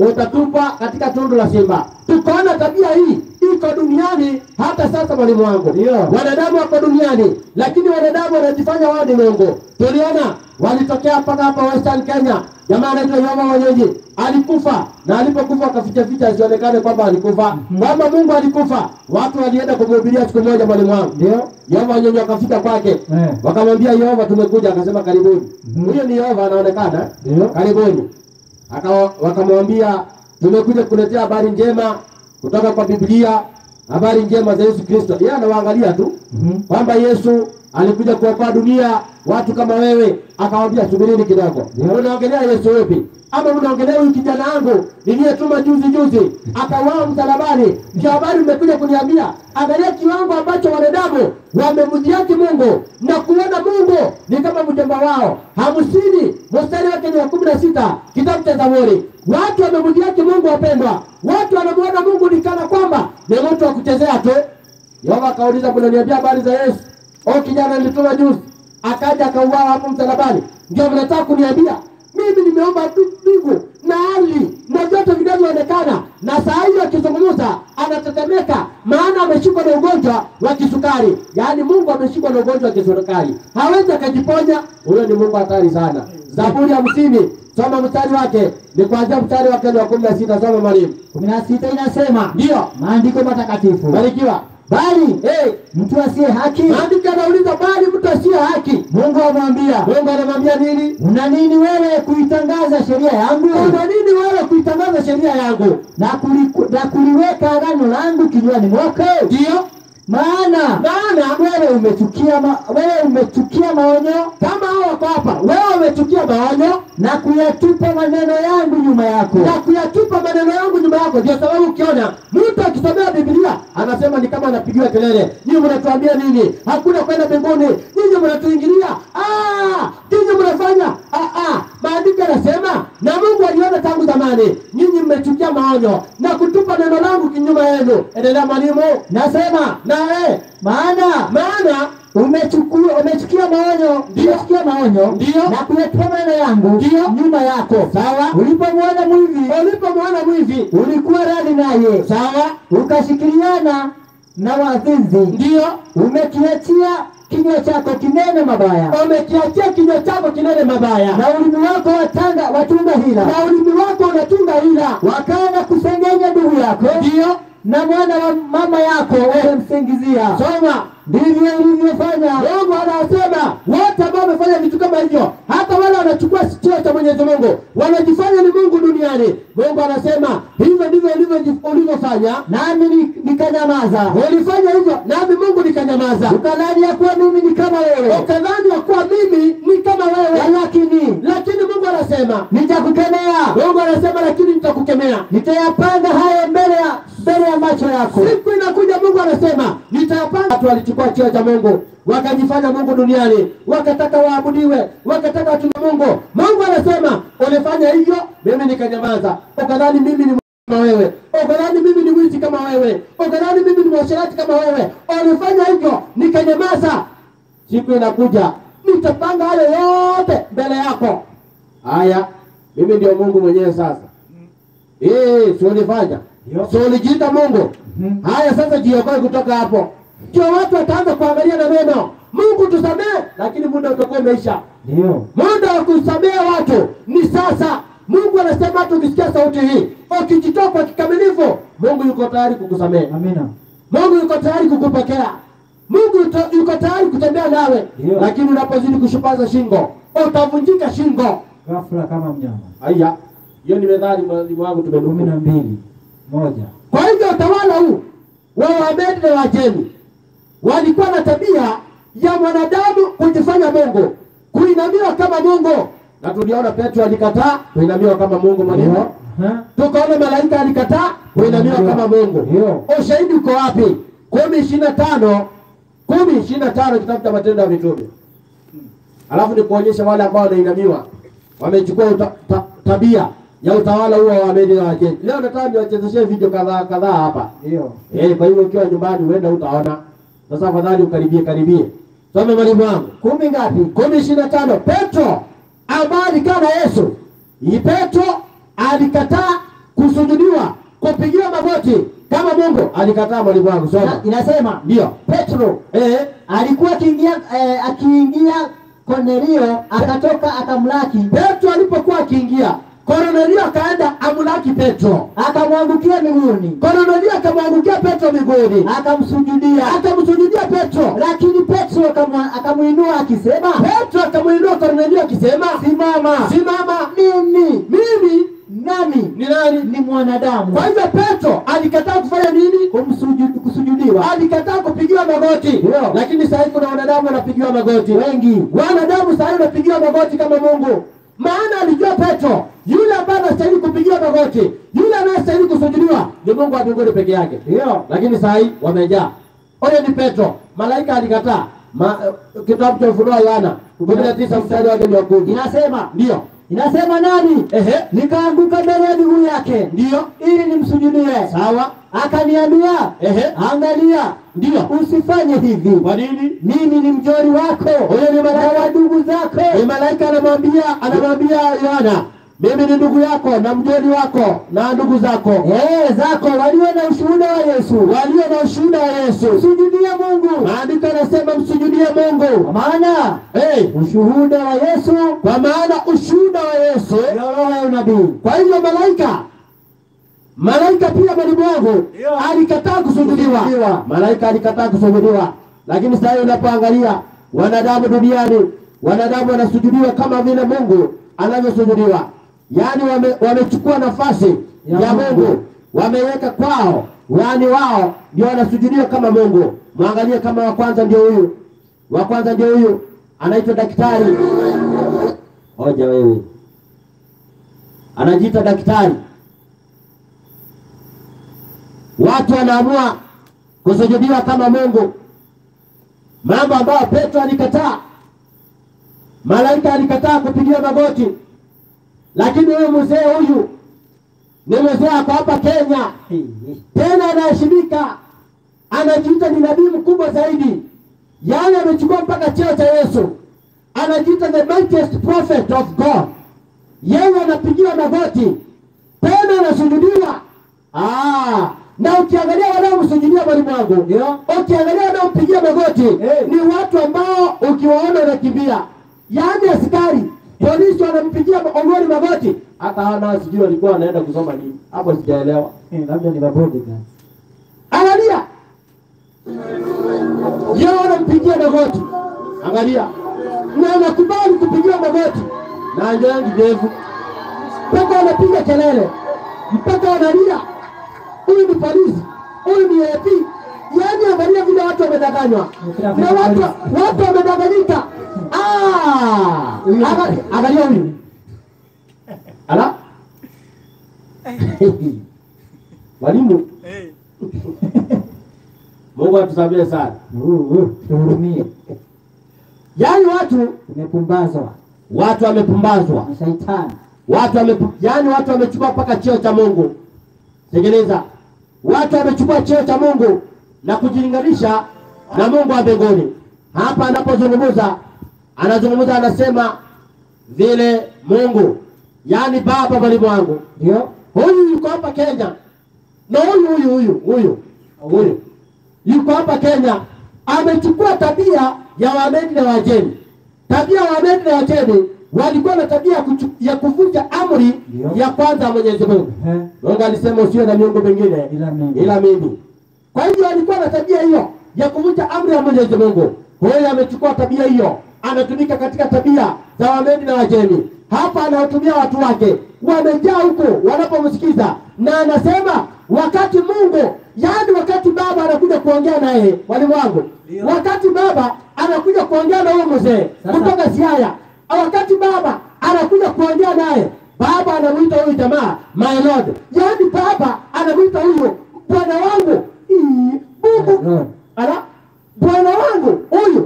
utatupa katika tundu la simba. Tukaona tabia hii iko duniani hata sasa, mwalimu wangu. Ndio. Wanadamu wako duniani, lakini wanadamu wanajifanya wao ni Mungu. Tuliona walitokea mpaka hapa Western Kenya, jamaa anaitwa Yehova Mwenyeji alikufa, na alipokufa akaficha ficha asionekane kwamba alikufa, kwamba Mungu alikufa. Watu walienda kumhubiria siku moja, mwalimu wangu. Ndio. Yehova Mwenyeji akafika kwake, Eh. wakamwambia Yehova, tumekuja. Akasema karibuni. Huyo ni Yehova anaonekana, Ndio. karibuni. Akawa wakamwambia tumekuja kukuletea habari njema kutoka kwa Biblia, habari njema za Yesu Kristo. Yeye anawaangalia tu kwamba Yesu alikuja kuokoa dunia, watu kama wewe. Akamwambia subirini kidogo, unaongelea Yesu yupi? Ama unaongelea huyu kijana wangu niliyetuma juzi juzi akauawa msalabani? Ndio habari umekuja kuniambia? Angalia kiwango ambacho wanadamu wamemdhihaki Mungu na kuona Mungu ni kama mjomba wao. Hamsini mstari wake ni wa kumi na sita kitabu cha Zaburi. Watu wamemdhihaki Mungu, wapendwa. Watu wanamuona Mungu ni kana kwamba ni mtu wa kuchezea tu. Yehova akauliza, mnaniambia habari za Yesu? O kijana nilituma juzi akaja akauawa hapo msalabani, ndio mnataka kuniambia? Mimi nimeomba mbingu na ardhi na vyote vinavyoonekana, na saa hiyo akizungumza anatetemeka, maana ameshikwa na ugonjwa wa kisukari. Yaani Mungu ameshikwa na ugonjwa wa kisukari, hawezi akajiponya. Huyo ni Mungu hatari sana. Zaburi hamsini, soma mstari wake, ni kuanzia mstari wake wa kumi na sita. Soma mwalimu. kumi na sita inasema, Ndio. maandiko matakatifu, Barikiwa. bali Eh, mtu asiye haki, maandiko yanauliza bali mtu asiye haki. Mungu amwambia, Mungu anamwambia nini? una nini wewe kuitangaza sheria yangu Una nini wewe kuitangaza sheria yangu na, kuliku, na kuliweka agano langu kinywani mwako? ndio? Maana Maana wewe umechukia ma, wewe umechukia maonyo kama hao wako hapa, wewe umechukia maonyo na kuyatupa maneno yangu nyuma yako. na kuyatupa maneno yangu nyuma yako. Ndio sababu ukiona mtu akisomea Biblia anasema ni kama anapigiwa kelele. Nyinyi mnatuambia nini? Hakuna kwenda mbinguni. Nyinyi mnatuingilia. Ah, nyinyi mnafanya. Ah ah. Maandiko yanasema na Mungu aliona tangu zamani. Nyinyi mmechukia maonyo na kutupa neno langu kinyume yenu. Endelea mwalimu. Nasema Na eh, maana maana umechukua umechukia maonyo, Ndio. umechukia maonyo Ndio. na kuyatupa maneno yangu Ndio. nyuma yako. Sawa. Ulipomwona mwivi ulipomwona mwivi, ulikuwa radhi naye, sawa, ukashikiliana na wazinzi. ndio, Umekiachia kinywa chako kinene mabaya, umekiachia kinywa chako kinene mabaya, na ulimi wako watanga watunga hila, na ulimi wako unatunga hila, wakaenda kusengenya ndugu yako ndio. na mwana wa mama yako wamemsingizia. Soma. Ndivyo ilivyofanya. Mungu anasema wote ambao wamefanya vitu kama hivyo, hata wale wanachukua cheo cha Mwenyezi Mungu, wanajifanya ni Mungu duniani. Mungu anasema hivyo ndivyo ulivyofanya, Nami ni- nikanyamaza. ulifanya hivyo nami Mungu nikanyamaza. Ukadhani ya kuwa mimi ni kama wewe, Ukadhani ya kuwa mimi ni kama wewe, lakini lakini Mungu anasema nitakukemea, Mungu anasema lakini nitakukemea. nitayapanga hayo mbele ya mbele ya macho yako. Siku inakuja Mungu anasema nitayapanga. Watu walichukua cheo cha Mungu wakajifanya Mungu duniani, wakataka waabudiwe, wakataka watu wa Mungu. Mungu anasema ulifanya hivyo, mimi nikanyamaza. Ukadhani mimi ni kama wewe, ukadhani mimi ni mwizi kama wewe, ukadhani mimi ni mwasherati kama wewe, ulifanya hivyo nikanyamaza. Siku inakuja nitapanga hayo yote mbele yako. Haya, mimi ndio Mungu mwenyewe sasa. Eh, si ulifanya? So ulijiita Mungu. Haya sasa jiokoe kutoka hapo. Ndio watu wataanza kuangalia na neno, Mungu tusamee, lakini muda utakuwa umeisha. Ndio. Muda wa kusamea watu ni sasa. Mungu anasema hata ukisikia sauti hii, ukijitoa kwa kikamilifu, Mungu yuko tayari kukusamea. Amina. Mungu yuko tayari kukupokea. Mungu yuto- yuko tayari kutembea nawe. Ndio. Lakini unapozidi kushupaza shingo, utavunjika shingo. Ghafla kama mnyama. Haya. Hiyo ni methali mwalimu wangu kumi tumenukuu. na mbili moja. Kwa hivyo utawala huu wa Wamedi na Wajemi walikuwa na tabia ya mwanadamu kujifanya Mungu, kuinamiwa kama Mungu. Na tuliona Petro alikataa kuinamiwa kama Mungu mwalimu. Ha? Tukaona malaika alikataa kuinamiwa Ndio. kama Mungu. Ndio. Ushahidi uko wapi? kumi ishirini na tano kumi ishirini na tano kitabu cha Matendo ya Mitume. Alafu ni kuonyesha wale ambao wanainamiwa wamechukua uta, ta, tabia ya utawala huo wa Wamedi na Wajemi. Leo nataka niwachezeshee video kadhaa kadhaa hapa. Ndio. Eh, kwa hivyo ukiwa nyumbani uenda utaona. Sasa afadhali ukaribie karibie. Soma mwalimu wangu. Kumi ngapi? kumi ishirini na tano. Petro ambaye alikaa na Yesu. Hii Petro alikataa kupigiwa magoti kama Mungu. Alikataa mwalimu wangu, soma. Na- inasema Ndio. Petro Eh, alikuwa akiingia eh, akiingia Kornelio akatoka akamlaki, Petro alipokuwa akiingia, Kornelio akaenda amlaki Petro. akamwangukia miguuni, Kornelio akamwangukia Petro miguuni, akamsujudia. akamsujudia Petro. Lakini Petro akamwa- akamuinua akisema, Petro akamuinua Kornelio akisema, simama, simama, mimi mimi nami ni nani? ni mwanadamu. Kwa hivyo Petro alikataa kufanya nini? Kumsujudu, kusujudiwa. Alikataa kupigiwa magoti. Ndio. Lakini sasa hivi kuna wanadamu wanapigiwa magoti. Wengi Wanadamu sasa hivi wanapigiwa magoti kama Mungu. Maana alijua Petro, yule ambaye anastahili kupigiwa magoti, yule anayestahili kusujudiwa ni Mungu wa mbinguni peke yake. ndio Lakini sasa hivi wamejaa. Ole ni Petro, malaika alikataa. Ma, uh, kitabu cha Ufunuo Yohana kumi na tisa mstari wake ni wa kumi. inasema Ndio. inasema nani? Ehe. Nikaanguka mbele ya miguu yake Ndio. ili nimsujudie. Sawa. Akaniambia, Ehe. angalia, Ndio. usifanye hivi, Kwa nini? mimi ni mjoli wako Huyo ni malaika. na wa ndugu zako. Ni malaika anamwambia anamwambia Yohana, mimi ni ndugu yako na mjoli wako na ndugu zako. Eh, zako walio na ushuhuda wa Yesu, Walio na ushuhuda wa Yesu. msujudie Mungu, Maandiko yanasema msujudie Mungu. kwa maana Hey, ushuhuda wa Yesu kwa maana ushuhuda wa Yesu. ndio roho ya unabii. Kwa hivyo malaika malaika pia mwalimu wangu alikataa kusujudiwa. Kusujudiwa. Malaika alikataa kusujudiwa. Lakini sasa hivi unapoangalia wanadamu duniani, wanadamu wanasujudiwa kama vile Mungu anavyosujudiwa. Yaani wame, wamechukua nafasi ya, Ya Mungu, Mungu. wameweka kwao, yaani wao ndio wanasujudiwa kama Mungu. Mwangalie kama wa kwanza ndio huyu. Wa kwanza ndio huyu. Anaitwa daktari. Hoja wewe. Anajiita daktari. Watu wanaamua kusujudiwa kama Mungu, mambo ambayo Petro alikataa. Malaika alikataa kupigiwa magoti. Lakini huyu mzee huyu ni mzee ako hapa Kenya, tena anaheshimika, anajiita ni nabii mkubwa zaidi, yaani amechukua mpaka cheo cha Yesu, anajiita the mightiest prophet of God. Yeye anapigiwa magoti tena anasujudiwa. Ah, na ukiangalia wanaomsujudia mwalimu wangu, Ndio. ukiangalia wanaompigia magoti Eh. ni watu ambao ukiwaona unakimbia. Yaani askari polisi wanampigia ongoni magoti, hata hana sijui walikuwa wanaenda kusoma nini hapo, sijaelewa. Eh, labda ni mabodyguard. Angalia, yeye wanampigia magoti, angalia, na anakubali kupigiwa magoti na anjoyangi ndevu, mpaka wanapiga kelele, mpaka wanalia, huyu ni polisi, huyu ni A P. Yaani angalia vile watu wamedanganywa na watu watu wamedanganyika. Ah, Angalia- angalia huyu, ala walimu, Mungu atusamehe sana. Uh, uh, tuhurumie. Yaani watu Tumepumbazwa watu wamepumbazwa, na shaitani. watu wame, yaani watu wamechukua mpaka cheo cha Mungu. Sikiliza, watu wamechukua cheo cha Mungu na kujilinganisha na Mungu wa mbinguni. Hapa anapozungumza, anazungumza anasema vile Mungu, yaani Baba mwalimu wangu, Ndio. huyu yuko hapa Kenya na huyu huyu huyu huyu huyu yuko hapa Kenya, amechukua tabia ya Wamedi na Wajemi. Tabia ya Wamedi na Wajemi walikuwa na tabia ya kuchu- ya kuvunja amri Ndio. ya kwanza ya Mwenyezi Mungu. Eh, Mungu alisema usiwe na miungu mingine ila mimi. ila mimi. Kwa hivyo alikuwa na tabia hiyo ya kuvunja amri ya Mwenyezi Mungu. Huyo amechukua tabia hiyo, anatumika katika tabia za Wamedi na Wajemi. Hapa anawatumia watu wake, wamejaa huko wanapomsikiza, na anasema wakati Mungu, yaani wakati Baba anakuja kuongea naye, walimu wangu, wakati Baba anakuja kuongea na huyo mzee Sasa- kutoka Siaya, wakati Baba anakuja kuongea naye, Baba anamuita huyu jamaa my lord, yaani Baba anamuita huyu bwana wangu. Ii, Mungu, Lord. ala, bwana wangu huyu,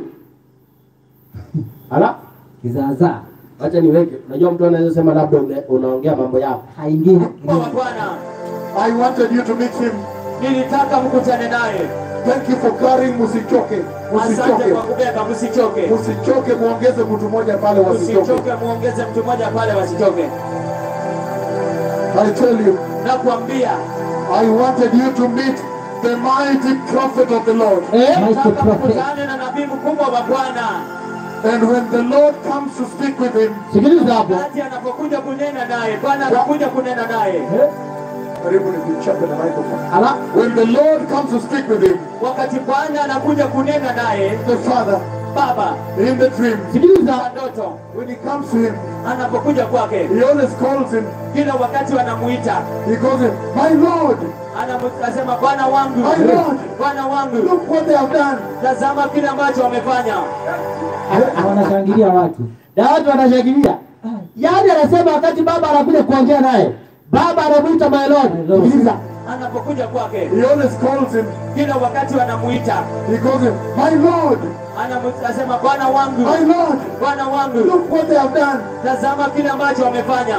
ala. Kizaazaa Acha niweke. Unajua mtu anaweza sema labda une- unaongea mambo yako. haingii. Bwana, I wanted you to meet him. Nilitaka mkutane naye. Thank you for carrying, msichoke. Asante Msichoke. kwa kubeba, msichoke. Msichoke, muongeze mtu mmoja pale wasichoke. Msichoke, muongeze mtu mmoja pale wasichoke. I tell you, Nakwambia, I wanted you to meet the mighty prophet of the Lord. Eh? Mighty prophet. Mkutane na nabii mkubwa wa Bwana. And when the Lord comes to speak with him, Sikiliza hapo. Wakati anapokuja kunena naye, Bwana anakuja kunena naye. karibu nikuchape na microphone. Ala. When the Lord comes to speak with him, Wakati Bwana anakuja kunena naye, the Father, Baba in the dream, Sikiliza. kwa ndoto, when he comes to him, anapokuja kwake, he always calls him, kila wakati wanamuita, he calls him, my Lord, anasema Bwana wangu, my Lord, Bwana wangu, look what they have done. tazama kile ambacho wamefanya. Na wanashangilia watu. Na watu wanashangilia. Yaani anasema wakati baba anakuja kuongea naye, baba anamuita my lord. Sikiliza. Anapokuja kwake, He always calls him, kila wakati wanamuita, he calls him, my Lord, anasema Bwana wangu, my Lord, Bwana wangu, look what they have done. tazama kile ambacho wamefanya.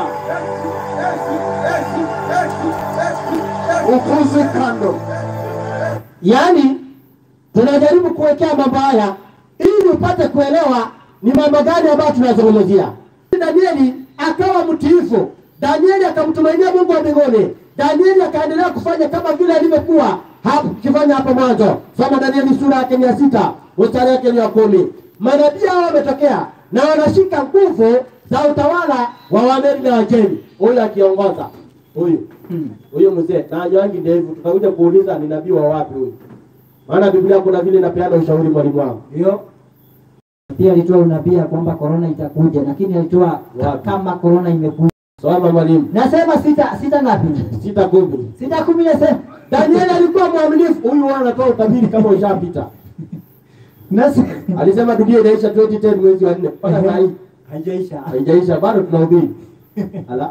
Ukuze kando. Yaani tunajaribu kuwekea mambo haya ili upate kuelewa ni mambo gani ambayo tunazungumzia. Danieli akawa mtiifu. Danieli akamtumainia Mungu wa mbinguni. Danieli akaendelea kufanya kama vile alivyokuwa hapo kifanya hapo mwanzo. Soma Danieli sura yake ya sita, mstari wake ni wa kumi. Manabii hao wametokea na wanashika nguvu za utawala wa Wamedi na Wajemi. Huyu akiongoza. Huyu. Huyu mzee na hajawangi ndevu, tutakuja kuuliza ni nabii wa wapi huyu. Maana Biblia kuna vile inapeana ushauri mwalimu wangu. Ndio. Pia alitoa unabii kwamba corona itakuja, lakini alitoa Wapi? kama corona imekuja. Soma mwalimu. Nasema sita sita ngapi? Sita kumi. Sita kumi nasema. Danieli alikuwa mwaminifu. Huyu wana anatoa utabiri kama ushapita. Nasema Alisema dunia inaisha twenty ten mwezi wa nne. Mpaka saa hii haijaisha. haijaisha bado tunahubiri. Ala.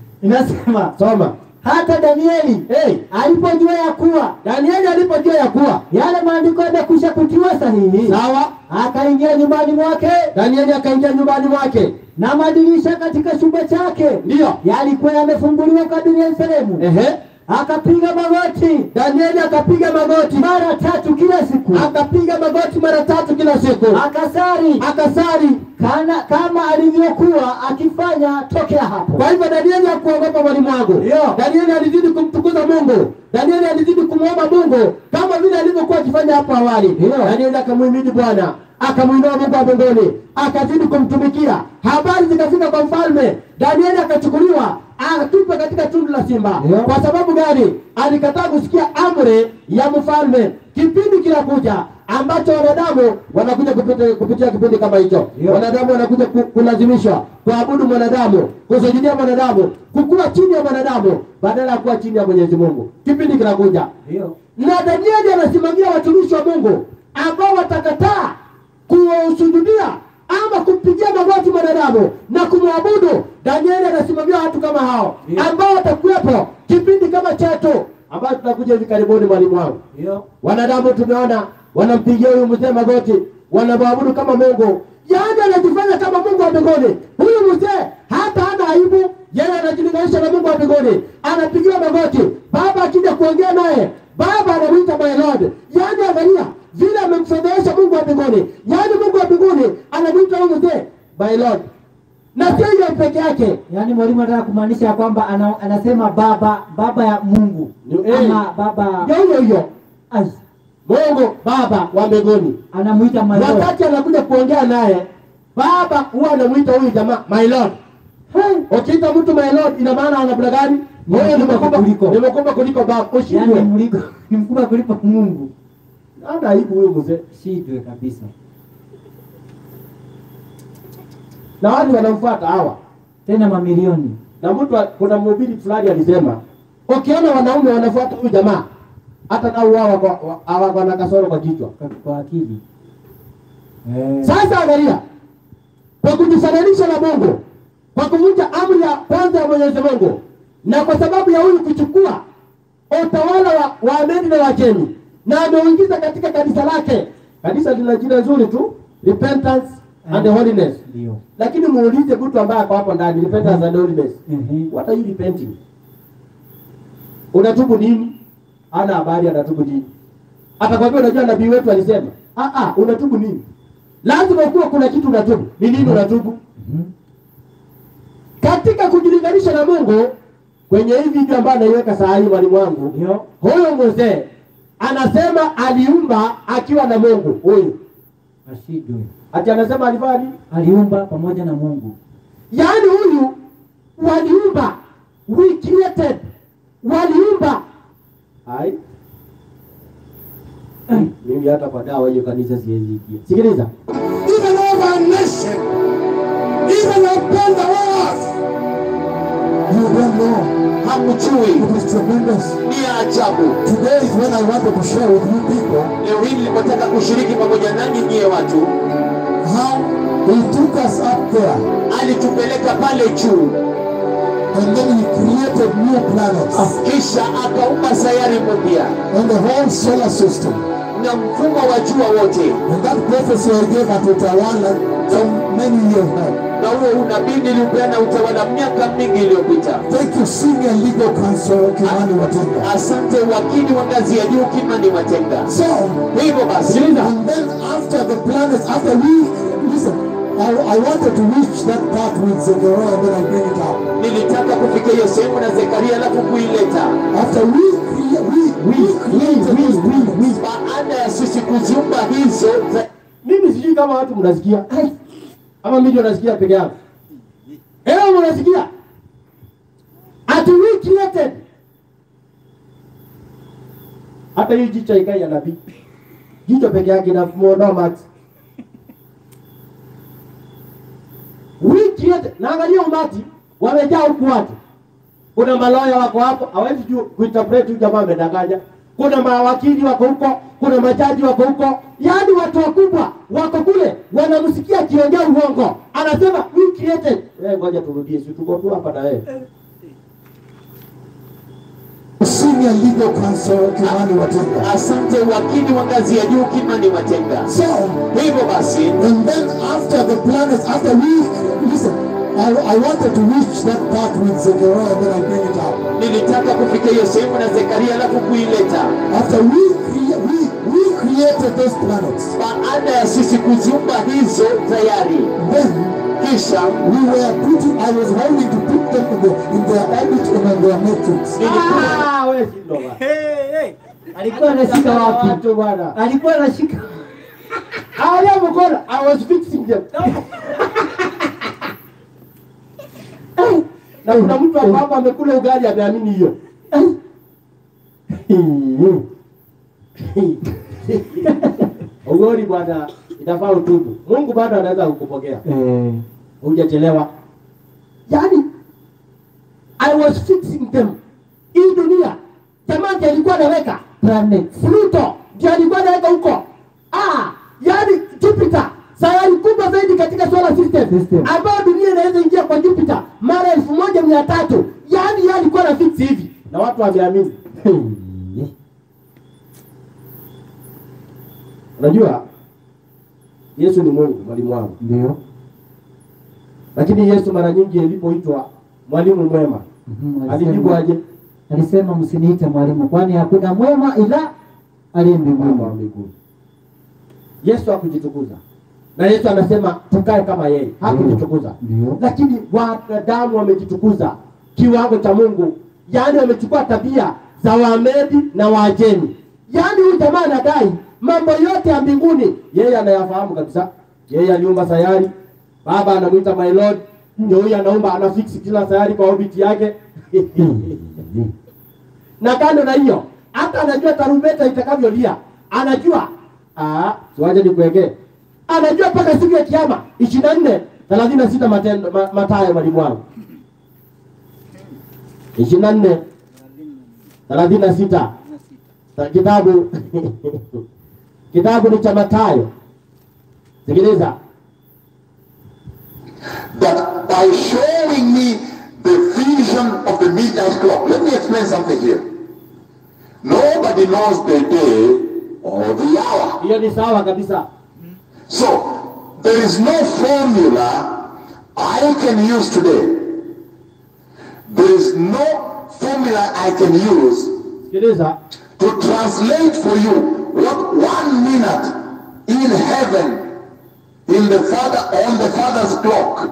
Inasema Soma. hata Danieli Hey, alipojua ya kuwa Danieli alipojua ya kuwa yale maandiko yamekwisha kutiwa sahihi, sawa, akaingia nyumbani mwake, Danieli akaingia nyumbani mwake. na madirisha katika chumba chake Ndio. yalikuwa yamefunguliwa kadiri ya Yerusalemu. Ehe. Akapiga magoti Danieli akapiga magoti mara tatu kila siku, akapiga magoti mara tatu kila siku. akasari Akasari. kana kama alivyokuwa akifanya tokea hapo. Kwa hivyo Danieli hakuogopa mwalimu wangu. Ndio. Danieli alizidi kumtukuza Mungu. Danieli alizidi kumwomba Mungu kama vile alivyokuwa akifanya hapo awali. Ndio. Danieli akamhimidi Bwana, akamuinua Mungu wa mbinguni, akazidi kumtumikia. Habari zikafika kwa mfalme. Danieli akachukuliwa atupwe katika tundu la simba. Ndio. Kwa sababu gani? Alikataa kusikia amri ya mfalme. Kipindi kinakuja ambacho wanadamu wanakuja kupitia, kupitia kipindi kama hicho. Ndio. Wanadamu wanakuja ku, kulazimishwa kuabudu mwanadamu, kusujudia mwanadamu, kukuwa chini ya mwanadamu badala ya kuwa chini ya Mwenyezi Mungu. Kipindi kinakuja. Ndio. Na Danieli anasimamia watumishi wa Mungu ambao watakataa kusujudia ama kumpigia magoti mwanadamu na kumwabudu. Danieli anasimamia watu kama hao Ndio. ambao watakuwepo kipindi kama chetu ambayo tunakuja hivi karibuni mwalimu wangu. Ndio. Wanadamu tumeona wanampigia huyu mzee magoti, wanamwabudu kama Mungu. Yaani anajifanya kama Mungu wa mbinguni. Huyu mzee hata hana aibu, yeye anajilinganisha na Mungu wa mbinguni. Anapigiwa magoti. Baba akija kuongea naye, baba anamuita my lord. Yaani angalia vile amemfedhesha Mungu wa mbinguni. Yaani Mungu wa mbinguni anamuita huyu mzee my lord. Na sio hiyo peke yake. Yaani mwalimu anataka kumaanisha kwamba ana, anasema baba baba ya Mungu Ni- eh. ama baba Ndio hiyo hiyo. Ai, Mungu baba wa mbinguni. anamuita my lord. Wakati anakuja kuongea naye, baba huwa anamuita huyu jamaa my lord. Hey, ukiita mtu my lord ina maana ana namna gani? Wewe ni mkubwa kuliko. Ni mkubwa kuliko baba. Yaani Ushindwe. mliko ni mkubwa kuliko Mungu. Ana aibu huyo mzee. Shidwe kabisa. Na watu wanamfuata hawa. Tena mamilioni. Na mtu wa- kuna mhubiri fulani alisema, ukiona wanaume wanafuata huyu jamaa, hata nao wao wako hawa na kasoro kwa kichwa. Kwa, kwa akili. Eh. Sasa angalia, kwa kujifananisha na Mungu, kwa kuvunja amri ya kwanza ya Mwenyezi Mungu, na kwa sababu ya huyu kuchukua utawala wa Wamedi na Wajemi na ameuingiza katika kanisa lake. Kanisa lina jina nzuri tu, repentance and holiness. Ndio. Lakini muulize mtu ambaye ako hapo ndani, repentance and holiness. Mhm. What are you repenting? Unatubu nini? Ana habari anatubu nini? Atakwambia unajua nabii wetu alisema, "Ah ah, unatubu nini?" Lazima kuwa kuna kitu unatubu. Ni nini unatubu? Mhm. Katika kujilinganisha na Mungu, kwenye hii video ambayo naiweka saa hii mwalimu wangu, Ndio. huyo mzee anasema aliumba akiwa na Mungu. Huyu Ashidwe. ati anasema alifanya nini? Aliumba pamoja na Mungu. Yaani huyu waliumba, we created, waliumba. Hai. Mimi hata kwa dawa hiyo kanisa siwezi ingia. Sikiliza. Even over a nation, even upon the earth. You don't know. Hamjui. It is tremendous. Ni ajabu. Today is when I wanted to share with you people Leo hii nilipotaka kushiriki pamoja nanyi nyie watu, how he took us up there alitupeleka pale juu, and then he created new planets kisha akaumba sayari mpya and the whole solar system. na mfumo wa jua wote. And that prophecy I gave at Utawala some many years back. Na huo unabii niliupeana Utawala miaka mingi iliyopita. Thank you, Senior Legal Counsel Kimani Watenga. Asante wakili wa ngazi ya juu Kimani Matenga. So, Hivyo basi, and then after the planets, after we, listen, I, I wanted to reach that part with Zechariah and then I bring it up. nilitaka kufikia hiyo sehemu na Zekaria alafu kuileta. After we, crea- we, we created this planet, we, Baada ya sisi kuziumba hizo za... Mimi sijui kama watu mnasikia. Ama mimi ndio nasikia peke yangu. Ewe mnasikia? Ati we created. Hata hiyo jicho ikai ya nabii. Jicho peke yake na muondoa max. We created. Na angalia umati wamejaa huku watu. Kuna maloya wako hapo, hawezi juu kuinterpret huyu jamaa amedanganya. Kuna mawakili wako huko, kuna majaji wako huko. Yaani watu wakubwa wako kule wanamsikia akiongea uongo. Anasema we created. Eh, ngoja turudie, si tuko tu hapa na wewe. Senior Legal Counsel Kimani Watenga. Asante wakili wa ngazi ya juu Kimani Matenga. So, Hivyo basi, and then after the planets, after we, listen, I, I wanted to reach that part with Zechariah and then I bring it up. nilitaka kufikia hiyo sehemu na Zekaria alafu kuileta. After we, crea- we, we created those planets, Baada ya sisi kuziumba hizo tayari, then kisha we were putting, I was holding to put them in, the, in their orbit and in their matrix. ah, wewe si ndo bwana. Alikuwa anashika wapi? Watu bwana. Alikuwa anashika. I am God. I was fixing them. Na kuna mtu hapa hapa amekula ugali ameamini hiyo. Ugori bwana, inafaa utubu. Mungu bado anaweza kukupokea. Eh. Hujachelewa. Yaani I was fixing them. Hii dunia jamaa ndiye alikuwa anaweka Planets. Pluto ndiye alikuwa anaweka huko. Ah, yaani Jupiter sayari kubwa zaidi katika solar system, System. ambayo dunia inaweza ingia kwa Jupiter mara elfu moja mia tatu. Yaani yeye alikuwa na fix hivi na watu wameamini. Unajua Yesu ni Mungu, mwalimu wangu. Ndio. Lakini Yesu mara nyingi alipoitwa mwalimu mwema, Mhm, alijibu aje? Alisema msiniite mwalimu kwani hakuna mwema ila aliye Mungu wa mbinguni. mbinguni. Yesu hakujitukuza. Na Yesu anasema tukae kama yeye. Hakujitukuza. Ndio. Lakini wanadamu wamejitukuza kiwango cha Mungu. Yaani wamechukua tabia za Wamedi na Waajemi. Yaani huyu jamaa anadai mambo yote ya mbinguni yeye anayafahamu kabisa. Yeye aliumba sayari. Baba anamuita my lord. Ndio huyu anaumba, anafix kila sayari kwa orbit yake. Na kando na hiyo, hata anajua tarumbeta itakavyolia. Anajua, ah, siwaje nikuwekee. Anajua mpaka siku ya kiyama ishirini na nne thelathini na sita matendo ma, Mathayo mwalimu wangu. ishirini na nne thelathini na sita kitabu kitabu ni cha Mathayo. Sikiliza. But by showing me the vision of the midnight clock, let me explain something here. Nobody knows the day or the hour. Hiyo ni sawa kabisa. So, there is no formula I can use today. There is no formula I can use Sikiliza. to translate for you what one minute in heaven, in the Father, on the Father's clock,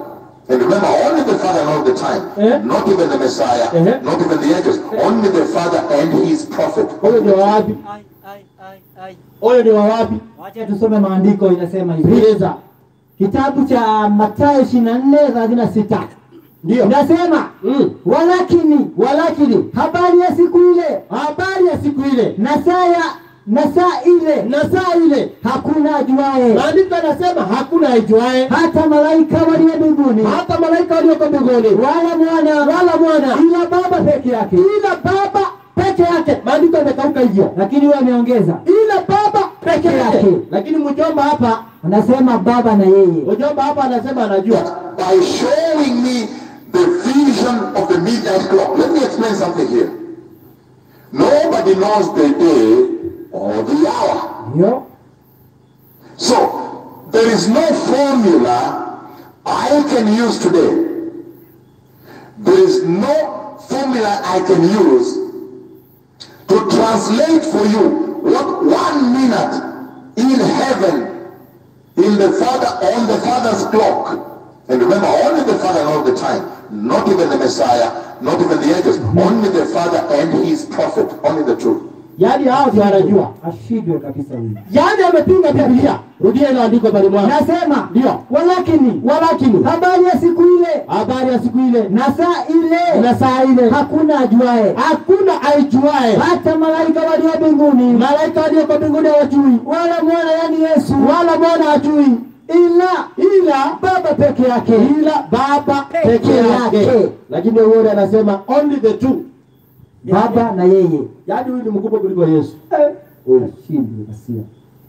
And remember, only the Father knows the time. Eh? Not even the Messiah, Eh? not even the angels. Only the Father and his prophet. Huyo ni wa wapi? Ai, ai, ai, ai. Huyo ni wa wapi? Wacha tusome maandiko inasema hivi. Sikiliza. Kitabu cha Mathayo ishirini na nne thelathini na sita. Ndio. Inasema, Mm. walakini Walakini habari ya siku ile habari ya siku ile na saa ya na saa ile na saa ile hakuna ajuaye, maandiko yanasema hakuna aijuaye, hata malaika walio mbinguni, hata malaika walioko mbinguni, wala mwana wala mwana, ila Baba peke yake, ila Baba peke yake. Maandiko yamekauka hivyo, lakini wewe ameongeza ila Baba peke yake. yake. Lakini mjomba hapa Anasema Baba na yeye. mjomba hapa anasema anajua. By showing me the vision of the midnight clock. Let me explain something here. Nobody knows the day or the hour. Ndio. So, there is no formula I can use today. There is no formula I can use to translate for you what one minute in heaven, in the Father, on the Father's clock. And remember, only the Father knows the time. Not even the Messiah, not even the angels. Only the Father and his prophet. Only the truth. Yaani hao ndio wanajua. Ashindwe kabisa huyu. Yaani amepinga Biblia. Rudia ile andiko bali mwana. Nasema Ndio. walakini Walakini habari ya siku ile habari ya siku ile na saa ile na saa ile hakuna ajuaye, hakuna aijuaye, hata malaika walio mbinguni, malaika walioko mbinguni hawajui, wala mwana yani Yesu, wala mwana hajui, ila ila Baba peke yake, ila Baba Peke peke yake. yake. Lakini yule anasema only the two. Baba na yeye. Yaani huyu ni mkubwa kuliko Yesu. Huyu ashindwe kabisa.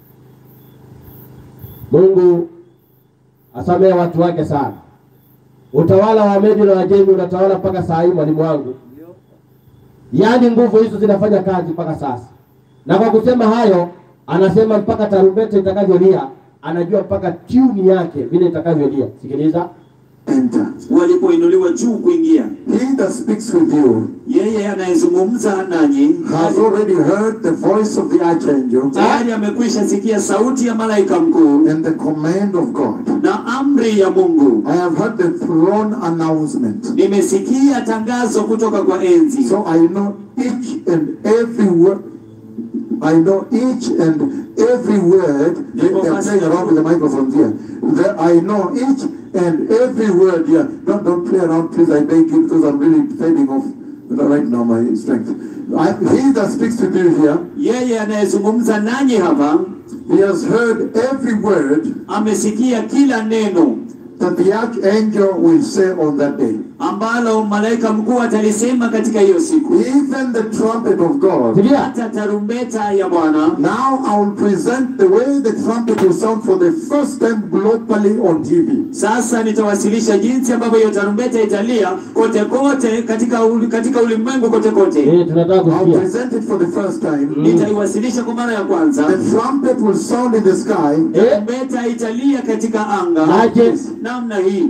Mungu asamehe watu wake sana. Utawala wa Medi na Wajemi unatawala mpaka saa hii, mwalimu wangu. Yaani nguvu hizo zinafanya kazi mpaka sasa. Na kwa kusema hayo, anasema mpaka tarumbeta itakavyolia, anajua mpaka tune yake vile itakavyolia. Sikiliza. Enter. Walipoinuliwa juu kuingia, He that speaks with you yeye anayezungumza nanyi has already heard the voice of the archangel tayari amekwisha sikia sauti ya malaika mkuu and the command of God. na amri ya Mungu. I have heard the throne announcement. Nimesikia tangazo kutoka kwa enzi. So I know each and every word. I know each and every word. They are playing around with the microphones here. The, I know each and every word here. Don't don't play around, please. I beg you, because I'm really fading off right now my strength. I, he that speaks to you here, Yeye anayezungumza nanyi hapa he has heard every word amesikia kila neno that the archangel will say on that day. ambalo malaika mkuu atalisema katika hiyo siku. Even the trumpet of God. Hata tarumbeta ya Bwana. Now I will present the way the trumpet will sound for the first time globally on T V. Sasa nitawasilisha jinsi ambavyo hiyo tarumbeta italia kote kote katika uli, katika ulimwengu kote kote. Eh, tunataka I'll kusikia. present it for the first time. Nitaiwasilisha kwa mara ya kwanza. The trumpet will sound in the sky. Tarumbeta italia katika anga. Aje. Namna hii.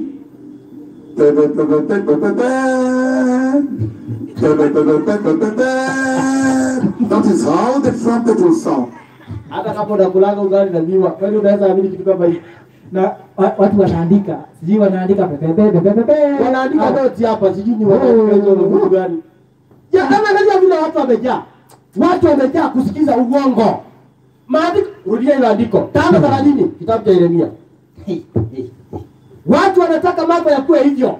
That is how the trumpet will sound. Hata kama unakulaga ugali na miwa, kwani unaweza amini kitu kama hicho? Na wa- watu wanaandika, sijui wanaandika pepe pepe pepe pepe. Wanaandika Ah. noti hapa, sijui ni wanaandika hizo noti gani. Ya kama angalia vile watu wamejaa. Watu wamejaa kusikiza uongo. Maandiko, rudia ile andiko. tano thelathini kitabu cha Yeremia. Watu wanataka mambo yakuwe hivyo.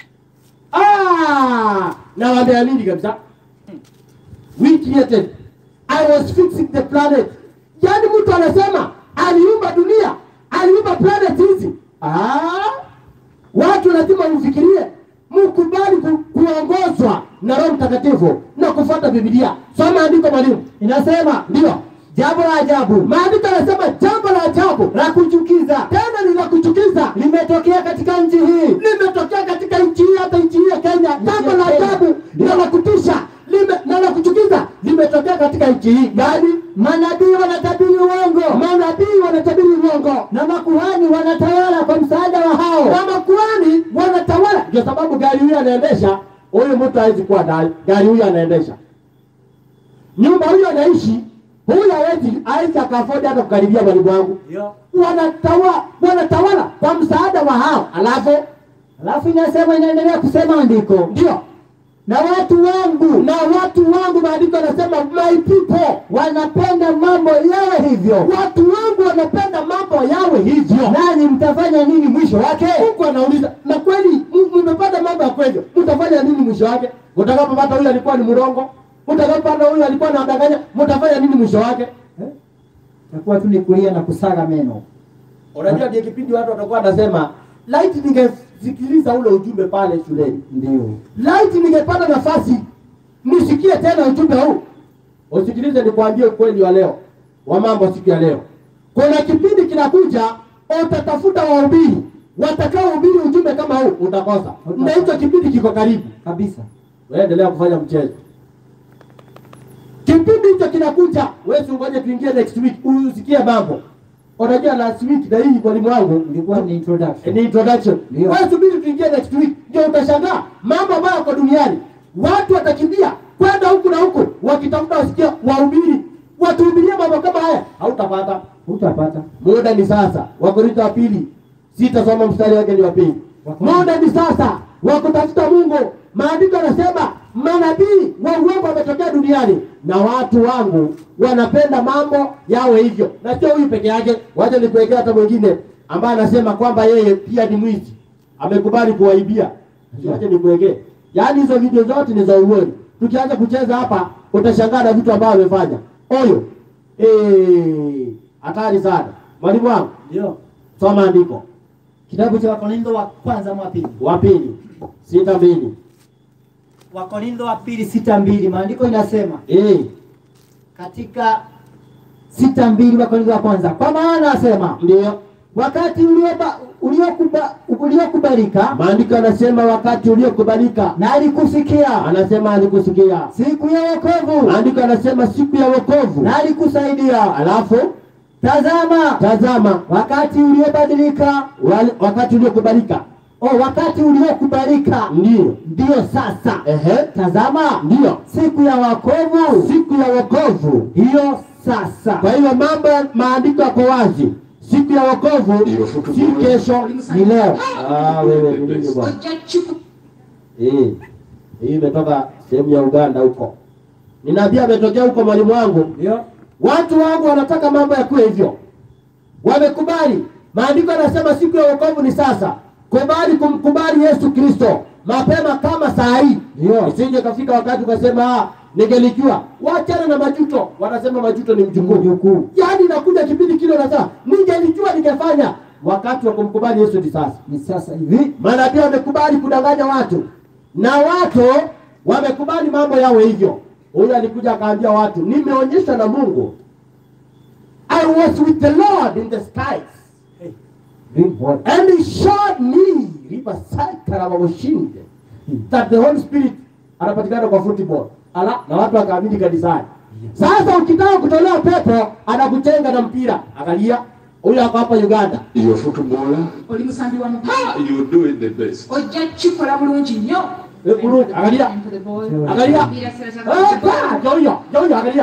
Ah, na wameamini kabisa. We created. I was fixing the planet. Yaani mtu anasema aliumba dunia, aliumba planet hizi. Ah, watu lazima mfikirie, mkubali ku, kuongozwa na Roho Mtakatifu na kufuata Biblia. Soma andiko mwalimu. Inasema Ndio. jambo la ajabu Maandiko yanasema jambo la ajabu la kuchukiza tena ni la kuchukiza limetokea katika nchi hii. limetokea katika nchi hii, hata nchi hii ya Kenya. Jambo la Kenya. ajabu na la kutisha lime na la kuchukiza limetokea katika nchi hii. Yaani Manabii wanatabiri uongo manabii wanatabiri uongo na makuhani wanatawala kwa msaada wa hao. na makuhani wanatawala. Ndio sababu gari huyu anaendesha, huyu mtu hawezi kuwa ndani. Gari huyu anaendesha, nyumba huyu anaishi, huyu hawezi hawezi akaafodi hata kukaribia mwalimu wangu. Wanatawa wanatawala kwa msaada wa hao. Alafu Alafu inasema, inaendelea kusema andiko. Ndio. Na watu wangu, Na watu wangu, maandiko yanasema my people, wanapenda mambo yawe hivyo. watu wangu wanapenda mambo yawe hivyo. Nanyi mtafanya nini mwisho wake? Mungu anauliza, na kweli mmepata mambo ya kweli, mtafanya nini mwisho wake? Mtakapopata huyu alikuwa ni mrongo, mtakapopata huyu alikuwa anadanganya, mtafanya nini mwisho wake? Eh? Takuwa tu ni kulia na kusaga meno. Unajua ndio kipindi watu watakuwa wanasema, light ningesikiliza ule ujumbe pale shuleni. Ndio. Light ningepata nafasi nisikie tena ujumbe huu. Usikilize nikwambie ukweli wa leo, wa mambo siku ya leo. Kuna kipindi kinakuja, utatafuta wahubiri watakao hubiri ujumbe kama huu, utakosa. Na hicho kipindi kiko karibu Kabisa. wewe endelea kufanya mchezo. Kipindi hicho kinakuja, wewe ungoje tuingie next week usikie mambo. Unajua last week na hii mwalimu wangu Ilikuwa ni introduction. ni introduction. Ndio. Wewe subiri tuingie next week ndio utashangaa mambo ambayo yako duniani. Watu watakimbia kwenda huku na huku wakitafuta wasikia wahubiri. Watuhubirie mambo kama haya, hautapata. Utapata. Muda ni sasa. Wakorintho wa pili sita soma mstari wake ni wa pili. Muda ni sasa wa kutafuta Mungu. Maandiko yanasema manabii wa uongo wametokea duniani na watu wangu wanapenda mambo yawe hivyo. Na sio huyu peke yake, wacha nikuwekea hata mwingine ambaye anasema kwamba yeye pia ni mwizi. Amekubali kuwaibia. Wacha nikuwekee. Yaani hizo video zote ni za uongo. Tukianza kucheza hapa utashangaa na vitu ambavyo amefanya. Oyo. Eh, hatari sana. Mwalimu wangu, Ndio. soma andiko. Kitabu cha Wakorintho wa kwanza mwa pili. Wa pili sita mbili. Wakorintho wa pili sita mbili. Maandiko inasema Eh, katika sita mbili Wakorintho wa kwanza. Kwa maana asema ndio. wakati ulioba uliokuba uliokubalika Maandiko yanasema wakati uliokubalika. na alikusikia Anasema alikusikia. siku ya wokovu Maandiko yanasema siku ya wokovu. na alikusaidia. Alafu Tazama tazama wakati uliobadilika wale, wakati uliokubalika. oh, wakati uliokubalika Ndio. ndio sasa. Ehe. Tazama Ndio. siku ya wokovu Siku ya wokovu. hiyo sasa. Kwa hiyo mambo maandiko yako wazi. Siku ya wokovu si kesho, Ni leo. Ah, wewe ni nini bwana? Eh. Hii imetoka sehemu ya Uganda huko. Ninaambia ametokea huko mwalimu wangu. Ndio. Watu wangu wanataka mambo ya kuwe hivyo. Wamekubali. Maandiko yanasema siku ya wokovu ni sasa. Kubali kumkubali Yesu Kristo mapema kama saa hii. Ndio. Isije kafika wakati ukasema ah, ningelijua. Wachana na majuto. Wanasema majuto ni mjukuu. Mjukuu. Yaani inakuja kipindi kile unasema ningelijua ningefanya. Wakati wa kumkubali Yesu ni sasa. Ni sasa hivi. Maana pia wamekubali kudanganya watu. Na watu wamekubali mambo yawe hivyo. Huyu alikuja akaambia watu, nimeonyesha na Mungu. I was with the Lord in the skies. And he showed me Riverside Karamawashinde that the Holy Spirit anapatikana kwa football. Ala, na watu wakaamini kanisani. Sasa ukitaka kutolewa pepo anakuchenga na mpira. Angalia, huyu ako hapa Uganda. Your footballer, oli musambi wa mupira you do it the best. ojja kikola bulungi nnyo. Eh, bulungi, angalia. Angalia. Eh, pa, joyo, joyo, angalia.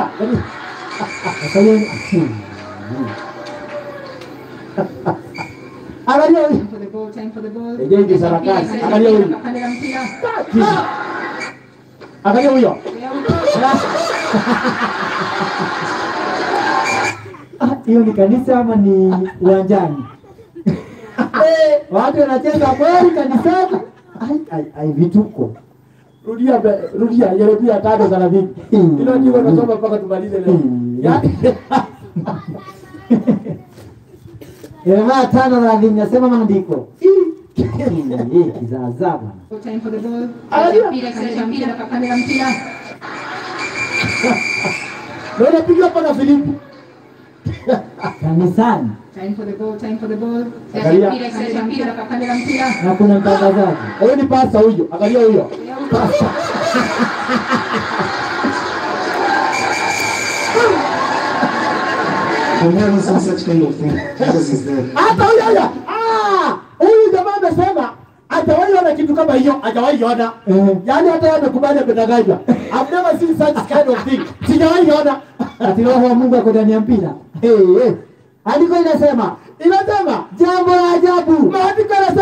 Angalia huyu. For the ball, time for the ball. Ejei di sarakasi. Angalia huyu. Kapandela mpira. Angalia huyo. Ah, hiyo ni kanisa ama ni uwanjani? Eh, watu wanacheza kweli kanisani. Ai ai ai vituko. Rudia be- rudia Yeremia tano thelathini. Hilo ndilo tunasoma mpaka tumalize leo. Yaani Yeremia tano na vinasema maandiko. Hii kizaazaa bwana. Time for the ball. Angalia. Mpira kaleta mpira kapandela mpira. ndio napiga hapa na Filipi. Kanisani Time for the ball, time for the ball. Angalia. Mpira kaleta mpira kapandela mpira. na kuna mtangazaji. Huyo ni pasta huyo. Angalia huyo. Pasta. I've never seen such kind of thing. Jesus is there. Hata huyo huyo. Ah! Huyu jamaa amesema hajawahi ona kitu kama hiyo, hajawahi ona. Eh. Yaani hata yeye amekubali amedanganywa. I've never seen such kind of thing. Sijawahi ona. Ati roho wa Mungu ako ndani ya mpira. Eh, eh. Andiko inasema, inasema Jambo la ajabu. maandiko yanasema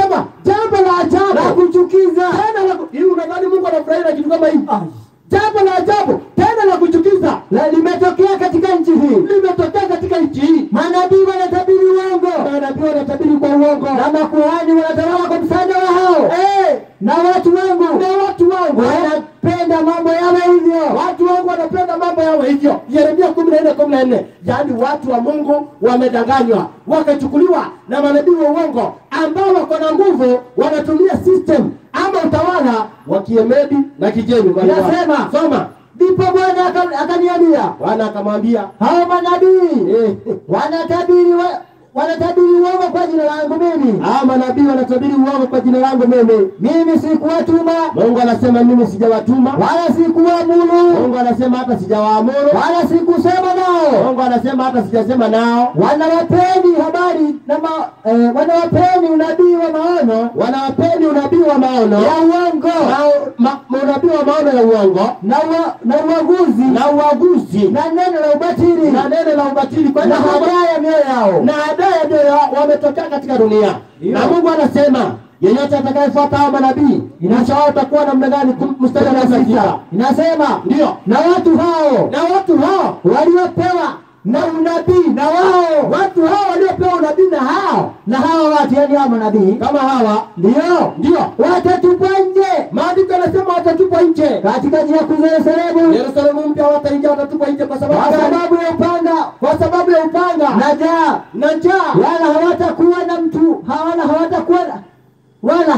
jambo la ajabu la kuchukiza. Tena la hivi unadhani Mungu anafurahia na kitu kama hii? Jambo la ajabu tena la kuchukiza la limetokea katika nchi hii. Limetokea katika nchi hii. Manabii wanatabiri uongo. Manabii wanatabiri kwa uongo. Na makuhani wanatawala kwa msaada wa hao. Eh, na watu wangu. Na watu wangu wanapenda mambo yawe hivyo. Watu wangu wanapenda mambo yawe hivyo. Yeremia kumi na nne kumi na nne. Yaani watu wa Mungu wamedanganywa, wakachukuliwa na manabii wa uongo ambao wako na nguvu, wanatumia system ama utawala wa Kiemedi na Kijemi. Nasema soma. Ndipo Bwana akaniambia, Bwana akamwambia, hao manabii eh, wanatabiri wa, wanatabiri uongo kwa jina langu mimi. Hao manabii wanatabiri uongo kwa jina langu mimi. Mimi sikuwatuma. Mungu anasema mimi sijawatuma. Wala sikuamuru. Mungu anasema hata sijawaamuru. Wala sikusema nao. Mungu anasema hata sijasema nao. Wanawapeni habari na ma, eh, wanawapeni unabii wa maono. Wanawapeni unabii wa maono ya uongo. Na ma, unabii wa maono ya uongo na wa, na uaguzi na uaguzi na neno la ubatili na neno la ubatili kwa na hadaa ya mioyo yao. Na hadaa ya mioyo yao wametokea katika dunia. Iyo. Na Mungu anasema yeyote atakayefuata hao manabii inashao utakuwa namna gani? Mstari wa sita inasema ndio, na watu hao na watu hao waliopewa na unabii na wao watu hao waliopewa unabii na hao na hao watu yani hao manabii kama hawa ndio ndio watatupwa nje. Maandiko yanasema watatupwa nje katika njia kuu za Yerusalemu. Yerusalemu mpya wataingia, watatupwa nje kwa sababu kwa sababu ya upanga, kwa sababu ya upanga na njaa na njaa, wala hawatakuwa na mtu hawana hawatakuwa wala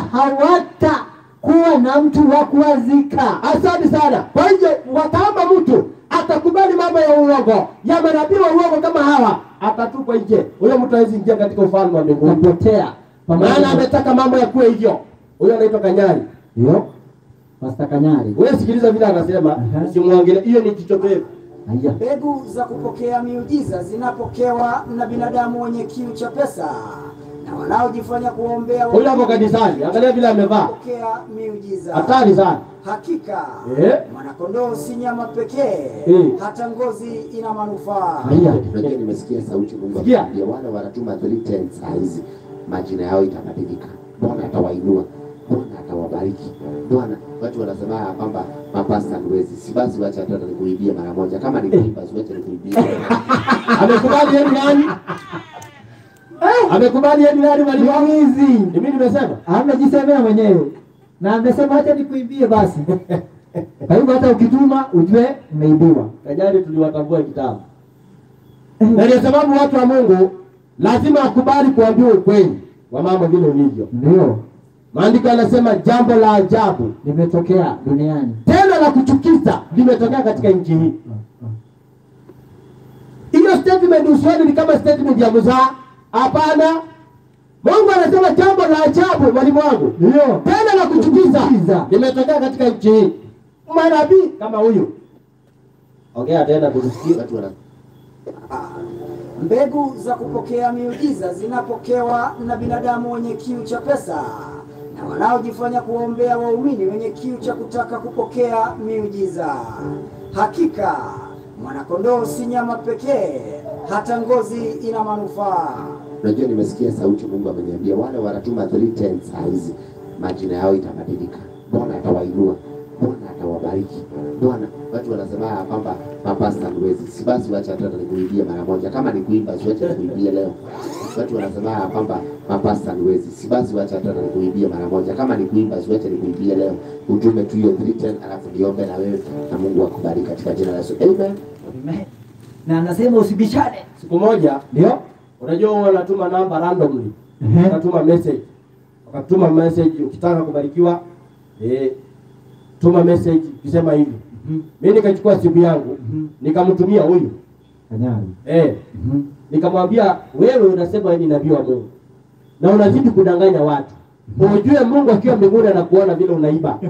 hawatakuwa na mtu wa kuwazika. Asante sana. Kwa hiyo wakama mtu atakubali mambo ya uongo ya manabii wa uongo kama hawa, atatupwa nje. Huyo mtu hawezi ingia katika ufalme wa mbinguni, kupotea. Maana ametaka mambo ya kuwe hivyo. Huyo anaitwa Kanyari. Ndio. Pastor Kanyari. Wewe sikiliza vile anasema, usimwangalie. Hiyo ni kichopevu. Haya. Mbegu za kupokea miujiza zinapokewa na binadamu wenye kiu cha pesa na wanaojifanya kuombea. Huyo hapo kanisani, angalia vile amevaa. Kupokea miujiza. Hatari sana. Hakika eh, mwanakondoo si nyama pekee, eh, hata ngozi ina manufaa. Haya, unajua nimesikia sauti Mungu akiambia wale wanatuma three ten hizi majina yao itabadilika. Bwana atawainua, Bwana atawabariki. Bwana, watu wanasema kwamba mapasta niwezi. Si basi wacha hata nikuibie mara moja. Kama ni kuiba wacha nikuibie. Amekubali yeye nani? Amekubali yeye nani waliwizi? Mimi nimesema, amejisemea mwenyewe. Na amesema acha nikuibie basi. Kwa hivyo hata ukituma ujue umeibiwa. Kanyari tuliwatambua kitabu. Na ndio sababu watu wa Mungu lazima akubali kuambiwa ukweli wa mambo vile ulivyo. Ndio. Maandiko yanasema jambo la ajabu limetokea duniani. Tena la kuchukiza limetokea katika nchi hii. Hiyo statement usoni ni kama statement ya mzaa. Hapana. Mungu anasema jambo la ajabu mwalimu wangu. Ndio. Tena la kuchukiza limetokea katika nchi hii. Manabii kama huyu. Ongea tena tusikie watu wana. Mbegu za kupokea miujiza zinapokewa na binadamu wenye kiu cha pesa na wanaojifanya kuombea waumini wenye kiu cha kutaka kupokea miujiza. Hakika mwanakondoo si nyama pekee, hata ngozi ina manufaa. Unajua nimesikia sauti Mungu ameniambia wale wanatuma three ten hizi majina yao itabadilika. Bwana atawainua, Bwana atawabariki. Bwana, watu wanasema kwamba mapasta niwezi. Si basi wacha hata nikuibie mara moja. Kama ni kuiba wacha nikuibie leo. Watu wanasema kwamba mapasta niwezi. Si basi wacha hata nikuibie mara moja. Kama ni kuiba wacha nikuibie leo. Utume tu hiyo three ten alafu niombe na wewe na Mungu akubariki katika jina la Yesu. Amen. Amen. Na anasema usibishane. Siku moja ndio unajua wanatuma namba randomly. Wanatuma message. Wakatuma message ukitaka kubarikiwa eh tuma message ukisema hivi. Mm -hmm. Mimi nikachukua simu yangu, mm -hmm. nikamtumia huyu Kanyari. Eh. Mm -hmm. Nikamwambia wewe unasema ni nabii wa Mungu. Na unazidi kudanganya watu. Mm -hmm. Unajua Mungu akiwa mbinguni anakuona vile unaiba.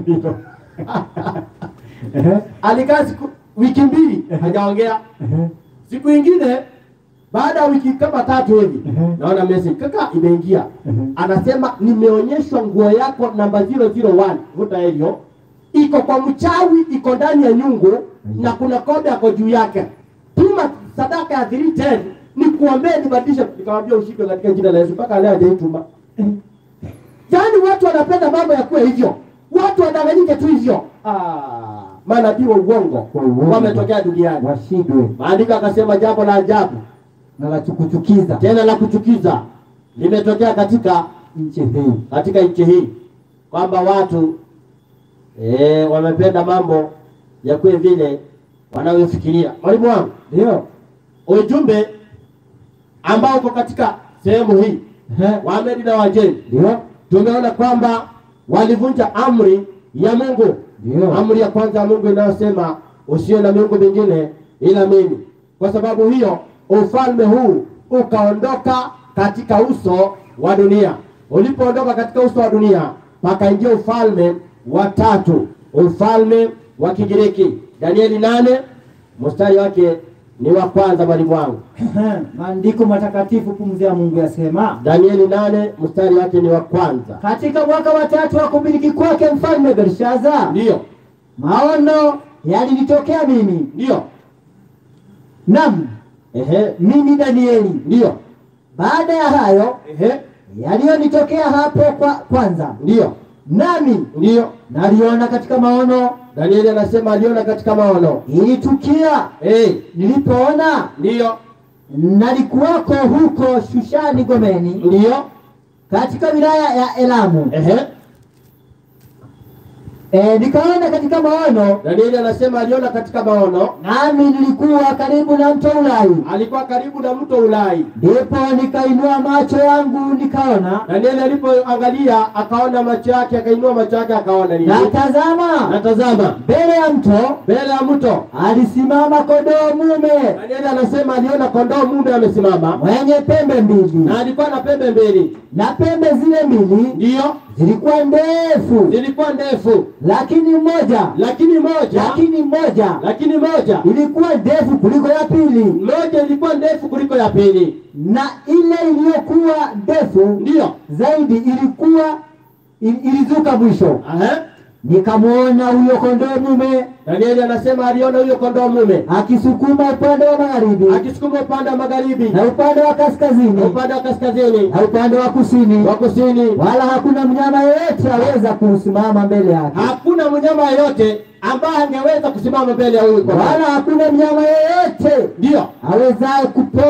Alikaa siku wiki mbili hajaongea. Siku nyingine baada ya wiki kama tatu hivi naona message kaka imeingia. Anasema nimeonyeshwa nguo yako namba zero zero one. Vuta hiyo. Iko kwa mchawi, iko ndani ya nyungu na kuna kobe yako juu yake. Tuma sadaka ya three ten ni kuombea nibadilishe. Nikamwambia ushike katika jina la Yesu mpaka leo hajaituma. Yaani watu wanapenda mambo ya kuwa hivyo. Watu wadanganyike tu hivyo. Ah, manabii wa uongo wametokea duniani. Washindwe. Maandiko akasema jambo la ajabu na la kuchukiza. Tena la kuchukiza limetokea katika nchi hii. Katika nchi hii kwamba watu eh wamependa mambo ya kuwa vile wanayofikiria. Mwalimu wangu, ndio ujumbe ambao uko katika sehemu hii wa Medi na Wajemi, ndio tumeona kwamba walivunja amri ya Mungu. Ndio. Amri ya kwanza ya Mungu inayosema usiwe na miungu mingine ila mimi. Kwa sababu hiyo ufalme huu ukaondoka katika uso wa dunia. Ulipoondoka katika uso wa dunia, pakaingia ufalme wa tatu, ufalme wa Kigiriki. Danieli nane mstari wake ni wa kwanza, mwalimu wangu. Maandiko matakatifu pumzi ya Mungu yasema, Danieli nane mstari wake ni wa kwanza. Katika mwaka wa tatu wa kumiliki kwake mfalme Belshaza, ndio maono yalinitokea mimi. Ndio. Naam. Ehe, mimi Danieli. Ndio. Baada ya hayo, ehe, yaliyonitokea hapo kwa kwanza. Ndio. Nami ndio naliona katika maono. Danieli anasema aliona katika maono. Ilitukia eh nilipoona, ndio nalikuwako huko Shushani Gomeni, ndio katika wilaya ya Elamu. Ehe. E, nikaona katika maono. Danieli anasema aliona katika maono. Nami nilikuwa karibu na mto Ulai. Alikuwa karibu na mto Ulai. Ndipo nikainua macho yangu nikaona. Danieli alipoangalia akaona macho yake, akainua macho yake akaona nini? Natazama. Natazama. Mbele ya mto. Mbele ya mto. Alisimama kondoo mume. Danieli anasema aliona kondoo mume amesimama. Mwenye pembe mbili. Na alikuwa na pembe mbili. Na pembe zile mbili. Ndio. Zilikuwa ndefu. Zilikuwa ndefu. Lakini moja. Lakini moja. Lakini moja. Lakini moja. Ilikuwa ndefu kuliko ya pili. Moja ilikuwa ndefu kuliko ya pili. Na ile iliyokuwa ndefu. Ndio. Zaidi ilikuwa il, ilizuka mwisho. Aha. Nikamuona huyo kondoo mume. Danieli anasema aliona huyo kondoo mume akisukuma upande wa magharibi, akisukuma upande wa magharibi, na upande wa kaskazini, upande wa kaskazini, na upande wa kusini, wa kusini. Wala hakuna mnyama yeyote aweza kusimama mbele yake. Hakuna mnyama yeyote ambaye angeweza kusimama mbele ya huyo kondoo. Wala hakuna mnyama yeyote ndio awezaye kupo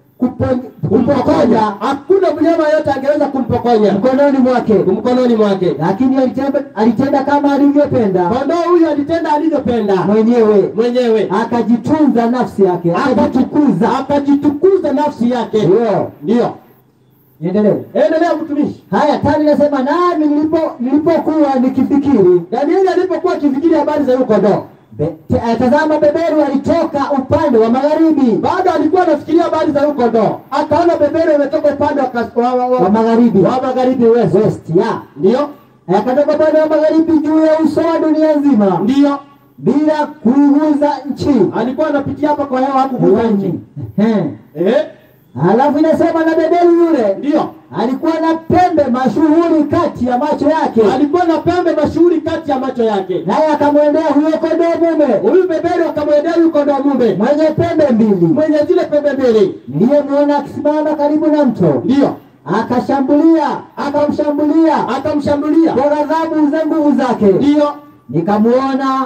kumpokonya. Hakuna mnyama yote angeweza kumpokonya mkononi mwake, mkononi mwake. Lakini alitenda, alitenda kama alivyopenda. Kondoo huyo alitenda alivyopenda mwenyewe, mwenyewe. Akajitunza nafsi yake, akajitukuza, akajitukuza nafsi yake. Ndio, ndio. Endelee. Endelea mtumishi. Haya, tani nasema nami nilipo nilipokuwa nikifikiri. Danieli alipokuwa akifikiri habari za huyo kondoo, Be, tazama beberu alitoka upande wa magharibi. Bado alikuwa anafikiria habari za huyo kondoo. Akaona beberu imetoka upande wa, wa, wa, wa magharibi. Wa magharibi west. West, ya. Ndio. Akatoka upande wa magharibi juu ya uso wa dunia nzima. Ndio. Bila kuiguza nchi. Alikuwa anapitia hapa kwa hewa hakuguza nchi. Eh. Eh. Alafu inasema na beberu yule. Ndio. Alikuwa na pembe mashuhuri kati ya macho yake. Alikuwa na pembe mashuhuri kati ya macho yake. Naye akamwendea huyo kondoo mume. Huyu beberu akamwendea huyo kondoo mume mwenye pembe mbili. Mwenye zile pembe mbili. Niliyemuona akisimama karibu na mto. Ndio. Akashambulia, akamshambulia, akamshambulia kwa ghadhabu za nguvu zake. Ndio. Nikamuona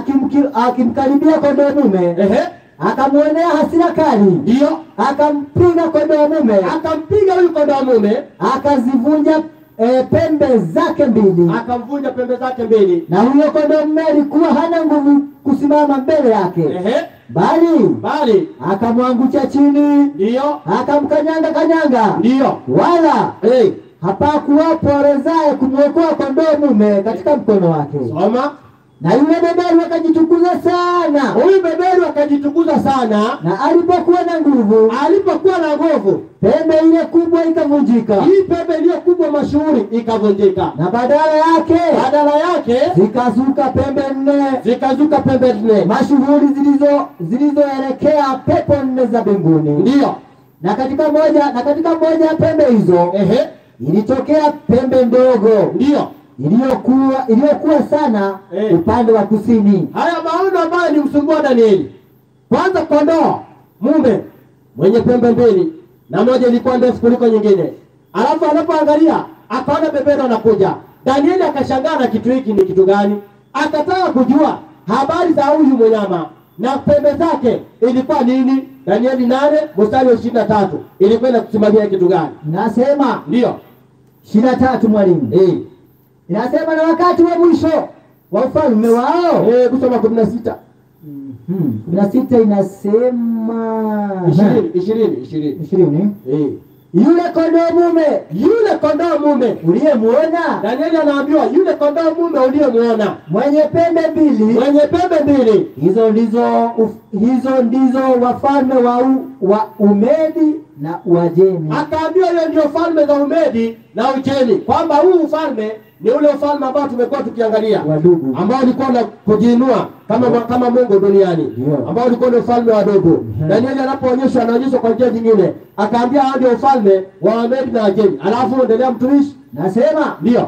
akimkaribia kondoo mume. Ehe. Akamuonea hasira kali. Ndio. Akampiga kondoo mume. Akampiga huyu kondoo mume. Akazivunja e, pembe zake mbili. Akamvunja pembe zake mbili. Na huyo kondoo mume alikuwa hana nguvu kusimama mbele yake. Ehe. Bali bali akamwangusha chini. Ndio. Akamkanyanga kanyanga. Ndio. Wala hey. hapakuwapo awezaye kumwokoa kondoo mume katika mkono wake. Soma. Na yule beberu akajitukuza sana. Huyu beberu akajitukuza sana. Na alipokuwa na nguvu, alipokuwa na nguvu, pembe ile kubwa ikavunjika. Hii pembe ile kubwa mashuhuri ikavunjika. Na badala yake, badala yake zikazuka pembe nne, zikazuka pembe nne mashuhuri zilizo zilizoelekea pepo nne za mbinguni. Ndio. Na katika moja na katika moja ya pembe hizo, ehe, ilitokea pembe ndogo. Ndio. Iliyokuwa iliyokuwa sana hey. upande wa kusini. Haya maono ambayo ni msumbua Danieli. Kwanza kondoo mume mwenye pembe mbili na moja ilikuwa ndefu kuliko nyingine. Alafu anapoangalia akaona beberu anakuja. Danieli akashangaa na kitu hiki ni kitu gani? Akataka kujua habari za huyu mnyama na pembe zake ilikuwa nini. Danieli nane mstari wa ishirini na tatu ilikuwa inakusimamia kitu gani? Nasema ndio ishirini na tatu mwalimu. Eh. Inasema na wakati wa mwisho wa ufalme wao. Eh, kusoma kumi na sita. Mhm. kumi na sita inasema ishirini ishirini ishirini. ishirini. Eh. Yule kondoo mume, yule kondoo mume uliyemuona, Danieli anaambiwa yule kondoo mume uliyemuona mwenye pembe mbili, mwenye pembe mbili, hizo ndizo uf, hizo ndizo wafalme wa u, wa Umedi na Uajemi. Akaambiwa hiyo ndio falme za Umedi na Uajemi, kwamba huu ufalme ni ule ufalme ambao tumekuwa tukiangalia, wadogo ambao ulikuwa na kujiinua kama yeah. kama Mungu duniani, yeah. ambao ulikuwa ni ufalme wadogo. Yeah. Danieli anapoonyeshwa anaonyeshwa kwa njia nyingine, akaambia hao ndio ufalme wa Umedi na Uajemi. Alafu endelea mtumishi. Nasema ndio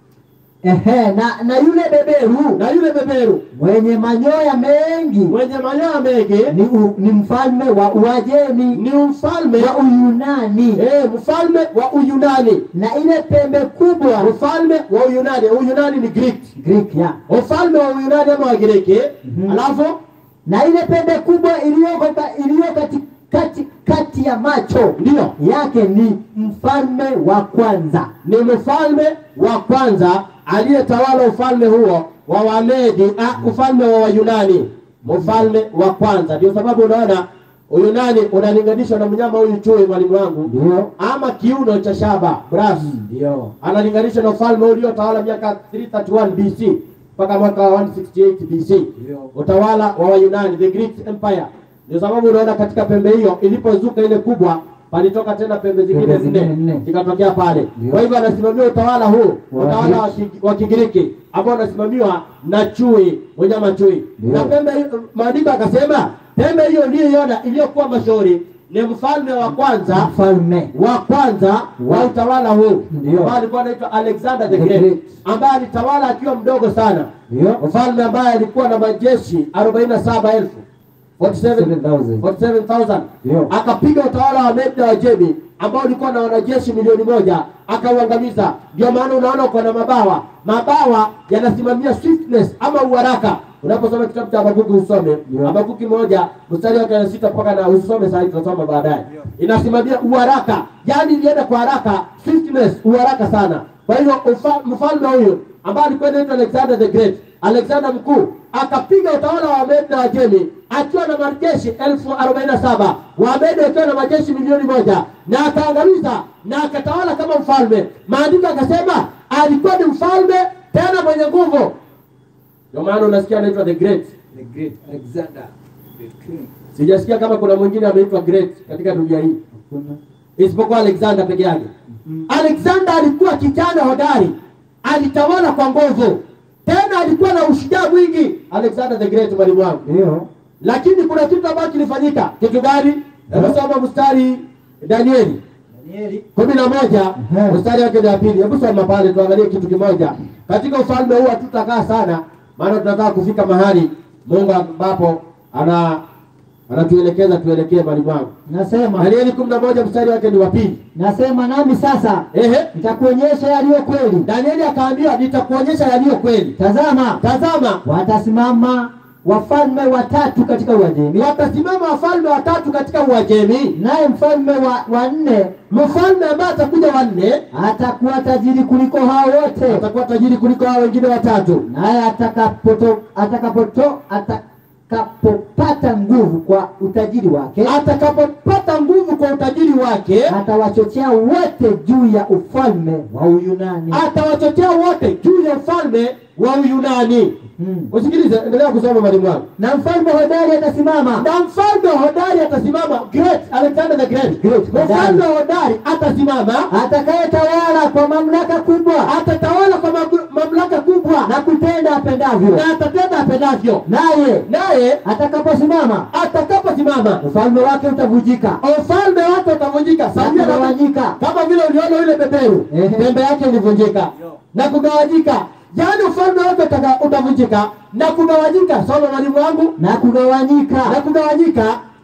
Ehe, na na yule beberu, na yule beberu mwenye manyoya mengi, mwenye manyoya mengi ni, u, ni mfalme wa Uajemi, ni mfalme wa Uyunani. Eh, mfalme wa Uyunani. Na ile pembe kubwa, mfalme wa Uyunani. Uyunani ni Greek. Greek ya. Mfalme wa Uyunani ama wa Giriki. Mm-hmm. Alafu na ile pembe kubwa iliyoko iliyo kati kati kati ya macho ndio yake ni mfalme wa kwanza, ni mfalme wa kwanza aliyetawala ufalme huo wa Wamedi, ah, ufalme wa Wayunani, mfalme wa kwanza. Ndio sababu unaona Uyunani unalinganishwa na mnyama huyu chui, mwalimu wangu, ndio ama kiuno cha shaba brass, ndio analinganishwa na ufalme uliotawala miaka three thirty-one B C mpaka mwaka one sixty-eight B C, utawala wa Wayunani, the Greek Empire. Ndio sababu unaona katika pembe hiyo ilipozuka ile kubwa, palitoka tena pembe zingine nne zikatokea pale. Kwa hivyo anasimamia utawala huu, utawala wa Kigiriki ambao unasimamiwa na chui, mnyama chui. Na pembe maandiko akasema pembe hiyo ndiyo iona iliyokuwa mashauri ni mfalme wa kwanza, mfalme wa kwanza wa utawala huu, ambaye alikuwa anaitwa Alexander the Great, ambaye alitawala akiwa mdogo sana. Mfalme ambaye alikuwa na majeshi arobaini na saba elfu forty-seven thousand. Akapiga utawala wa Medi na Uajemi ambao ulikuwa na wanajeshi milioni moja, akauangamiza. Ndio maana unaona uko na mabawa. Mabawa yanasimamia swiftness ama uharaka. Unaposoma kitabu cha Habakuki usome, Habakuki moja mstari wa sita mpaka na usome sasa tutasoma baadaye. Inasimamia uharaka. Yaani ilienda kwa haraka, swiftness, uharaka sana. Kwa hiyo mfalme huyo ambaye alikuwa anaitwa Alexander the Great, Alexander mkuu, akapiga utawala wa Medi na Uajemi akiwa na majeshi elfu arobaini na saba, Wamedi akiwa na majeshi milioni moja, na akaangamiza na akatawala kama mfalme. Maandiko akasema alikuwa ni mfalme tena mwenye nguvu. Ndio maana unasikia anaitwa the Great, the Great Alexander the King. Sijasikia kama kuna mwingine ameitwa Great katika dunia hii isipokuwa Alexander peke yake. Mm. Alexander alikuwa kijana hodari, alitawala kwa nguvu, tena alikuwa na ushujaa mwingi. Alexander the Great, mwalimu wangu. Ndio. Lakini kuna kitu ambacho kilifanyika. Kitu gani? Hebu soma mstari Danieli. Danieli kumi na moja mstari wake wa pili. Hebu soma pale tuangalie kitu kimoja. Katika ufalme huu hatutakaa sana, maana tunataka kufika mahali Mungu ambapo ana anatuelekeza tuelekee, mwalimu wangu. Nasema Danieli kumi na moja mstari wake ni wa pili. Nasema nami sasa ehe, nitakuonyesha yaliyo kweli. Danieli akaambia nitakuonyesha yaliyo kweli. Tazama, tazama watasimama wafalme watatu katika Uajemi. Watasimama wafalme watatu katika Uajemi. Naye mfalme wa wanne, mfalme ambaye atakuja wanne, atakuwa tajiri kuliko hao wote. Atakuwa tajiri kuliko hao wengine watatu. Naye atakapoto atakapoto atakapopata nguvu kwa utajiri wake, atakapopata nguvu kwa utajiri wake, atawachochea wote juu ya ufalme wa Uyunani. Atawachochea wote juu ya ufalme wa Uyunani. Hmm. Usikilize, endelea kusoma mwalimu wangu. Na mfalme hodari atasimama. Na mfalme hodari atasimama. Great Alexander the Great. Great. Mfalme hodari atasimama, atakayetawala kwa mamlaka kubwa. Atatawala kwa mamlaka kubwa na kutenda apendavyo. Na atatenda apendavyo. Naye naye atakaposimama, atakaposimama ufalme wake utavunjika. Ufalme wake utavunjika. Sasa kugawanyika. Kama vile uliona yule beberu, pembe yake ilivunjika na kugawanyika. Yaani ufalme wake utavunjika na kugawanyika. Soma mwalimu wangu. Na kugawanyika. Na kugawanyika.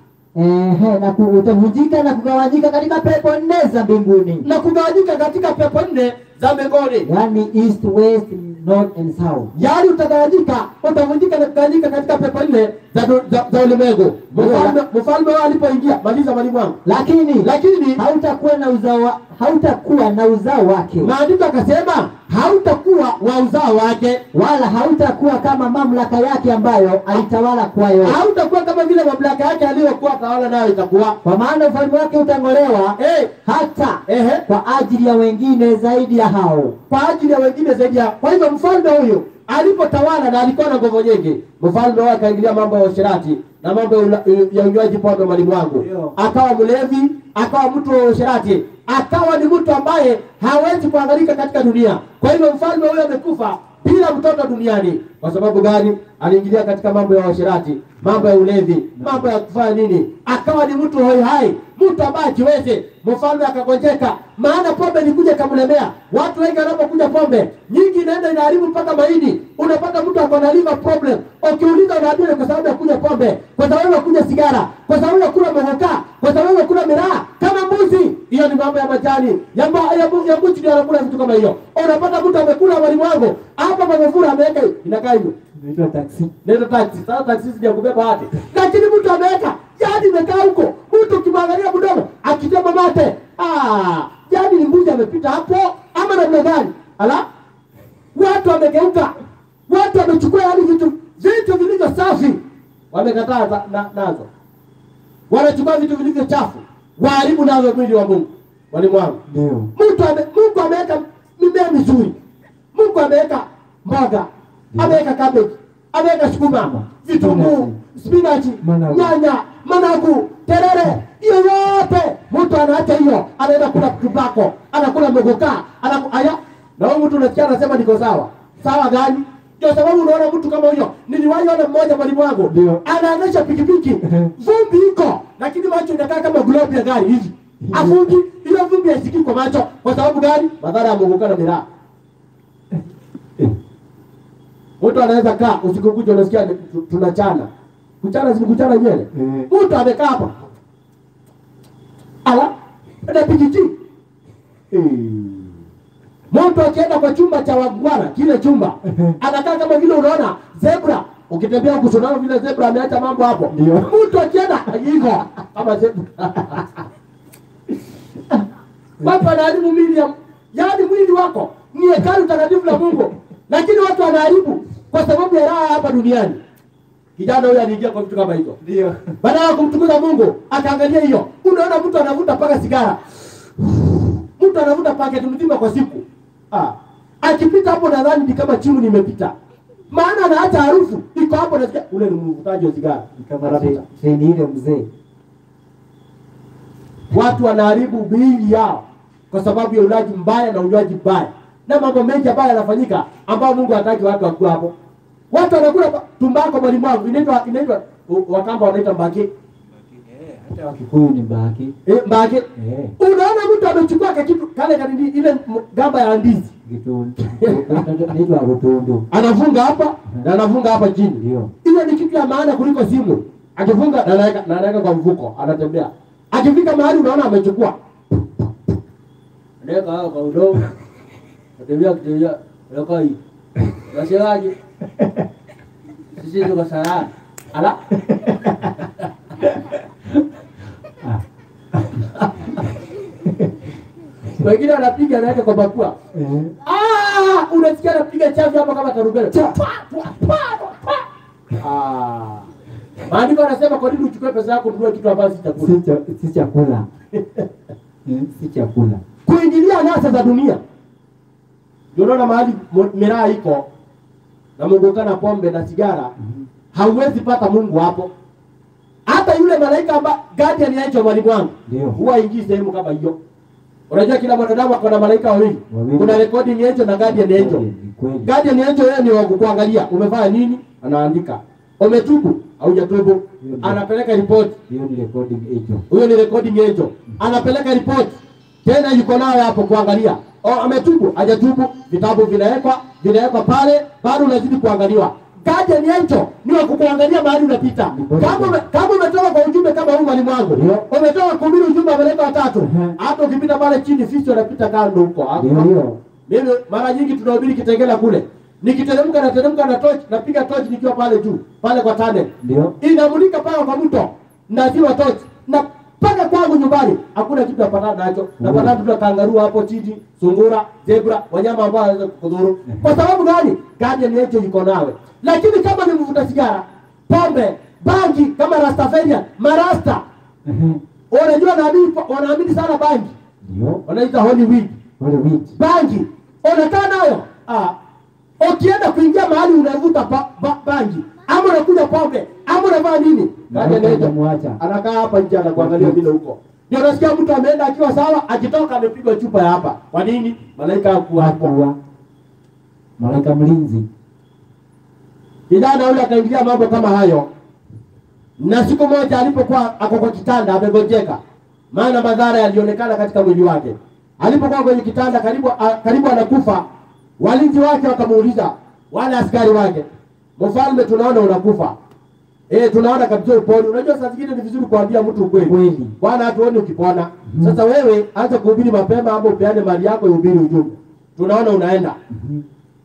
Ehe, na utavunjika na kugawanyika katika pepo nne za mbinguni. Na kugawanyika katika pepo nne za mbinguni. yani east, west, north and south. Yaani utagawanyika, utavunjika na kugawanyika katika pepo nne za, za, za ulimwengu. Mfalme mfalme wao alipoingia, maliza mwalimu wangu. Lakini lakini hautakuwa na uzao hautakuwa na uzao wake. Maandiko akasema hautakuwa wa uzao wake, wala hautakuwa kama mamlaka yake ambayo alitawala kwayo. Hautakuwa kama vile mamlaka yake aliyokuwa tawala nayo itakuwa. Kwa maana ufalme wake utangolewa hey. hata Ehe. kwa ajili ya wengine zaidi ya hao. Kwa ajili ya wengine zaidi ya. Kwa hivyo mfalme huyu alipotawala na alikuwa na nguvu nyingi, mfalme wake akaingilia mambo ya usherati na mambo ya unywaji pombe, mwalimu wangu. Akawa mlevi, akawa mtu wa usherati, akawa ni mtu ambaye hawezi kuangalika katika dunia. Kwa hivyo mfalme huyo amekufa bila mtoto duniani. Kwa sababu gani? Aliingilia katika mambo ya usherati, mambo ya ulevi, mambo ya kufanya nini, akawa ni mtu hoi hai, mtu ambaye jiweze. Mfalme akagonjeka, maana pombe ilikuja kamlemea. Watu wengi wanapokuja pombe nyingi inaenda inaharibu mpaka maini. Unapata mtu ako na liver problem, ukiuliza unaambiwa kwa sababu ya kunywa pombe, kwa sababu ya kunywa sigara, kwa sababu ya kula mogoka, kwa sababu ya kula miraa kama mbuzi. Hiyo ni mambo ya majani ya mba, ya mbuzi ya mbuzi ndio anakula vitu kama hiyo. Unapata mtu amekula mwalimu wangu hapa mamefura ameweka inakaa hivyo. Ndio taxi. Ndio taxi. Sasa taxi sija kubeba hati. Lakini mtu ameweka yani imekaa huko. Mtu kimwangalia mdomo akitema mate. Ah, yani ni mbuzi amepita hapo ama namna gani? Ala? Watu wamegeuka. Watu wamechukua yani vitu vitu vilivyo safi. Wamekataa na, nazo. Wanachukua vitu vilivyo chafu. Waharibu nazo mwili wa Mungu. Walimu wangu. Ndio. Mtu ame, Mungu ameweka mimea mizuri. Mungu ameweka mboga, ameweka cabbage, ameweka sukuma, vitunguu, spinach, nyanya, managu, terere, hiyo yote mtu anaacha hiyo, anaenda kula tubako, anakula mogoka, anakula na huyo mtu unasikia anasema niko sawa. Sawa gani? Kwa sababu unaona mtu kama huyo, niliwahi ona mmoja mwalimu wangu, anaendesha pikipiki, vumbi iko, lakini macho inakaa kama globe ya gari hivi. Afungi, ile vumbi hasikii kwa macho. Kwa sababu gani? Madhara ya mogoka na miraa. Mtu anaweza kaa usiku kuja unasikia tunachana. Kuchana si kuchana nywele. Mtu amekaa hapa. Ala, ana pikiti. Mtu akienda kwa chumba cha wagwana, kile chumba, anakaa kama vile unaona zebra. Ukitembea kusonana vile zebra ameacha mambo hapo. Mtu akienda hivyo kama zebra. Watu wanaharibu mwili, yaani mwili wako ni hekalu takatifu la Mungu. Lakini watu wanaharibu kwa sababu ya raha hapa duniani. Kijana huyu aliingia kwa vitu kama hivyo. Ndio. Baada ya kumtukuza Mungu, akaangalia hiyo. Unaona mtu anavuta paka sigara. Mtu anavuta paketi mzima kwa siku. Ah. Akipita hapo nadhani ni kama chimu nimepita. Maana anaacha harufu. Iko hapo nasikia ule ni mvutaji wa sigara. Kama rapi. Ni ile mzee. Watu wanaharibu miili yao kwa sababu ya ulaji mbaya na unywaji mbaya. Na mambo mengi ambayo yanafanyika ambao Mungu hataki watu wakuwe hapo. Watu wanakula tumbako mwalimu wangu, inaitwa inaitwa Wakamba wanaita mbaki. Eh, hata Wakikuyu ni mbaki. Eh, mbaki. Eh. Unaona mtu amechukua kitu kale kanini ile gamba ya ndizi. Kitu. Inaitwa rutundu. Anafunga hapa na anafunga hapa chini. Ndio. Ile ni kitu ya maana kuliko simu. Akifunga na anaweka na anaweka kwa mfuko, anatembea. Akifika mahali unaona amechukua. Anaweka hapo kwa udongo. Natembea kitembea lako hii. Nasemaje? Sisi tuko salama. Ala. Wengine anapiga anaweka kwa bakua. Eh. Ah, unasikia anapiga chavi hapa kama tarubele. Ah. Maandiko anasema kwa nini uchukue pesa yako ununue kitu ambacho si chakula? Si chakula. Si chakula. Kuingilia nasa za dunia. Unaona mahali miraa iko na mogoka na pombe na sigara, mm-hmm. hauwezi pata Mungu hapo. Hata yule malaika ambaye guardian angel mwalimu wangu huwa ingii sehemu kama hiyo. Unajua kila mwanadamu ako na malaika wawili. Kuna recording angel na guardian angel. Guardian angel yeye ni wa kuangalia umefanya nini, anaandika. Umetubu au hujatubu, anapeleka report. Hiyo ni recording angel. Huyo ni recording angel. Anapeleka report. Tena yuko nayo hapo kuangalia. Oh, ametubu, hajatubu, vitabu vinawekwa, vinawekwa pale, bado unazidi kuangaliwa. Guardian angel ni wa kukuangalia mahali unapita. Kama kama umetoka kwa ujumbe kama huu mwalimu wangu, umetoka kuhubiri ujumbe ameleta watatu. Hata ukipita pale chini fisi wanapita kando huko. Ndio. Mimi mara nyingi tunahubiri Kitengela kule. Nikiteremka na teremka na torch, napiga torch nikiwa pale juu, pale kwa tunnel. Ndio. Inamulika pale kwa mto. Na ziwa torch. Na paka kwangu nyumbani hakuna kitu napata nacho. Napata vitu kangaroo hapo chini, sungura, zebra, wanyama ambao wanaweza kudhuru. Kwa sababu gani? Guardian yetu yuko nawe. Lakini kama ni mvuta sigara, pombe, bangi kama Rastafarian, marasta. Mhm. Unajua naamini wanaamini sana bangi. Ndio. Wanaita holy weed. Holy weed. Bangi. Unakaa nayo. Ah. Ukienda kuingia mahali unavuta ba, ba, bangi. Ama unakuja pombe. Ama unavaa nini? Kaja muacha. Anakaa hapa nje anakuangalia vile huko. Ndio unasikia mtu ameenda akiwa sawa, akitoka amepigwa chupa ya hapa. Kwa nini? Malaika hakuwa hapo. Malaika mlinzi. Kijana yule akaingia mambo kama hayo. Na siku moja alipokuwa ako kwa kitanda amegojeka. Maana madhara yalionekana katika mwili wake. Alipokuwa kwenye kitanda karibu a, karibu anakufa, walinzi wake wakamuuliza wale askari wake, "Mfalme, tunaona unakufa." Eh, tunaona kabisa uponi. Unajua saa zingine ni vizuri kuambia mtu ukweli. Kweli. Bwana hatuoni ukipona. Mm-hmm. Sasa wewe anza kuhubiri mapema ama upeane mali yako uhubiri ujumbe. Tunaona unaenda. Mm-hmm.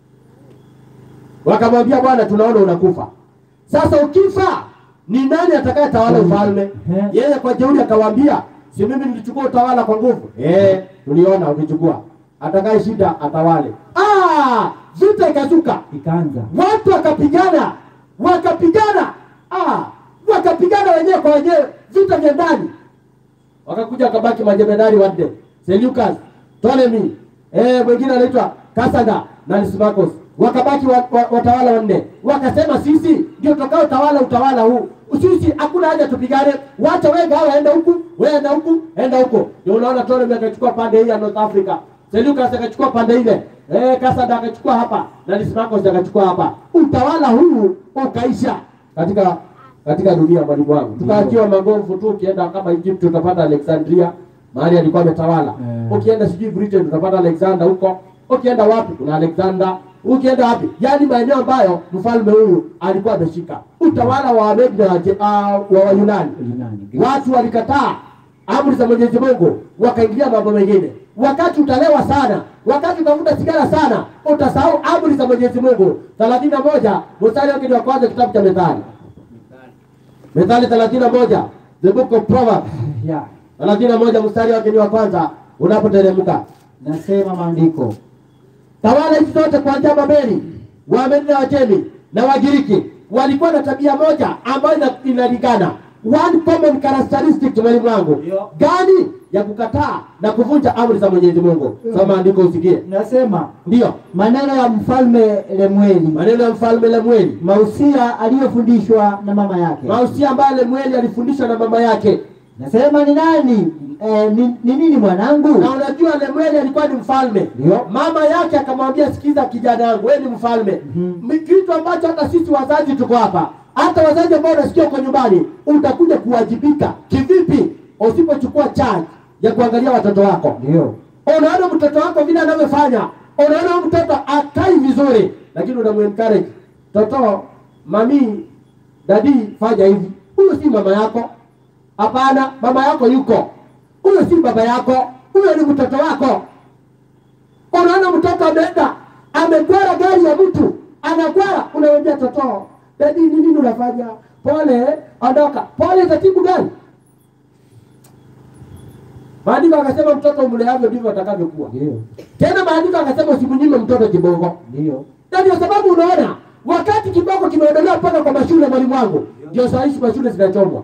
Wakamwambia, "Bwana, tunaona unakufa. Sasa ukifa, ni nani atakayetawala ufalme?" Mm-hmm. Yeye kwa jeuri akawaambia, "Si mimi nilichukua utawala kwa nguvu." Eh, tuliona ukichukua. Atakaye shida atawale. Ah, vita ikazuka. Ikaanza. Watu wakapigana. Wakapigana. Ah, wakapigana wenyewe kwa wenyewe, vita vya ndani. Wakakuja kabaki majemedari wanne. Seleucus, Ptolemy, eh mwingine anaitwa Kasada na Lysimachus. Wakabaki wa, wa, watawala wanne. Wakasema sisi ndio tutakao tawala utawala huu. Sisi hakuna haja tupigane. Wacha wewe gawa enda huku, wewe enda huku, enda huko. Ndio unaona Ptolemy akachukua pande hii ya North Africa. Seleucus akachukua pande ile. Eh Kasada akachukua hapa na Lysimachus akachukua hapa. Utawala huu ukaisha katika katika dunia mwalimu wangu. Tukaachiwa magofu tu, ukienda kama Egypt utapata Alexandria, mahali alikuwa ametawala. Yeah. Ukienda sijui Britain utapata Alexander huko. Ukienda wapi kuna Alexander. Ukienda wapi? Yaani maeneo ambayo mfalme huyu alikuwa ameshika. Utawala wa Wamedi na uh, wa Wayunani. Watu walikataa amri za Mwenyezi Mungu, wakaingilia mambo mengine. Wakati utalewa sana, wakati utavuta sigara sana, utasahau amri za Mwenyezi Mungu. thelathini na moja mstari wake ni wa kwanza kitabu cha Methali. Methali thelathini na moja, the book of Proverbs. Yeah. thelathini na moja mstari wake ni wa kwanza unapoteremka. Nasema maandiko. Tawala hizi zote kuanzia Babeli, Wamedi na Wajemi na Wagiriki walikuwa na tabia moja ambayo inalingana. One common characteristic mwalimu wangu. Gani? Ya kukataa na kuvunja amri za Mwenyezi Mungu. Soma maandiko usikie. Nasema ndio maneno ya mfalme Lemueli. Maneno ya mfalme Lemueli. Mausia aliyofundishwa na mama yake. Mausia ambaye Lemueli alifundishwa na mama yake. Nasema ni nani? Eh, ni, ni nini mwanangu? Na unajua Lemueli alikuwa ni mfalme. Ndio. Mama yake akamwambia, "Sikiza kijana wangu, wewe ni mfalme." Mm-hmm. Kitu ambacho hata sisi wazazi tuko hapa, hata wazazi ambao unasikia kwa nyumbani, utakuja kuwajibika. Kivipi? Usipochukua charge ya kuangalia watoto wako. Ndio. Unaona mtoto wako vile anavyofanya, unaona mtoto akai vizuri, lakini unamuencourage. Toto, mami, dadi, fanya hivi. Huyo si mama yako. Hapana, mama yako yuko. Huyo si baba yako. Huyo ni mtoto wako. Unaona mtoto ameenda, amekwara gari ya mtu, anakwara, unamwambia toto, dadi, nini unafanya? Pole, ondoka. Pole tatibu gani? Maandiko akasema mtoto umleavyo ndivyo atakavyokuwa. Ndio. Tena maandiko akasema usimnyime mtoto kiboko. Ndio. Ndio sababu unaona wakati kiboko kimeondolewa mpaka kwa mashule mwalimu wangu, ndio saa hizi mashule zinachomwa.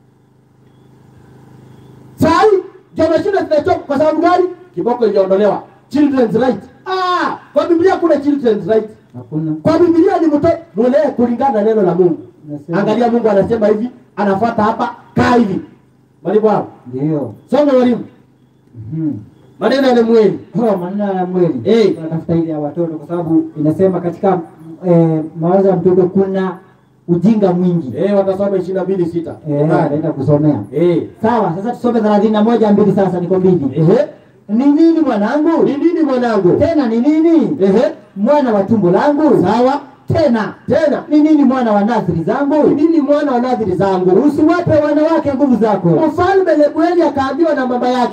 Saa hii ndio mashule zinachomwa kwa sababu gani? Kiboko iliondolewa. Children's right. Ah, kwa Biblia kuna children's right. Hakuna. Kwa Biblia ni mtoto mulee kulingana na neno la Mungu. Nasema. Angalia Mungu anasema hivi, anafuata hapa, kaa hivi. Mwalimu wangu. Ndio. Soma mwalimu. Mhm. Maneno ya Lemueli. Oh, maneno ya Lemueli. Eh, tunatafuta ile ya watoto kwa sababu inasema katika eh, mawazo ya mtoto kuna ujinga mwingi. Eh, watasoma ishirini na mbili sita. Eh, naenda kusomea. Eh. Sawa, sasa tusome thelathini na moja mbili sasa niko mbili. Eh. Ni nini mwanangu? Ni nini mwanangu? Tena ni nini? Eh. Mwana wa tumbo langu. Sawa. Tena. Tena. Ni nini mwana wa nadhiri zangu? Ni nini mwana wa nadhiri zangu? Usiwape wanawake nguvu zako. Mfalme Lemueli akaambiwa na mama yake,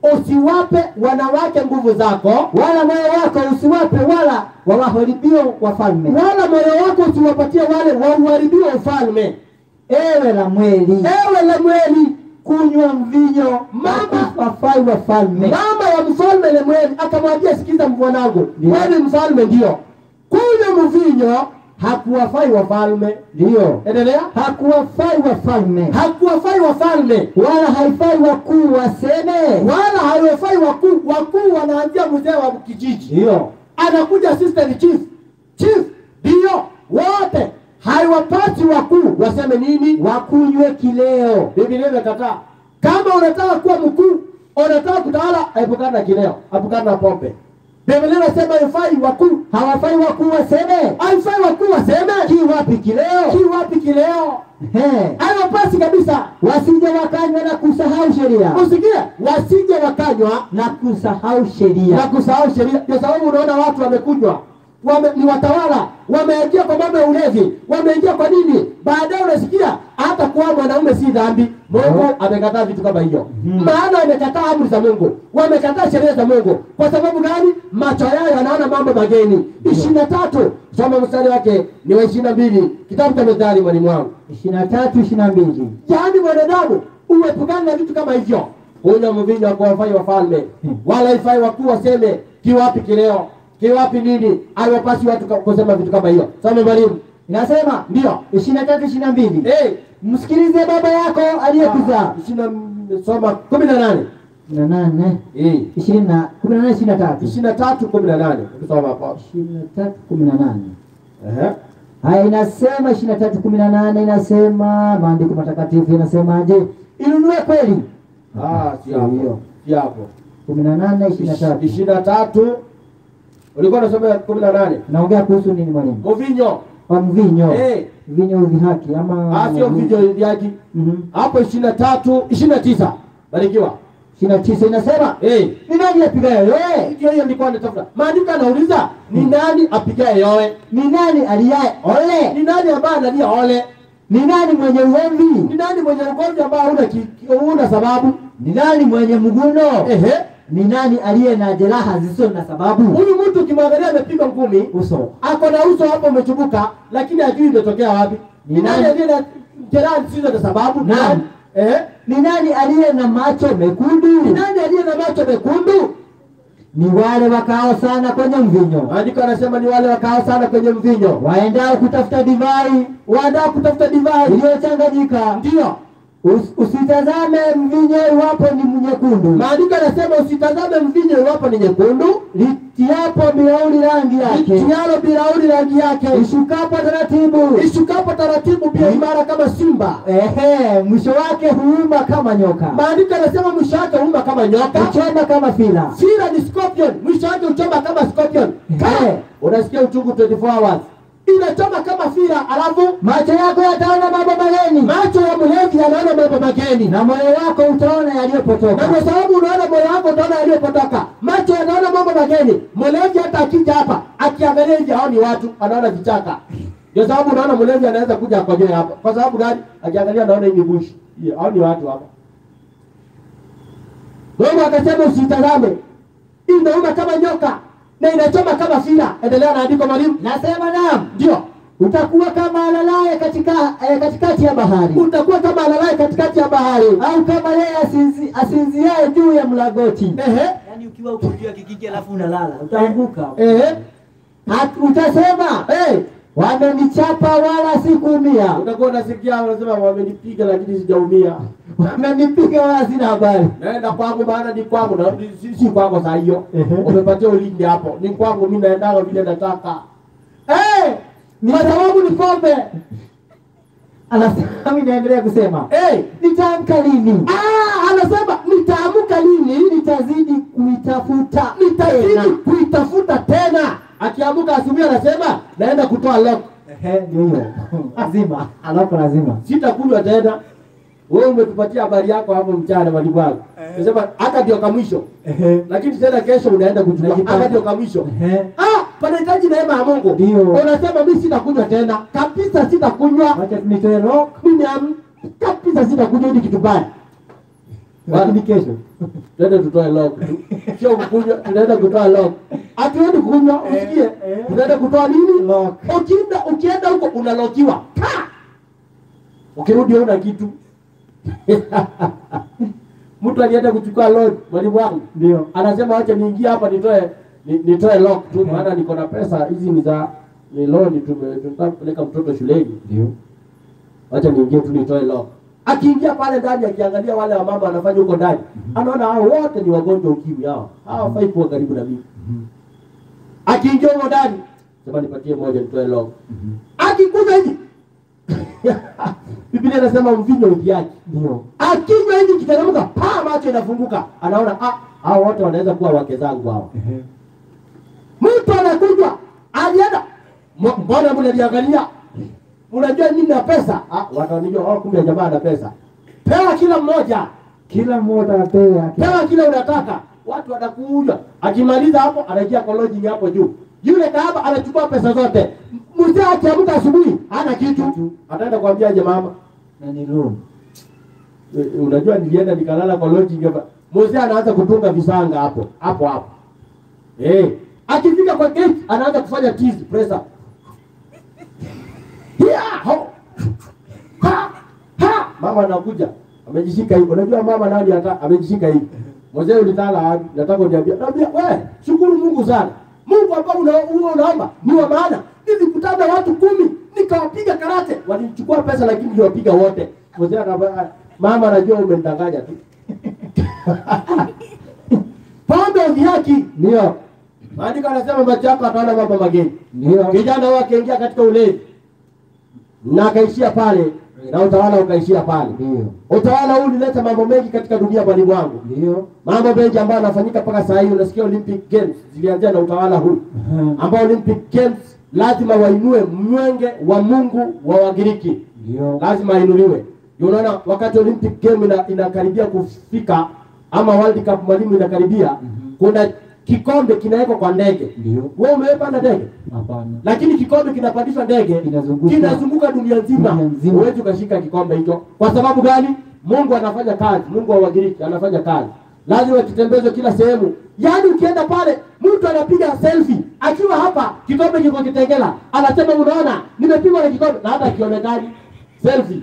usiwape wanawake nguvu zako, wala moyo wako usiwape wala wawaharibio wafalme, wala moyo wako usiwapatie wale wauharibio ufalme. Ewe Lamweli, ewe Lamweli, kunywa mvinyo mama wafai wafalme. Mama wa mfalme Lamweli akamwambia, sikiza mwanangu, wewe mfalme ndio, kunywa mvinyo hakuwafai wafalme. Ndio. Endelea. Hakuwafai wafalme. Hakuwafai wafalme. Wala haifai wakuu waseme. Wala haifai wakuu. Wakuu wanaanzia mzee wa kijiji. Ndio. Anakuja assistant chief. Chief. Ndio. Wote. Haiwapasi wakuu waseme nini? Wakunywe kileo. Biblia inakataa. Kama unataka kuwa mkuu, unataka kutawala, epukana na kileo, epukana na pombe. Biblia inasema haifai wakuu, hawafai wakuu waseme. Haifai wakuu waseme. Ki wapi kileo? Ki wapi kileo? He. Haiwapasi kabisa. Wasije wakanywa na kusahau sheria. Usikie, wasije wakanywa na kusahau sheria. Na kusahau sheria. Kwa sababu unaona watu wamekunywa, wame, ni watawala, wameingia kwa mambo ya ulevi, wameingia kwa nini? Baadaye unasikia hata kuwa mwanaume si dhambi. Mungu oh. amekataa vitu kama hiyo. Hmm. Maana wamekataa amri za Mungu, wamekataa sheria za Mungu. Kwa sababu gani? Macho yao yanaona mambo mageni. ishirini na tatu soma mstari wake ni wa ishirini na mbili, kitabu cha Methali mwalimu wangu. ishirini na tatu ishirini na mbili. Yaani mwanadamu uepukane na vitu kama hivyo. Kunywa mvinyo hakuwafai wafalme, wala haifai wakuu waseme kiwapi kileo, kiwapi nini. Haiwapasi watu kusema vitu kama hiyo. Soma mwalimu. Inasema ndio ishirini na tatu ishirini na mbili. Eh, msikilize baba yako aliyekuzaa. Soma kumi na nane. kumi na nane. Eh. ishirini na kumi na nane ishirini na tatu. ishirini na tatu kumi na nane. Ukisoma hapo. ishirini na tatu kumi na nane. Eh. Haya inasema ishirini na tatu kumi na nane inasema maandiko matakatifu inasemaje? Inunue kweli. Ah, si hapo. Si hapo. kumi na nane ishirini na tatu. ishirini na tatu ulikuwa unasoma kumi na nane. Naongea kuhusu nini mwalimu? Mvinyo. Kwa mvinyo. Eh. Mvinyo udhihaki ama ah sio mvinyo udhihaki. Mhm. Hapo ishirini na tatu ishirini na tisa. Barikiwa. ishirini na tisa inasema eh, ni nani apigaye yoe? Ndio hiyo nilikuwa natafuta. Maandiko yanauliza ni nani apigaye yoe? Ni nani aliaye ole? Ni nani ambaye analia ole? Ni nani mwenye uomvi? Ni nani mwenye ugonjwa ambao huna huna sababu? Ni nani mwenye mguno? Ehe. Ni nani aliye na jeraha zisizo na sababu? Huyu mtu ukimwangalia amepiga ngumi uso. Ako na uso hapo umechubuka, lakini hajui imetokea wapi. Ni nani aliye na jeraha zisizo na sababu? Nani? Eh? Ni nani aliye na macho mekundu? Ni nani aliye na macho mekundu? Ni wale wakao sana kwenye mvinyo. Maandiko anasema ni wale wakao sana kwenye mvinyo, waendao kutafuta divai, waendao kutafuta divai iliyochanganyika. Ndio. Us, usitazame mvinyo iwapo ni nyekundu. Maandiko yanasema usitazame mvinyo iwapo ni nyekundu, litiapo bilauri rangi yake. Litialo bilauri rangi yake. Ishukapo taratibu. Ishukapo taratibu pia imara kama simba. Ehe, mwisho wake huuma kama nyoka. Maandiko yanasema mwisho wake huuma kama nyoka. Uchoma kama fila. Fila ni scorpion, mwisho wake uchoma kama scorpion. Ehe, unasikia uchungu twenty four hours. Inachoma kama fira, alafu macho yako yataona mambo mageni. Macho ya mlevi yanaona mambo mageni, na moyo wako utaona yaliyopotoka. Na kwa sababu unaona moyo wako utaona yaliyopotoka, macho yanaona mambo mageni. Mlevi hata akija hapa akiangalia nje haoni watu, anaona vichaka. Ndio sababu unaona mlevi anaweza kuja akojoe hapa. Kwa sababu gani? Akiangalia anaona hivi bush. Yeah, haoni watu hapa. Mungu akasema usitazame. Inauma kama nyoka na inachoma kama fira. Endelea na andiko mwalimu. Nasema naam. Ndio. Utakuwa kama alalaye katika eh, katikati ya bahari. Utakuwa kama alalaye katikati ya bahari, au kama yeye asinzi, asinziaye juu ya mlagoti. Ehe. Yaani ukiwa uko juu ya kikiki alafu unalala, utaanguka. Ehe. Utasema, eh, wamenichapa wala sikuumia. Utakuwa unasikia unasema wamenipiga lakini sijaumia. Wamenipiga wala sina habari. Naenda kwangu maana ni kwangu na si, si kwangu saa hiyo. Umepatia ulindi hapo. Ni kwangu mimi naenda vile nataka. Eh! Kwa sababu ni kombe. Anasema mimi naendelea kusema, eh, nitaamka lini? Ah, anasema nitaamka lini? Nitazidi kuitafuta. Nitazidi kuitafuta tena. Akiamka asubuhi anasema naenda kutoa lock. Ehe, ndio hiyo. Lazima, aloko lazima. Sitakunywa tena. Wewe umetupatia habari yako hapo mchana mwalimu wangu. Unasema hata ndio kamwisho. Ehe. Lakini tena kesho unaenda kuchukua hata ndio kamwisho. Ehe. Ah, panahitaji neema ya Mungu. Ndio. Unasema mimi sitakunywa tena. Kabisa sitakunywa. Acha tunitoe rock. Mimi kabisa sitakunywa hiki kitu baya. Lakini kesho tuende tutoe lock tu. Sio kukunywa, tunaenda kutoa lock. Hatuendi kunywa, usikie. Tunaenda kutoa nini? Lock. Ukienda ukienda huko unalokiwa. Pa! Ukirudi huna kitu. Mtu alienda kuchukua loan, mwalimu wangu. Ndio. Anasema acha niingie hapa nitoe ni- nitoe lock tu maana niko na pesa hizi ni za ni loan tume tunataka kupeleka mtoto shuleni. Ndio. Acha niingie tu nitoe lock. Akiingia pale ndani akiangalia wale wa mama wanafanya huko ndani, anaona hao wote ni wagonjwa ukimwi hao. Hao hawafai kuwa karibu na mimi. Akiingia huko ndani, sema nipatie moja nitoe lock. Akikuja hivi. Biblia inasema mvinyo ukiachi. Ndio. Akinywa hivi kiteremka, pa macho inafunguka. Anaona ah hao wote wanaweza kuwa wake zangu hao. Mtu anakunywa, alienda. M- Mbona mnaniangalia? Unajua mimi na pesa? Ah, wataonijua oh kumbe jamaa ana pesa. Pewa kila mmoja. Kila mmoja apewe yake. Pewa kila unataka. Watu watakuja. Akimaliza hapo anaingia kwa lodging hapo juu. Yule kahaba anachukua pesa zote. Mzee akiamka asubuhi hana kitu. Ataenda kuambia je mama? Na ni room. E, unajua nilienda nikalala kwa lodging hapa. Mzee anaanza kutunga visanga hapo. Hapo hapo. Eh, akifika kwa gate anaanza kufanya tease pressure. Yeah, ho. Ha, ha. Mama anakuja. Amejishika hivi. Unajua mama nani hata amejishika hivi. Mzee ulitala hadi nataka uniambia. Naambia wewe, shukuru Mungu sana. Mungu ambao una unaomba ni wa maana. Nilikutana watu kumi nikawapiga karate. Walichukua pesa lakini niliwapiga wote. Mzee anambia mama anajua umenidanganya tu. Pombe haki. Ndio. Maandiko anasema macho yako ataona mambo mageni. Ndio. Kijana wake ingia katika ulevi. Na akaishia pale na utawala ukaishia pale. Ndio. Utawala huu ulileta mambo mengi katika dunia bali mwangu. Ndio. Mambo mengi ambayo yanafanyika mpaka saa hii unasikia Olympic Games zilianzia na utawala huu. Ambao Olympic Games lazima wainue mwenge wa Mungu wa Wagiriki. Ndio. Lazima ainuliwe. Unaona wakati Olympic Game ina, inakaribia kufika ama World Cup mwalimu inakaribia, mm-hmm. kuna kikombe kinawekwa kwa ndege. Ndio. Wewe umepanda ndege? Hapana. Lakini kikombe kinapandishwa ndege, Kinazunguka. kinazunguka dunia nzima. Dunia nzima. Huwezi ukashika kikombe hicho. Kwa sababu gani? Mungu anafanya kazi, Mungu wa Wagiriki anafanya kazi. Lazima kitembezwe kila sehemu. Yaani ukienda pale, mtu anapiga selfie akiwa hapa, kikombe kiko Kitengela. Anasema unaona, nimepigwa na kikombe na hata kionekani selfie.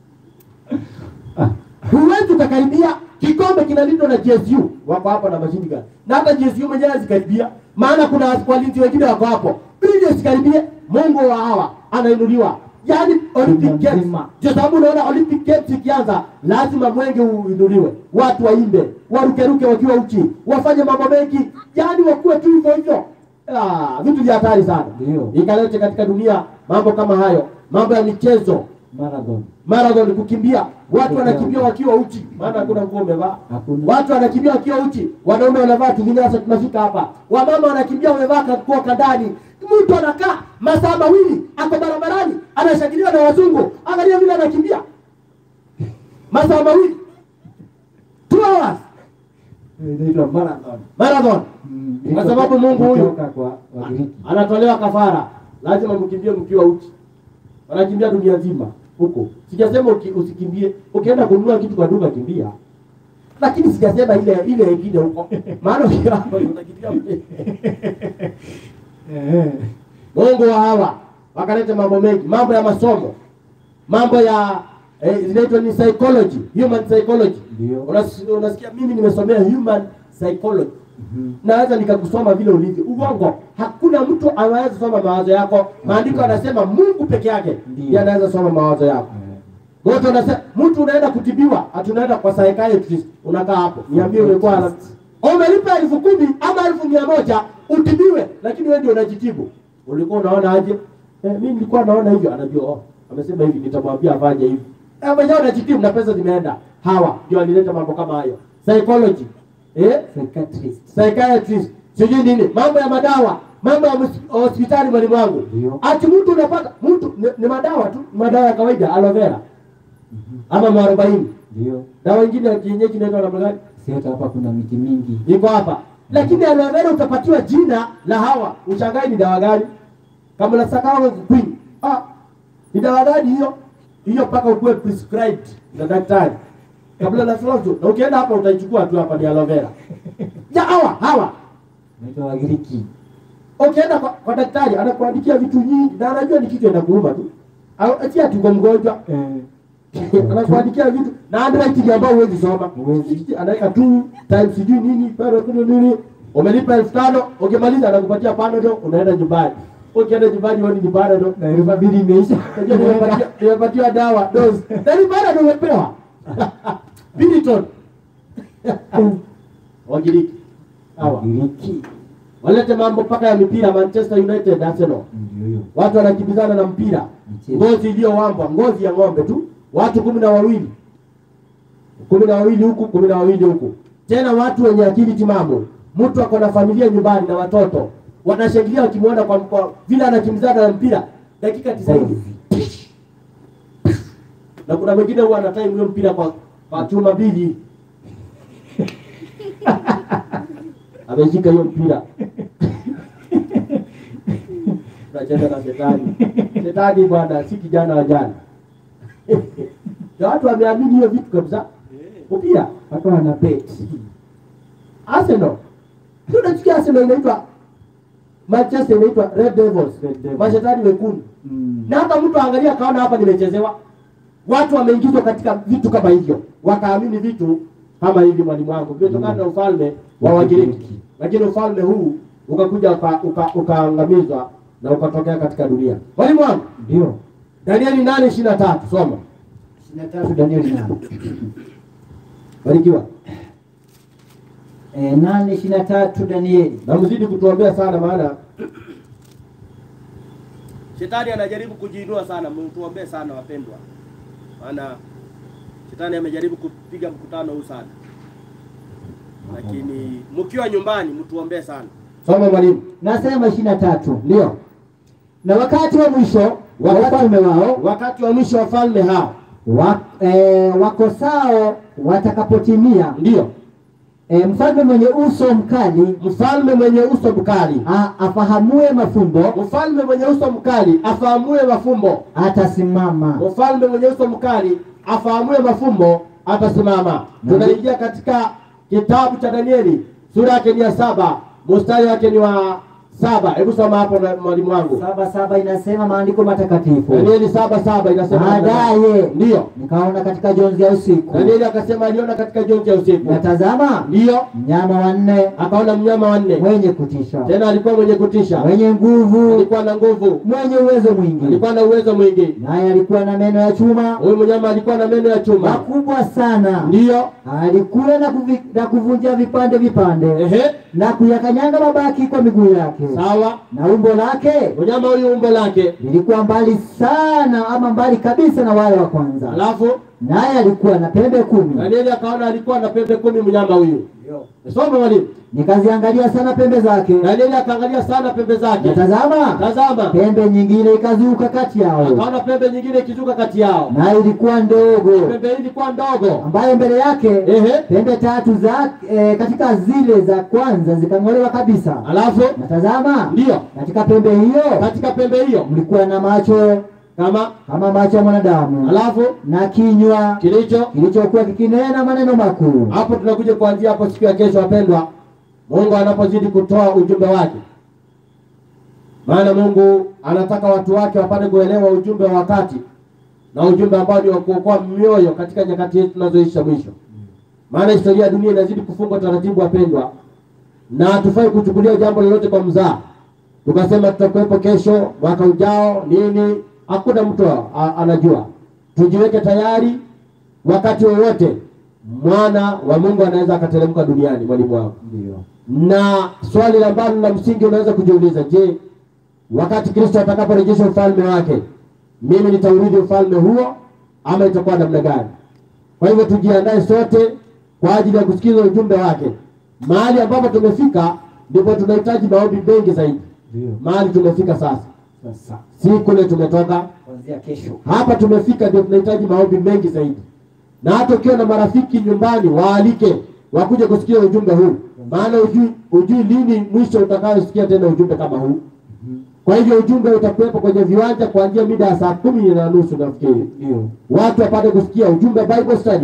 Huwezi ukakaribia, kikombe kinalindwa na G S U. Wako hapa na mashini gani? Na hata G S U mwenyewe asikaribia. Maana kuna walinzi wengine wako hapo. Ili asikaribie, Mungu wa hawa anainuliwa. Yaani Olympic Games. Kwa sababu unaona Olympic Games ikianza, lazima mwenge uinuliwe. Watu waimbe, warukeruke wakiwa uchi, wafanye mambo mengi. Yaani wakuwe tu hivyo hivyo. Ah, vitu vya hatari sana. Ndio. Ikalete katika dunia mambo kama hayo. Mambo ya michezo. Marathon. Marathon kukimbia. Watu wanakimbia wakiwa uchi. Maana hakuna nguo umevaa. Hakuna. Watu wanakimbia wakiwa uchi. Wanaume wanavaa tuvinyasa tunafika hapa. Wamama wanakimbia wamevaa kwa kandani. Mtu anakaa masaa mawili ako barabarani anashangiliwa na wazungu. Angalia vile anakimbia. Masaa mawili. two hours. Inaitwa marathon. Marathon. Mm, Kwa sababu Mungu huyu kutoka kwa Wagiriki. anatolewa kafara. Lazima mkimbie mkiwa uchi. Wanakimbia dunia nzima huko. Sijasema uki, usikimbie. Ukienda kununua kitu kwa duka kimbia. Lakini sijasema ile ile nyingine huko. Maana ukiwa hapo utakimbia. Eh. Mungu wa hawa wakaleta mambo mengi, mambo ya masomo. Mambo ya eh, zinaitwa ni psychology, human psychology. Ndio. Unas, unasikia mimi nimesomea human psychology. Mm-hmm. Naweza nikakusoma vile ulivyo. Uongo. Hakuna mtu anaweza soma mawazo yako. Maandiko yanasema Mungu peke yake ndiye anaweza soma mawazo yako. Yeah. Watu wanasema mtu unaenda kutibiwa, atunaenda kwa psychiatrist, unakaa hapo. Niambie umekuwa na umelipa elfu kumi ama elfu mia moja utibiwe, lakini wewe ndio unajitibu. Ulikuwa unaona aje? Eh, mimi nilikuwa naona hivyo, anajua oh, amesema hivi nitamwambia afanye hivi. Eh, mwenyewe unajitibu na pesa zimeenda. Hawa ndio walileta mambo kama hayo. Psychology. Eh? Psychiatrist. Psychiatrist. Sijui nini? Mambo ya madawa, mambo ya hospitali mwalimu wangu. Ati mtu unapata mtu ni, ni madawa tu, madawa ya kawaida, aloe vera. Mm-hmm. Ama mwarobaini. Ndio. Dawa nyingine ya kienyeji inaitwa namna gani? Si hata hapa kuna miti mingi. Iko hapa. Lakini aloe vera utapatiwa jina la hawa. Ushangai ni dawa gani? Kama unasaka queen. Ah. Ni dawa gani hiyo? Hiyo paka ukuwe prescribed na daktari. kabla na slotu. Na ukienda hapa utaichukua tu, hapa ni aloe vera. Ya hawa hawa Naitwa Wagiriki. ukienda kwa, kwa daktari anakuandikia vitu nyingi na anajua ni kitu inakuuma tu. Au ati ati kwa mgonjwa. Eh. Anakuandikia vitu na handwriting ambayo huwezi soma. Anaweka two times sijui nini, pero kuna nini. Umelipa elfu tano, ukimaliza anakupatia panado, unaenda nyumbani. Ukienda nyumbani wewe ni panado, Na elfu mbili imeisha. unajua nimepatia nimepatia dawa dose. Na ni panado umepewa. Biliton. Wagiriki. Hawa. Wagiriki. Walete mambo paka ya mipira Manchester United Arsenal. Ndio hiyo. Watu wanakimbizana na mpira. Mchezo. Ngozi iliyowambwa, ngozi ya ng'ombe tu. Watu kumi na wawili. Kumi na wawili huku, kumi na wawili huku. Tena watu wenye akili timamu. Mtu ako na familia nyumbani na watoto. Wanashangilia wakimwona kwa mkoa vile anakimbizana na mpira dakika tisaini. Na kuna wengine huwa anataka hiyo mpira kwa kwa chuma mbili. Ameshika hiyo mpira. Tunacheza na shetani. Shetani bwana si kijana wa jana. Na watu wameamini hiyo vitu kabisa. Mpira Watu wana bet. Arsenal. Tunasikia Arsenal inaitwa Manchester inaitwa Red Devils. Red Devils. Mashetani wekundu. Mm. Na hata mtu angalia kaona hapa nimechezewa. Watu wameingizwa katika vitu kama hivyo. Wakaamini vitu kama hivi mwalimu wangu. Kutokana na ufalme wa Wagiriki. Lakini ufalme huu ukakuja uka, uka, ukaangamizwa na ukatokea katika dunia. Mwalimu wangu, Ndio. Danieli nane ishirini na tatu soma. ishirini na tatu Danieli nane. Barikiwa. Eh, nane ishirini na tatu Danieli. Na mzidi kutuombea sana maana Shetani anajaribu kujiinua sana, mtuombee sana wapendwa. Maana Shetani amejaribu kupiga mkutano huu sana. Lakini mkiwa nyumbani mtuombee sana. Soma mwalimu. Nasema ishirini na tatu. Ndio. Na wakati wa mwisho wa wafalme wao, Wakati wa mwisho wa falme hao. wa, eh, wakosao watakapotimia, Ndio. eh, mfalme mwenye uso mkali Mfalme mwenye uso mkali. a, afahamue mafumbo Mfalme mwenye uso mkali afahamue mafumbo. atasimama. Mfalme mwenye uso mkali afahamue mafumbo atasimama. Tunaingia katika kitabu cha Danieli, sura yake ni ya saba, mstari wake ni wa saba. Hebu soma hapo na mwalimu wangu. Saba saba inasema maandiko matakatifu. Danieli saba saba inasema Baadaye ndio nikaona katika jonzi ya usiku, Danieli akasema aliona katika jonzi ya usiku. na tazama, Ndio mnyama wanne akaona mnyama wanne. mwenye kutisha, Tena alikuwa mwenye kutisha. mwenye nguvu, Alikuwa na nguvu. mwenye uwezo mwingi, Alikuwa na uwezo mwingi. naye alikuwa na meno ya chuma Huyu mnyama alikuwa na meno ya chuma. makubwa sana. Ndio. Alikula na, kuvi, na kuvunja vipande vipande Ehe. na kuyakanyanga mabaki kwa miguu yake. Sawa. Na umbo lake Mnyama huyu umbo lake lilikuwa mbali sana, ama mbali kabisa na wale wa kwanza. alafu Naye alikuwa na pembe kumi. Danieli akaona alikuwa na pembe kumi mnyama huyu. Ndio. Soma mwalimu. Nikaziangalia sana pembe zake. Danieli akaangalia sana pembe zake. Na tazama, Tazama. pembe nyingine ikazuka kati yao, Akaona pembe nyingine ikizuka kati yao. nayo ilikuwa ndogo, Pembe hii ilikuwa ndogo. ambayo mbele yake Ehe. pembe tatu za e, katika zile za kwanza zikang'olewa kabisa. Alafu Na tazama, ndio katika pembe hiyo katika pembe hiyo mlikuwa na macho kama kama macho ya mwanadamu, alafu na kinywa kilicho kilichokuwa kikinena maneno makuu. hapo. Tunakuja kuanzia hapo siku ya kesho, wapendwa, Mungu anapozidi kutoa ujumbe wake. Maana Mungu anataka watu wake wapate kuelewa ujumbe wa wakati na ujumbe ambao ni wa kuokoa mioyo katika nyakati hizi tunazoishi mwisho. Maana historia ya dunia inazidi kufungwa taratibu, wapendwa, na hatufai kuchukulia jambo lolote kwa mzaha tukasema tutakuwepo kesho, mwaka ujao, nini. Hakuna mtu a- anajua. Tujiweke tayari, wakati wowote mwana wa Mungu anaweza akateremka duniani, mwalimu wangu. Ndio. Na swali ambalo la msingi unaweza kujiuliza, je, wakati Kristo atakaporejesha ufalme wake, mimi nitaurithi ufalme huo ama itakuwa namna gani? Kwa hivyo tujiandae sote kwa ajili ya kusikiza ujumbe wake. Mahali ambapo tumefika ndipo tunahitaji maombi mengi zaidi. Ndio. Mahali tumefika sasa, Sasa si kule tumetoka. kuanzia kesho Hapa tumefika ndio tunahitaji maombi mengi zaidi. Na hata ukiwa na marafiki nyumbani, waalike wakuje kusikia ujumbe huu. Maana ujui, ujui lini mwisho utakayosikia tena ujumbe kama huu. Kwa hivyo ujumbe utakuwepo kwenye viwanja kuanzia mida ya saa kumi na nusu nafikiri. ndio Watu wapate kusikia ujumbe Bible study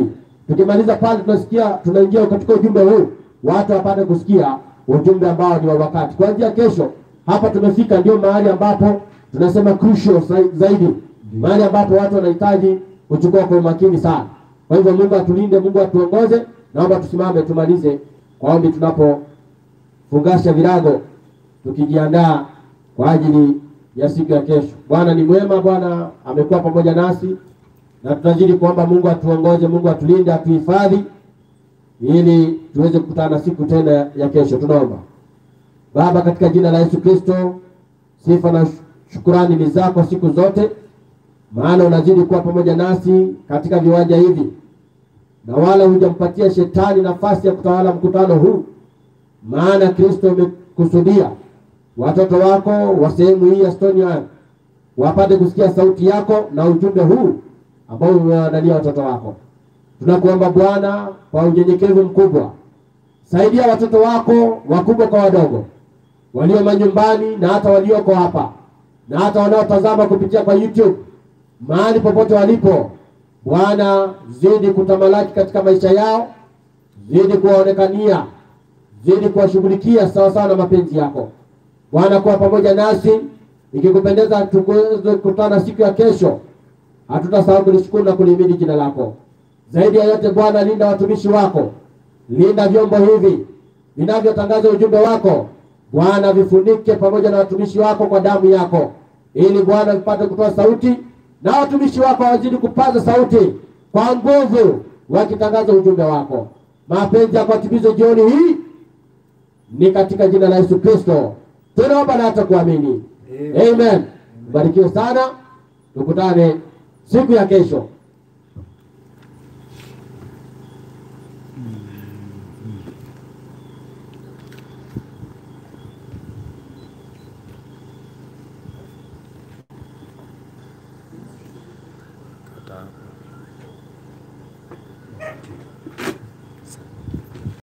Tukimaliza pale tunasikia tunaingia katika ujumbe huu, watu wapate kusikia ujumbe ambao ni wa wakati. Kuanzia kesho hapa tumefika ndio mahali ambapo tunasema crucial zaidi, mahali ambapo watu wanahitaji kuchukua kwa umakini sana. Kwa hivyo Mungu atulinde, Mungu atuongoze. Naomba tusimame tumalize kwa ombi tunapofungasha virago, tukijiandaa kwa ajili ya siku ya kesho. Bwana ni mwema, Bwana amekuwa pamoja nasi, na tunazidi kuomba Mungu atuongoze, Mungu atulinde, atuhifadhi ili tuweze kukutana siku tena ya kesho. Tunaomba Baba, katika jina la Yesu Kristo, sifa na shukrani ni zako siku zote, maana unazidi kuwa pamoja nasi katika viwanja hivi, na wala hujampatia shetani nafasi ya kutawala mkutano huu, maana Kristo umekusudia watoto wako wa sehemu hii ya Stony Island wapate kusikia sauti yako na ujumbe huu ambao umewaandalia watoto wako. Tunakuomba Bwana kwa unyenyekevu mkubwa, saidia watoto wako wakubwa kwa wadogo, walio manyumbani na hata walioko hapa, na hata wanaotazama kupitia kwa YouTube, mahali popote walipo. Bwana, zidi kutamalaki katika maisha yao, zidi kuwaonekania, zidi kuwashughulikia sawa sawa na mapenzi yako. Bwana, kuwa pamoja nasi, ikikupendeza tukuweze kukutana siku ya kesho. Hatutasahau kulishukuru na kulihimidi jina lako. Zaidi ya yote Bwana, linda watumishi wako, linda vyombo hivi vinavyotangaza ujumbe wako. Bwana, vifunike pamoja na watumishi wako kwa damu yako, ili Bwana vipate kutoa sauti, na watumishi wako wazidi kupaza sauti kwa nguvu wakitangaza ujumbe wako. Mapenzi yako yatimizwe jioni hii, ni katika jina la Yesu Kristo tunaomba na hata kuamini. Amen. Barikiwe sana. Tukutane siku ya kesho.